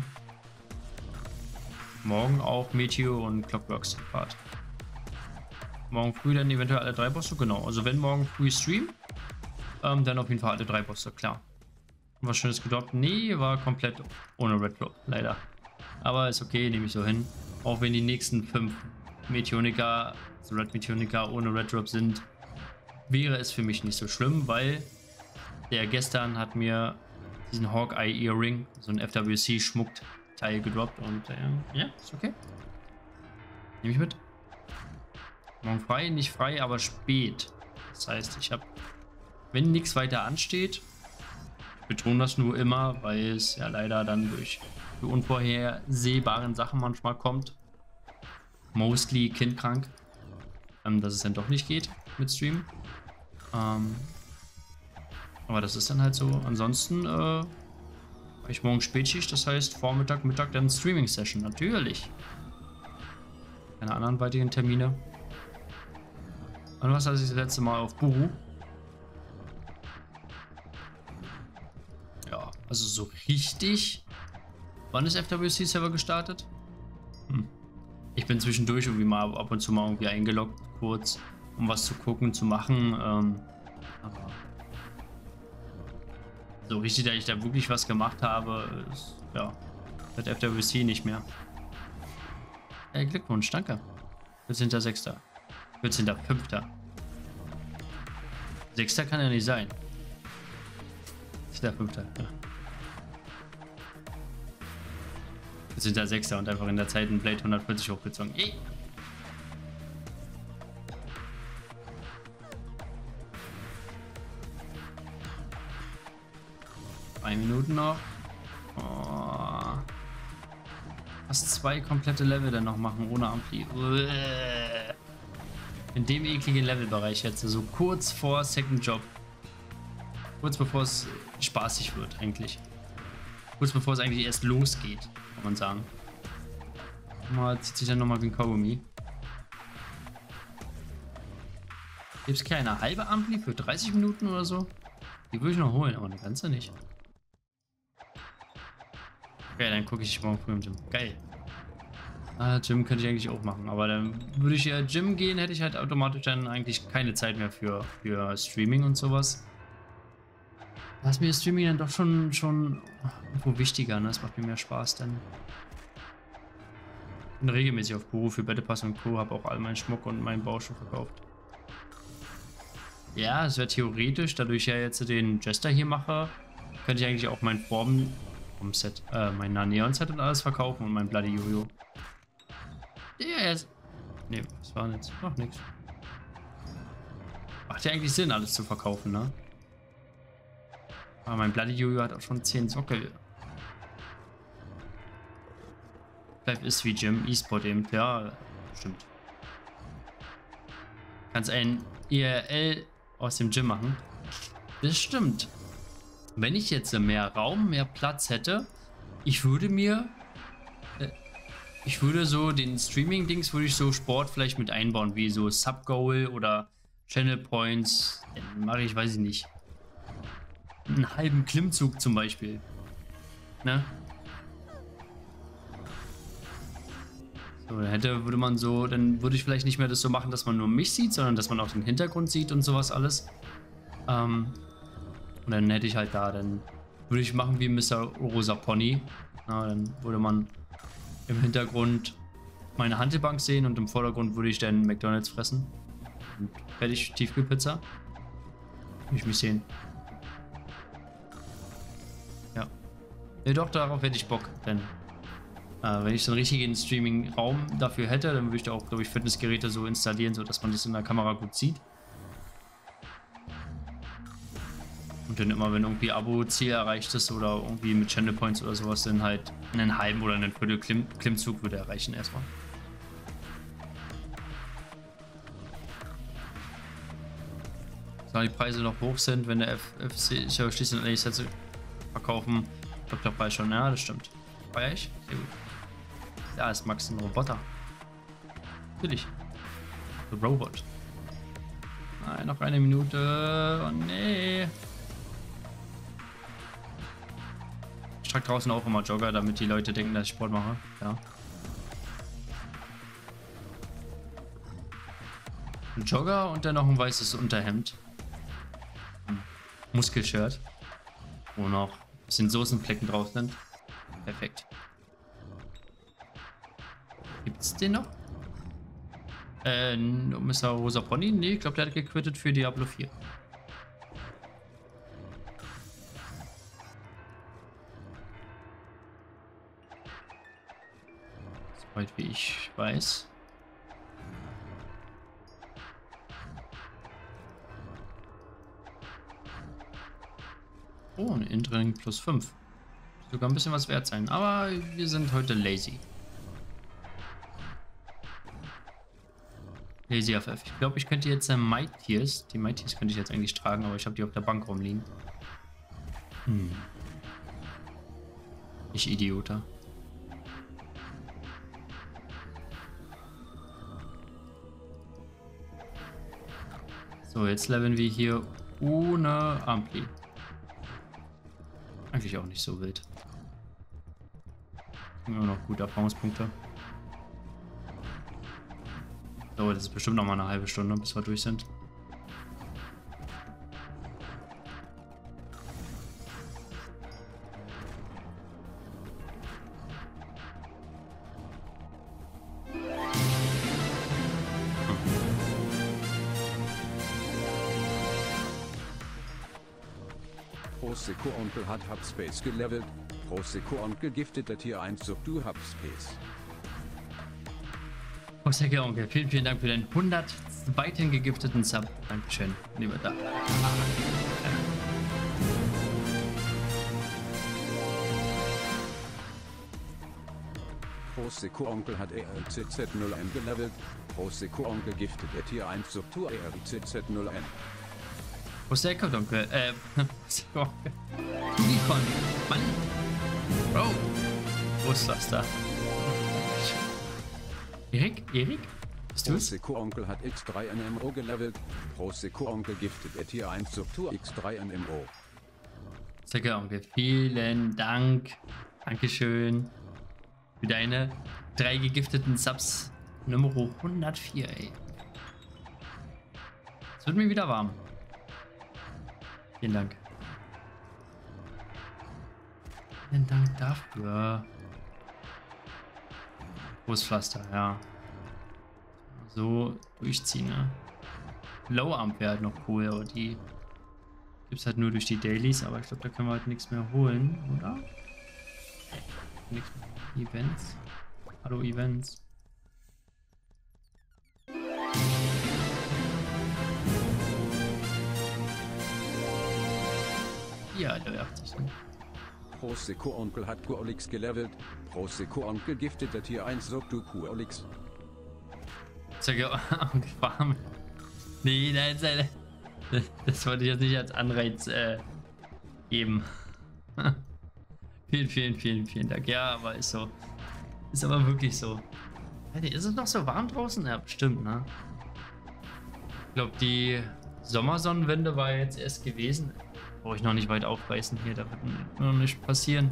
Morgen auch Meteor und Clockworks Part. Morgen früh dann eventuell alle drei Bosse, genau. Also wenn morgen früh Stream, ähm, dann auf jeden Fall alle drei Bosse, klar. Was Schönes gedroppt? Nee, war komplett ohne Red Drop, leider. Aber ist okay, nehme ich so hin. Auch wenn die nächsten fünf Meteonica, also Red Meteonica ohne Red Drop sind, wäre es für mich nicht so schlimm, weil der gestern hat mir diesen Hawkeye Earring, so ein F W C-Schmuckteil gedroppt und äh, ja, ist okay. Nehme ich mit. Morgen frei, nicht frei, aber spät. Das heißt, ich habe, wenn nichts weiter ansteht, ich betone das nur immer, weil es ja leider dann durch die unvorhersehbaren Sachen manchmal kommt. Mostly kindkrank. Ähm, dass es dann doch nicht geht mit Stream. Ähm, aber das ist dann halt so. Ansonsten äh, habe ich morgen Spätschicht, das heißt Vormittag, Mittag dann Streaming-Session. Natürlich. Keine anderen weiteren Termine. Und was hatte ich das letzte Mal auf Buru? Ja, also so richtig. Wann ist F W C-Server gestartet? Hm. Ich bin zwischendurch irgendwie mal ab und zu mal irgendwie eingeloggt, kurz, um was zu gucken, zu machen. Ähm, aber so richtig, dass ich da wirklich was gemacht habe, ist, ja, seit F W C nicht mehr. Hey, Glückwunsch, danke. vierzehnter sechster vierzehnter fünfter sechster kann ja nicht sein. Ist der fünfter Ja. vierzehnter sechster und einfach in der Zeit ein Blade hundertvierzig hochgezogen. Ey. Drei Minuten noch. Oh. Fast zwei komplette Level dann noch machen ohne Ampli. In dem ekligen Levelbereich jetzt. So kurz vor Second Job. Kurz bevor es spaßig wird eigentlich. Kurz bevor es eigentlich erst losgeht, kann man sagen. Mal zieht sich dann nochmal wie ein Kaugummi. Gibt es keine halbe Ampli für dreißig Minuten oder so? Die würde ich noch holen, aber eine ganze nicht. Okay, dann gucke ich morgen früh im Gym. Geil. Ah, Gym könnte ich eigentlich auch machen, aber dann würde ich ja Gym gehen, hätte ich halt automatisch dann eigentlich keine Zeit mehr für, für Streaming und sowas. Da ist mir Streaming dann doch schon, schon irgendwo wichtiger, ne? Das macht mir mehr Spaß dann. Ich bin regelmäßig auf Guru für Battle Pass und Co. Habe auch all meinen Schmuck und meinen Bau schon verkauft. Ja, es wäre theoretisch, dadurch ich ja jetzt den Jester hier mache, könnte ich eigentlich auch mein Form, Set, äh, mein Neon-Set und alles verkaufen und mein Bloody Jojo. Ja, jetzt. Ne, das war jetzt noch nichts. Macht ja eigentlich Sinn, alles zu verkaufen, ne? Aber mein Bloody Jojo hat auch schon zehn Sockel. Bleibt ist wie Gym, E-Sport eben, ja, stimmt. Kannst ein I R L aus dem Gym machen. Das stimmt. Wenn ich jetzt mehr Raum, mehr Platz hätte, ich würde mir, äh, ich würde so den Streaming-Dings, würde ich so Sport vielleicht mit einbauen, wie so Sub-Goal oder Channel Points. Dann mache ich, weiß ich nicht, einen halben Klimmzug zum Beispiel. Ne? So, dann hätte, würde man so, dann würde ich vielleicht nicht mehr das so machen, dass man nur mich sieht, sondern dass man auch den Hintergrund sieht und sowas alles. Ähm, und dann hätte ich halt da, dann würde ich machen wie Mister Rosa Pony. Na, dann würde man im Hintergrund meine Hantelbank sehen und im Vordergrund würde ich dann McDonald's fressen. Und fertig Tiefkühlpizza. Würde ich mich sehen. Ja. Ja, doch, darauf hätte ich Bock, denn äh, wenn ich so einen richtigen Streaming-Raum dafür hätte, dann würde ich da auch, glaube ich, Fitnessgeräte so installieren, sodass man das in der Kamera gut sieht. Und dann immer, wenn irgendwie Abo-Ziel erreicht ist oder irgendwie mit Channel Points oder sowas, dann halt einen halben oder einen Viertel Klimm Klimmzug würde erreichen erstmal. Solange die Preise noch hoch sind, wenn der F C ich habe schließlich und Sets verkaufen, Doktor Preis schon, ja, das stimmt. Feier ich? Sehr gut. Ja, ist Max ein Roboter. Natürlich. The Robot. Nein, noch eine Minute. Oh nee. Ich trage draußen auch immer Jogger, damit die Leute denken, dass ich Sport mache. Ja. Ein Jogger und dann noch ein weißes Unterhemd. Ein Muskelshirt. Wo noch ein bisschen Soßenflecken drauf sind. Perfekt. Gibt's den noch? Äh, Mister Rosa Pony? Nee, ich glaube, der hat gequittet für Diablo vier. Soweit wie ich weiß. Oh, ein Intraining plus fünf. Sogar ein bisschen was wert sein, aber wir sind heute lazy. Lazy F F. Ich glaube, ich könnte jetzt äh, Might Tears. Die Might Tears könnte ich jetzt eigentlich tragen, aber ich habe die auf der Bank rumliegen. Hm. Ich Idioter. So, jetzt leveln wir hier ohne Ampli. Eigentlich auch nicht so wild. Immer noch gute Erfahrungspunkte. So, das ist bestimmt noch mal eine halbe Stunde, bis wir durch sind. Prosecco Onkel hat Hubspace gelevelt. Prosecco Onkel gifteter Tier eins Sub du Hubspace. Prosecco Onkel, vielen, vielen Dank für den hundertzweiten gegifteten Sub. Dankeschön, lieber da. Prosecco Onkel hat R L Z Z null eins gelevelt. Prosecco Onkel giftet der Tier eins Subtur R L Z Z null eins. Prosecco Onkel, äh, Prosecco Onkel. Unicorn, Mann. Bro. Wo ist das da? Erik? Erik? Bist du's? Prosecco Onkel hat X drei N M O gelevelt. Prosecco Onkel giftet der Tier eins Subtur X drei N M O. Prosecco Onkel, vielen Dank. Dankeschön. Für deine drei gegifteten Subs. Nummer hundertvier, ey. Es wird mir wieder warm. Vielen Dank. Vielen Dank dafür. Brustpflaster, ja. So durchziehen, ne? Low Amp wäre halt noch cool, aber die gibt es halt nur durch die Dailies, aber ich glaube, da können wir halt nichts mehr holen, oder? Nichts mehr. Events. Hallo Events. Ja, der achtzig. Ne? Prosecco Onkel hat Kurolix gelevelt. Prosecco Onkel giftet der Tier eins Subtur Kurolix. Prosecco Onkel Farm. Nee, nein, nein, nein. Das wollte ich jetzt nicht als Anreiz äh, geben. Vielen, vielen, vielen, vielen Dank. Ja, aber ist so. Ist aber wirklich so. Ist es noch so warm draußen? Ja, bestimmt, ne? Ich glaube, die Sommersonnenwende war jetzt erst gewesen. Brauche ich noch nicht weit aufreißen hier, da wird noch nicht passieren.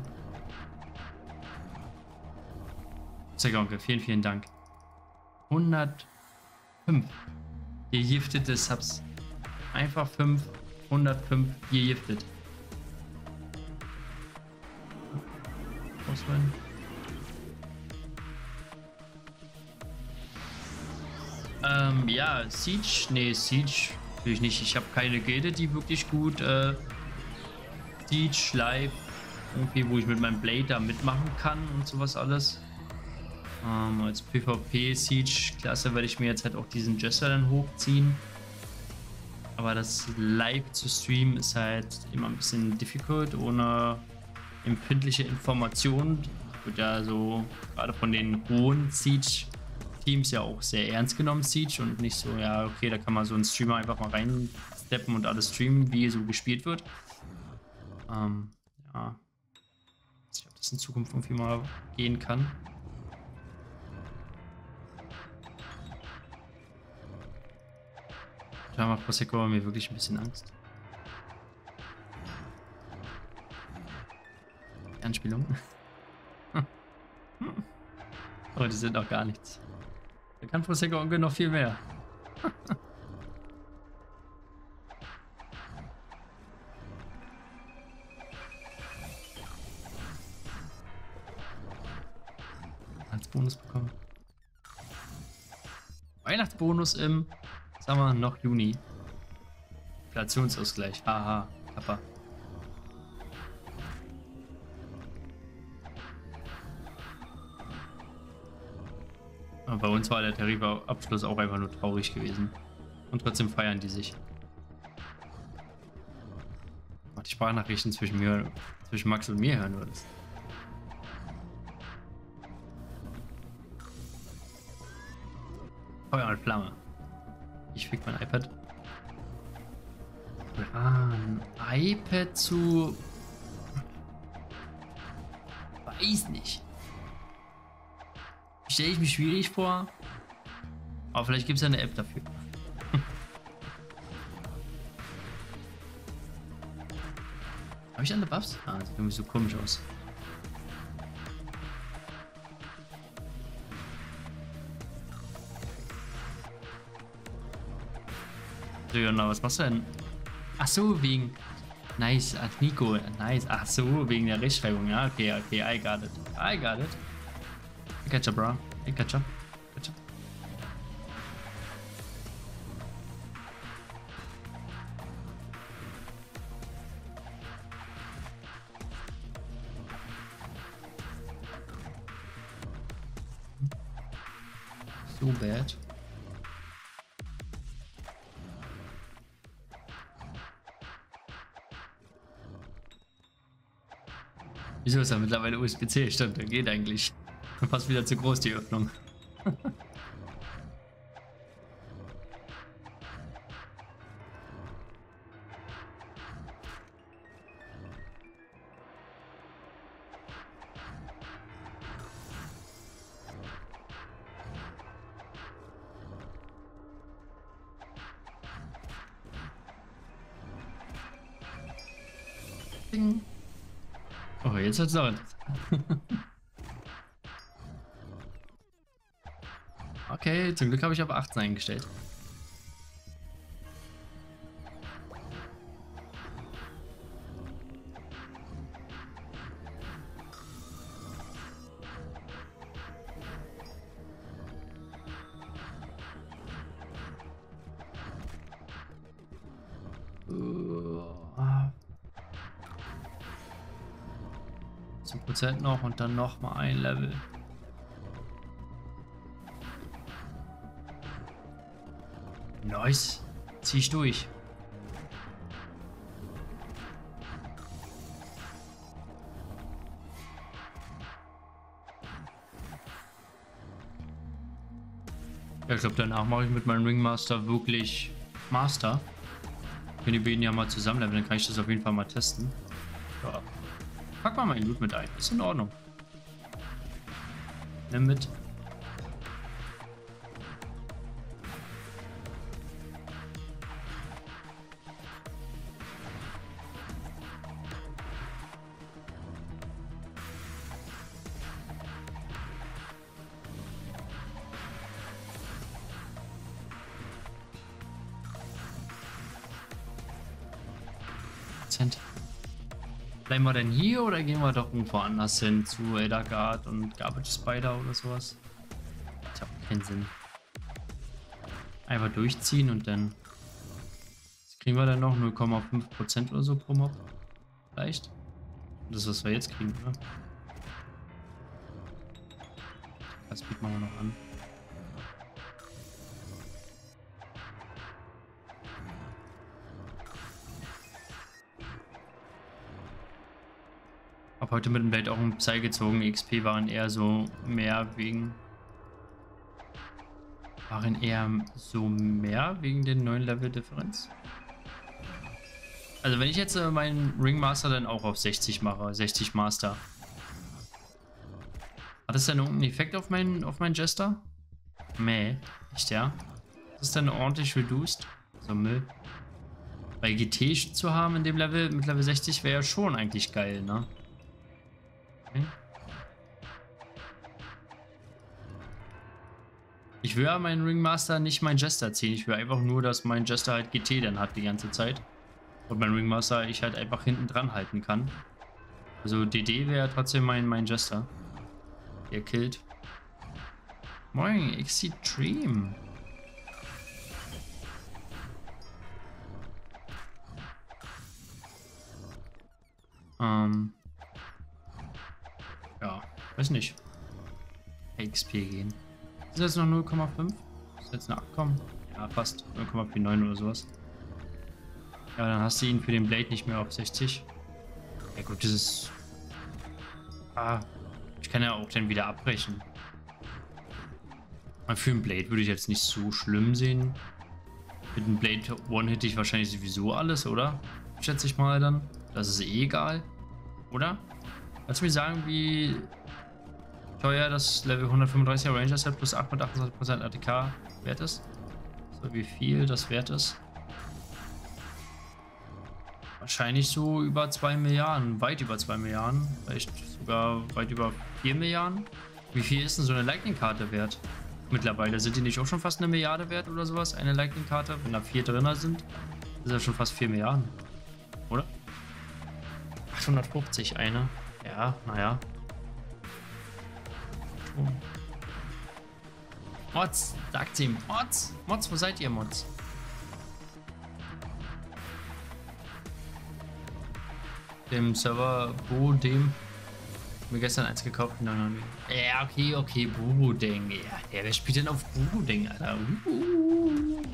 Sehr Onkel, vielen, vielen Dank. hundertfünf gegiftete Subs. Einfach fünf, hundertfünf gegiftet. Auswählen. Ähm, ja, Siege, nee, Siege natürlich nicht. Ich habe keine Gilde, die wirklich gut äh, Siege, Live, irgendwie, wo ich mit meinem Blade da mitmachen kann und sowas alles. Ähm, als PvP-Siege-Klasse werde ich mir jetzt halt auch diesen Jester dann hochziehen. Aber das live zu streamen ist halt immer ein bisschen difficult, ohne empfindliche Informationen. Wird ja so gerade von den hohen Siege-Teams ja auch sehr ernst genommen, Siege, und nicht so, ja, okay, da kann man so einen Streamer einfach mal reinsteppen und alles streamen, wie so gespielt wird. Ähm, ja. Ich weiß nicht, ob das in Zukunft irgendwie mal gehen kann. Da macht Prosecco mir wirklich ein bisschen Angst. Anspielung. Oh, die sind noch gar nichts. Da kann Prosecco Onkel noch viel mehr. Als Bonus bekommen. Weihnachtsbonus im, sagen wir, noch Juni. Inflationsausgleich. Haha, Kappa. Aber bei uns war der Tarifabschluss auch einfach nur traurig gewesen. Und trotzdem feiern die sich. Mach die Sprachnachrichten zwischen mir, zwischen Max und mir hören würdest. Feuer und Flamme. Ich fick mein iPad. Ah, ein iPad zu... Weiß nicht. Stelle ich mir schwierig vor. Aber vielleicht gibt es ja eine App dafür. Habe ich alle Buffs? Ah, sieht irgendwie so komisch aus. So, Jonna, was machst du denn? Ach so, wegen... Nice, ach, Nico, nice. Ach so, wegen der Rechtschreibung. Ja, okay, okay, I got it. I got it. I gotcha, bro. I gotcha. Gotcha. So bad. Wieso ist da mittlerweile U S B C? Stimmt, der geht eigentlich. Fast wieder zu groß, die Öffnung. Oh, jetzt wird's laut. Okay, zum Glück habe ich auf achtzehn eingestellt. zehn Prozent noch und dann noch mal ein Level. Nice. Zieh ich durch. Ja, ich glaube, danach mache ich mit meinem Ringmaster wirklich Master. Wenn die beiden ja mal zusammen leveln, dann kann ich das auf jeden Fall mal testen. Ja. Pack mal meinen Loot mit ein. Ist in Ordnung. Nimm mit. Bleiben wir denn hier oder gehen wir doch irgendwo anders hin zu Elderguard und Garbage Spider oder sowas? Ich habe keinen Sinn. Einfach durchziehen und dann was kriegen wir dann noch null Komma fünf Prozent oder so pro Mob. Vielleicht. Das ist, was wir jetzt kriegen, oder? Das bieten wir noch an. Habe heute mit dem Blade auch ein Psy gezogen. X P waren eher so mehr wegen. Waren eher so mehr wegen den neuen Level-Differenz. Also wenn ich jetzt äh, meinen Ringmaster dann auch auf sechzig mache, sechzig Master. Hat das dann irgendeinen Effekt auf meinen auf meinen Jester? Mäh, echt ja? Das ist dann ordentlich reduced. So Müll. Bei G T zu haben in dem Level mit Level sechzig wäre ja schon eigentlich geil, ne? Okay. Ich will ja meinen Ringmaster nicht meinen Jester ziehen. Ich will einfach nur, dass mein Jester halt G T dann hat die ganze Zeit. Und mein Ringmaster ich halt einfach hinten dran halten kann. Also D D wäre trotzdem mein, mein Jester. Der killt. Moin, Extreme. Ähm. Ja, weiß nicht. X P gehen. Ist jetzt noch null Komma fünf? Ist jetzt eine Abkommen? Ja, fast. null Komma neunundvierzig oder sowas. Ja, dann hast du ihn für den Blade nicht mehr auf sechzig. Ja gut, das ist... Ah, ich kann ja auch dann wieder abbrechen. Aber für den Blade würde ich jetzt nicht so schlimm sehen. Mit dem Blade one-hit ich wahrscheinlich sowieso alles, oder? Schätze ich mal dann. Das ist eh egal. Oder? Kannst du mir sagen, wie teuer das Level hundertfünfunddreißiger Ranger Set plus acht mit achtundzwanzig Prozent A T K wert ist? So, wie viel das wert ist? Wahrscheinlich so über zwei Milliarden, weit über zwei Milliarden, vielleicht sogar weit über vier Milliarden. Wie viel ist denn so eine Lightning-Karte wert? Mittlerweile sind die nicht auch schon fast eine Milliarde wert oder sowas, eine Lightning-Karte? Wenn da vier drin sind, ist ja schon fast vier Milliarden, oder? achthundertfünfzig eine. Ja, naja. Oh. Mods, sagt sie. Mods, Mods, wo seid ihr, Mods? Dem Server Bodem. Mir gestern eins gekauft. Nein, nein, nein. Ja, okay, okay, Bodeng. Ja, ja, wer spielt denn auf Bodeng, Alter? Uh.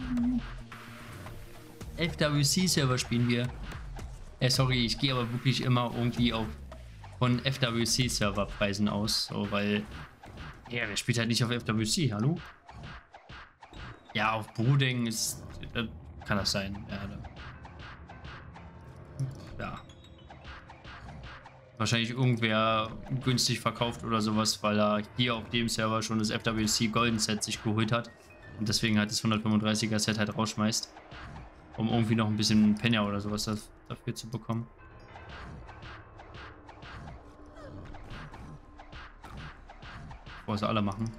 F W C-Server spielen wir. Äh, sorry, ich gehe aber wirklich immer irgendwie auf von F W C-Serverpreisen aus, so, weil Ja, wer spielt halt nicht auf F W C, hallo? Ja, auf Bruding ist... Da kann das sein. Ja, da. Ja. Wahrscheinlich irgendwer günstig verkauft oder sowas, weil er hier auf dem Server schon das F W C Golden Set sich geholt hat. Und deswegen halt das hundertfünfunddreißiger Set halt rausschmeißt. Um irgendwie noch ein bisschen Penja oder sowas dafür zu bekommen. Bevor sie alle machen.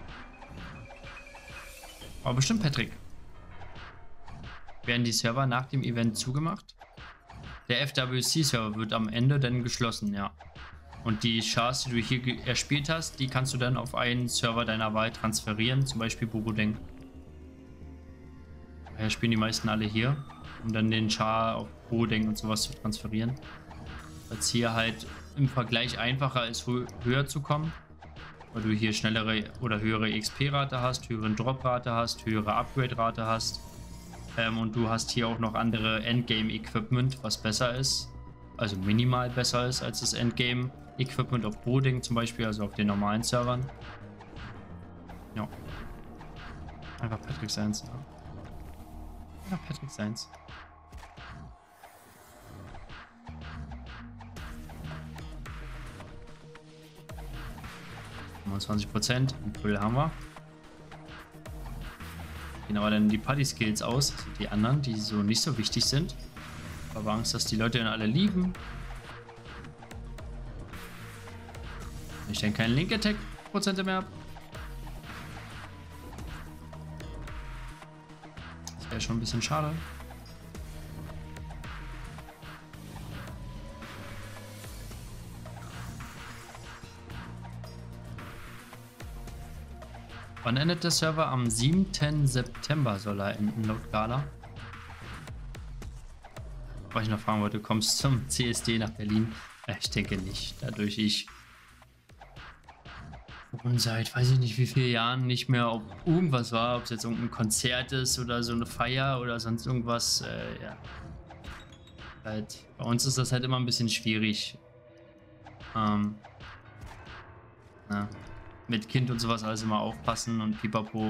Aber bestimmt Patrick. Werden die Server nach dem Event zugemacht? Der F W C-Server wird am Ende dann geschlossen, ja. Und die Chars, die du hier erspielt hast, die kannst du dann auf einen Server deiner Wahl transferieren, zum Beispiel Borodeng. Daher spielen die meisten alle hier, um dann den Char auf Borodeng und sowas zu transferieren. Weil es hier halt im Vergleich einfacher ist, höher zu kommen. Weil du hier schnellere oder höhere X P-Rate hast, höheren Drop-Rate hast, höhere Upgrade-Rate hast. Ähm, und du hast hier auch noch andere Endgame-Equipment, was besser ist. Also minimal besser ist als das Endgame-Equipment auf Borodeng zum Beispiel, also auf den normalen Servern. Ja. Einfach Patrick Seins. Ja. Einfach Patrick Seins. fünfundzwanzig Prozent. Impul haben wir. Gehen aber dann die Party-Skills aus, also die anderen, die so nicht so wichtig sind. Ich habe Angst, dass die Leute dann alle lieben. Wenn ich dann keine Link-Attack-Prozente mehr habe. Das wäre schon ein bisschen schade. Wann endet der Server? Am siebten September soll er enden, laut Gala. Was ich noch fragen wollte, kommst du zum C S D nach Berlin? Ich denke nicht. Dadurch ich und seit weiß ich nicht wie vielen Jahren nicht mehr, ob irgendwas war, ob es jetzt irgendein Konzert ist oder so eine Feier oder sonst irgendwas. Äh, ja. Halt, bei uns ist das halt immer ein bisschen schwierig. Ähm, na. Mit Kind und sowas alles immer aufpassen und pipapo.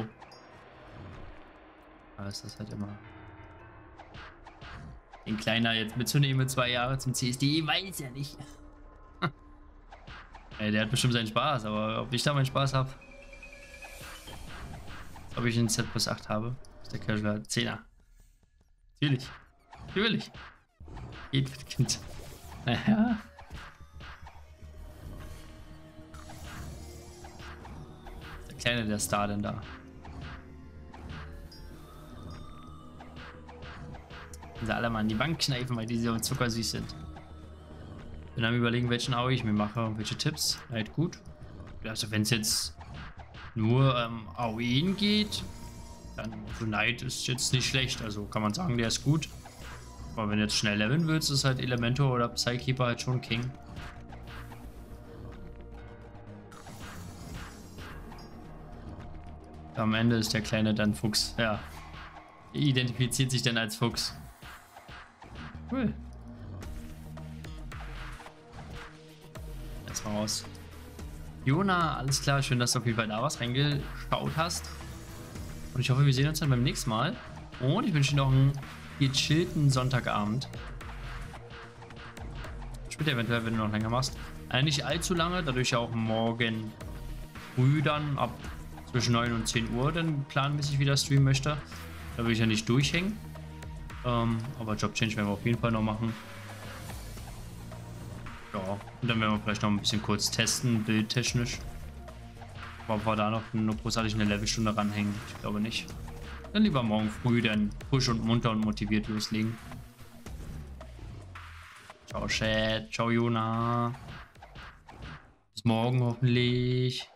Da ist das halt immer. Den Kleiner jetzt mitzunehmen, zwei Jahre zum C S D, weiß ja nicht. Ey, der hat bestimmt seinen Spaß, aber ob ich da meinen Spaß habe. Ob ich einen Z plus acht habe, ist der Casual zehner. Natürlich. Natürlich. Geht mit Kind. Naja. Kleine der Star denn da. Und alle mal an die Bank kneifen, weil die so zuckersüß sind. Bin am Überlegen, welchen Aue ich mir mache und welche Tipps. Halt gut. Also wenn es jetzt nur ähm, A O E geht, dann so Knight ist jetzt nicht schlecht. Also kann man sagen, der ist gut. Aber wenn du jetzt schnell leveln willst, ist halt Elementor oder Psykeeper halt schon King. Am Ende ist der Kleine dann Fuchs. Ja. Er identifiziert sich dann als Fuchs. Cool. Jetzt mal raus. Jona, alles klar. Schön, dass du auf jeden Fall da was reingeschaut hast. Und ich hoffe, wir sehen uns dann beim nächsten Mal. Und ich wünsche dir noch einen gechillten Sonntagabend. Später eventuell, wenn du noch länger machst. Äh, nicht allzu lange, dadurch ja auch morgen früh dann ab zwischen neun und zehn Uhr dann planmäßig wieder streamen möchte. Da will ich ja nicht durchhängen. Ähm, aber Job Change werden wir auf jeden Fall noch machen. Ja, und dann werden wir vielleicht noch ein bisschen kurz testen, bildtechnisch. Aber ob wir da noch eine großartig eine Levelstunde ranhängen, ich glaube nicht. Dann lieber morgen früh, dann frisch und munter und motiviert loslegen. Ciao Chat, ciao Jona. Bis morgen hoffentlich.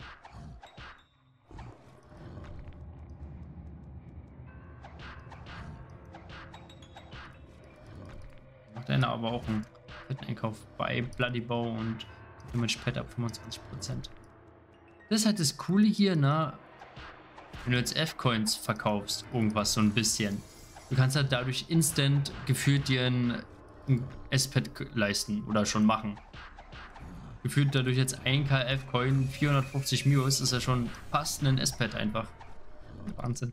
Macht aber auch einen Einkauf bei Bloody Bow und Image Pad ab fünfundzwanzig Prozent. Das ist halt das Coole hier, ne? Wenn du jetzt F-Coins verkaufst, irgendwas so ein bisschen. Du kannst halt dadurch instant gefühlt dir ein, ein S-Pad leisten oder schon machen. gefühlt dadurch jetzt ein K F-Coin, vierhundertfünfzig Mios, ist ja schon fast ein S-Pad einfach. Wahnsinn.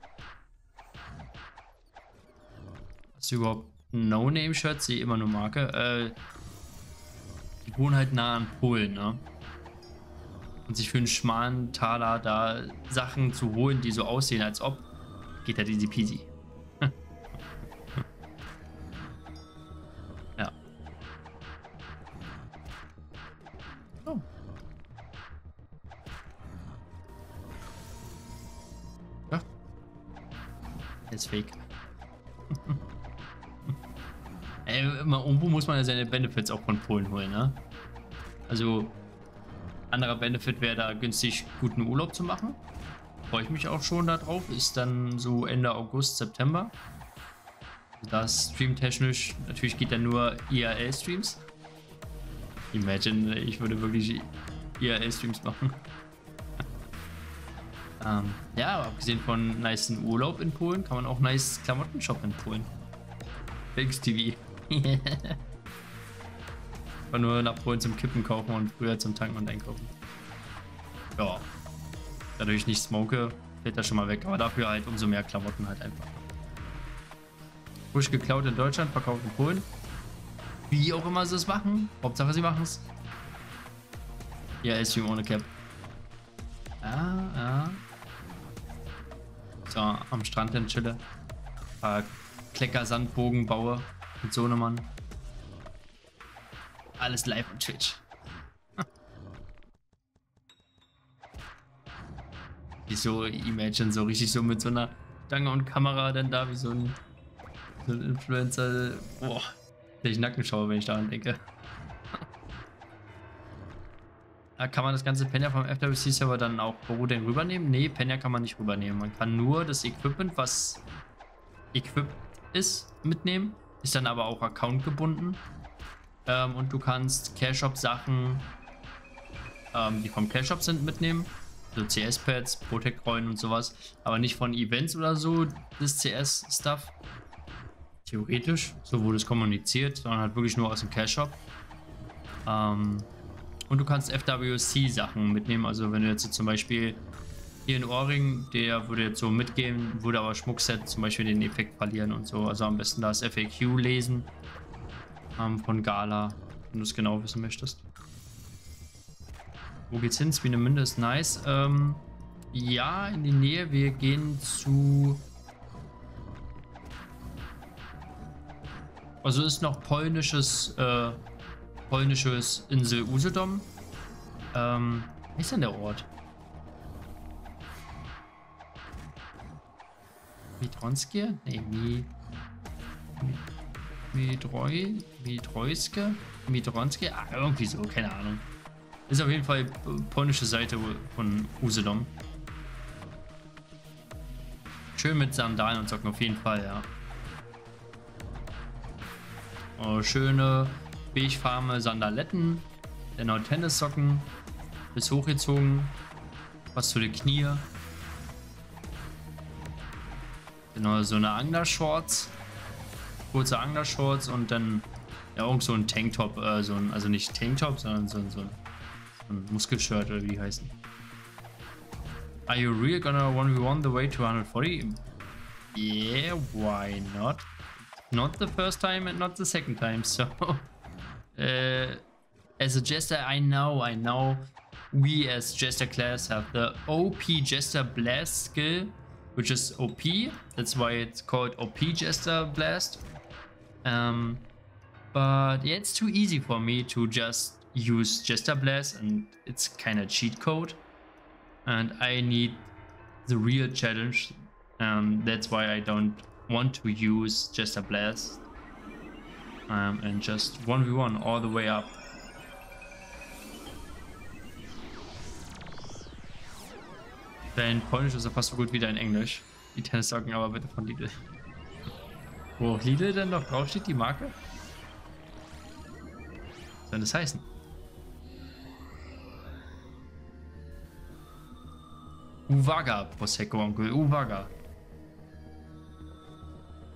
Hast du überhaupt No-Name-Shirts? Sehe immer nur Marke. Äh, die wohnen halt nah an Polen, ne? Und sich für einen schmalen Taler da Sachen zu holen, die so aussehen, als ob, geht halt easy peasy. Ja. Oh. Ja. Der ist fake. Ey, irgendwo muss man ja seine Benefits auch von Polen holen, ne? Also, anderer Benefit wäre da günstig guten Urlaub zu machen. Freue ich mich auch schon darauf. Ist dann so Ende August, September. Das streamtechnisch, natürlich geht dann nur I R L-Streams. Imagine, ich würde wirklich I R L-Streams machen. ähm, ja, aber abgesehen von nice Urlaub in Polen, kann man auch nice Klamotten shoppen in Polen. X T V. War nur nach Polen zum Kippen kaufen und früher zum Tanken und Einkaufen. Ja. Dadurch ich nicht smoke, fällt das schon mal weg. Aber dafür halt umso mehr Klamotten halt einfach. Frisch geklaut in Deutschland, verkauft in Polen. Wie auch immer sie es machen. Hauptsache sie machen es. Ja, ist ohne Cap. Ah, ah. So, am Strand dann chille. Ein paar Klecker Sandbogen baue. Mit so einem Mann. Alles live on Twitch. Wie so Imagine, so richtig so mit so einer Stange und Kamera dann da, wie so ein, so ein Influencer. Boah, der ich Nacken schaue, wenn ich daran denke. Da kann man das ganze Penja vom F W C-Server dann auch Boroden rübernehmen? Nee, Penja kann man nicht rübernehmen. Man kann nur das Equipment, was equipped ist, mitnehmen. Ist dann aber auch Account gebunden. Ähm, und du kannst Care-Shop-Sachen, ähm, die vom Care-Shop sind, mitnehmen. So C S-Pads, Protect-Rollen und sowas. Aber nicht von Events oder so, das C S-Stuff. Theoretisch, so wurde es kommuniziert, sondern halt wirklich nur aus dem Care-Shop. Ähm, und du kannst F W C-Sachen mitnehmen. Also wenn du jetzt zum Beispiel hier in Ohrring, der würde jetzt so mitgehen, würde aber Schmuckset zum Beispiel den Effekt verlieren und so. Also am besten das F A Q lesen. Von Gala, wenn du es genau wissen möchtest. Wo geht's hin? Swinemünde ist nice. Ähm, ja, in die Nähe. Wir gehen zu... Also ist noch polnisches, äh, polnisches Insel Usedom. Ähm, wie ist denn der Ort? Midronskie? Nee, Mi... Midroi, Midroiske, Midronske, ah, irgendwie so, keine Ahnung. Ist auf jeden Fall polnische Seite von Usedom. Schön mit Sandalen und Socken, auf jeden Fall, ja. Oh, schöne, beigefarbene Sandaletten, dennoch Tennissocken, bis hochgezogen, was zu den Knie. Genau, so eine Angler-Shorts. Kurze Angler-Shorts und dann ja irgend so ein Tanktop, äh, so ein, also nicht Tanktop, sondern so ein, so ein, so ein Muskelshirt oder wie die heißen. Are you really gonna one v one the way to one forty? Yeah, why not? Not the first time and not the second time, so... uh, as a Jester, I know, I know we as Jester class have the O P Jester Blast skill, which is O P, that's why it's called O P Jester Blast. Um, but yeah, it's too easy for me to just use Jester Blast, and it's kind of cheat code. And I need the real challenge. Um, that's why I don't want to use Jester Blast. Um, and just one v one all the way up. Dein Polnisch ist ja fast so gut wie dein Englisch. Die Tennissocken aber bitte von Lidl. Wo Lidl denn noch draufsteht, die Marke? Was soll das heißen? Uwaga, Prosecco Onkel, Uwaga.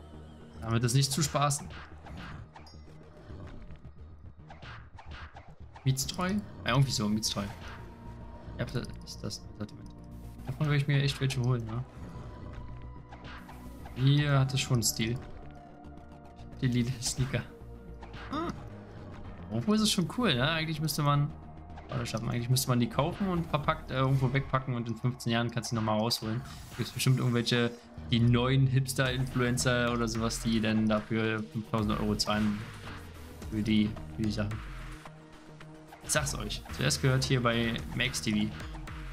Damit ist nicht zu spaßen. Mietstreu? Ja, irgendwie so, Mietstreu. Ja, das ist das Sortiment. Davon würde ich mir echt welche holen, ne? Hier hat es schon Stil. Die lila Sneaker. Hm. Obwohl ist es schon cool, ne? Eigentlich müsste man. Warte, schaffen. Eigentlich müsste man die kaufen und verpackt äh, irgendwo wegpacken und in fünfzehn Jahren kannst du die nochmal rausholen. Gibt es bestimmt irgendwelche, die neuen Hipster-Influencer oder sowas, die dann dafür fünftausend Euro zahlen für die, für die Sachen. Ich sag's euch. Zuerst gehört hier bei Max T V.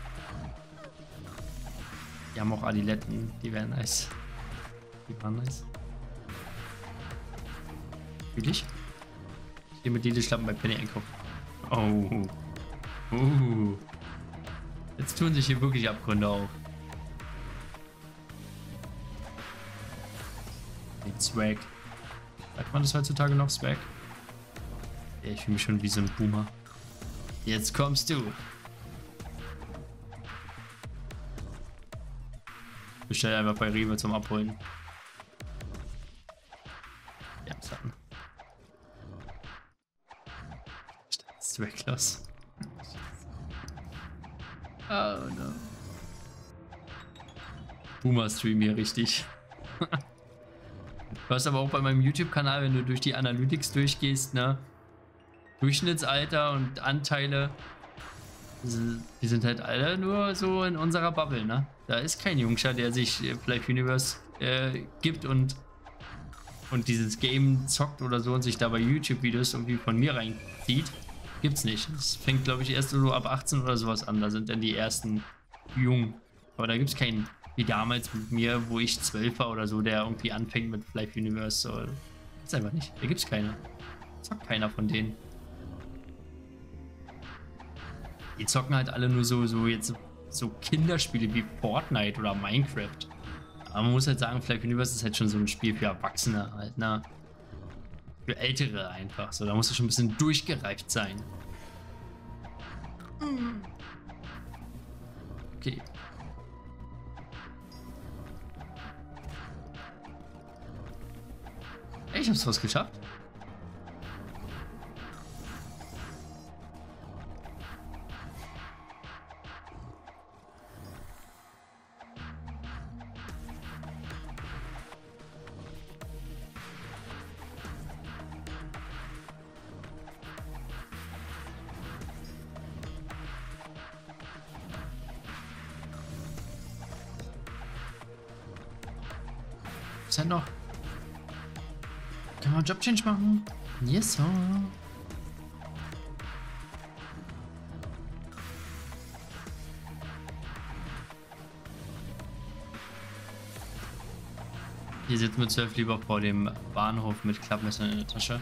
Die haben auch Adiletten, die wären nice. Die waren nice. Fühl ich? Ich gehe mit Lidl-Schlappen bei Penny einkaufen. Oh. Uh. Jetzt tun sich hier wirklich Abgründe auf. Den Swag. Sagt man das heutzutage noch, Swag? Ja, ich fühle mich schon wie so ein Boomer. Jetzt kommst du. Bestell einfach bei Rewe zum Abholen. Ja, das hatten. Swag los. Oh no. Boomer-Stream hier richtig. Du hast aber auch bei meinem YouTube-Kanal, wenn du durch die Analytics durchgehst, ne? Durchschnittsalter und Anteile. Die sind halt alle nur so in unserer Bubble, ne? Da ist kein Jungscher, der sich Flight Universe äh, gibt und, und dieses Game zockt oder so und sich dabei YouTube-Videos irgendwie von mir reinzieht. Gibt's nicht. Das fängt, glaube ich, erst so ab achtzehn oder sowas an. Da sind dann die ersten Jungen. Aber da gibt's keinen, wie damals mit mir, wo ich zwölf war oder so, der irgendwie anfängt mit Flight Universe. So. Gibt's einfach nicht. Da gibt's keine. Zockt keiner von denen. Die zocken halt alle nur so, so jetzt so Kinderspiele wie Fortnite oder Minecraft. Aber man muss halt sagen, Flight Universe ist halt schon so ein Spiel für Erwachsene halt, ne? Für Ältere einfach. So, da muss es schon ein bisschen durchgereift sein. Okay. Ich hab's fast geschafft. Was ist denn noch? Kann man Job Change machen? Yes, sir. Hier sitzen wir zwölf lieber vor dem Bahnhof mit Klappmesser in der Tasche.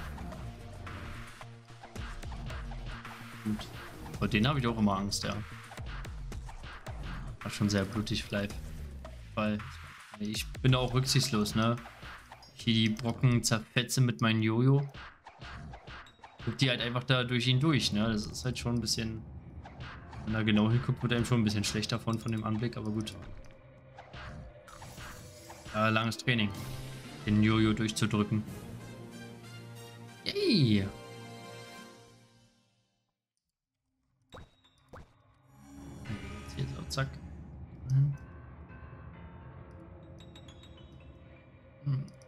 Gut. Vor denen habe ich auch immer Angst, ja. War schon sehr blutig vielleicht. Weil ich bin auch rücksichtslos, ne? Hier die Brocken zerfetze mit meinem Jojo. Guckt die halt einfach da durch ihn durch, ne? Das ist halt schon ein bisschen. Wenn da genau hinguckt, wird einem schon ein bisschen schlecht davon von dem Anblick, aber gut. Ja, langes Training. Den Jojo durchzudrücken. Yay! Jetzt hier so, zack. Hm.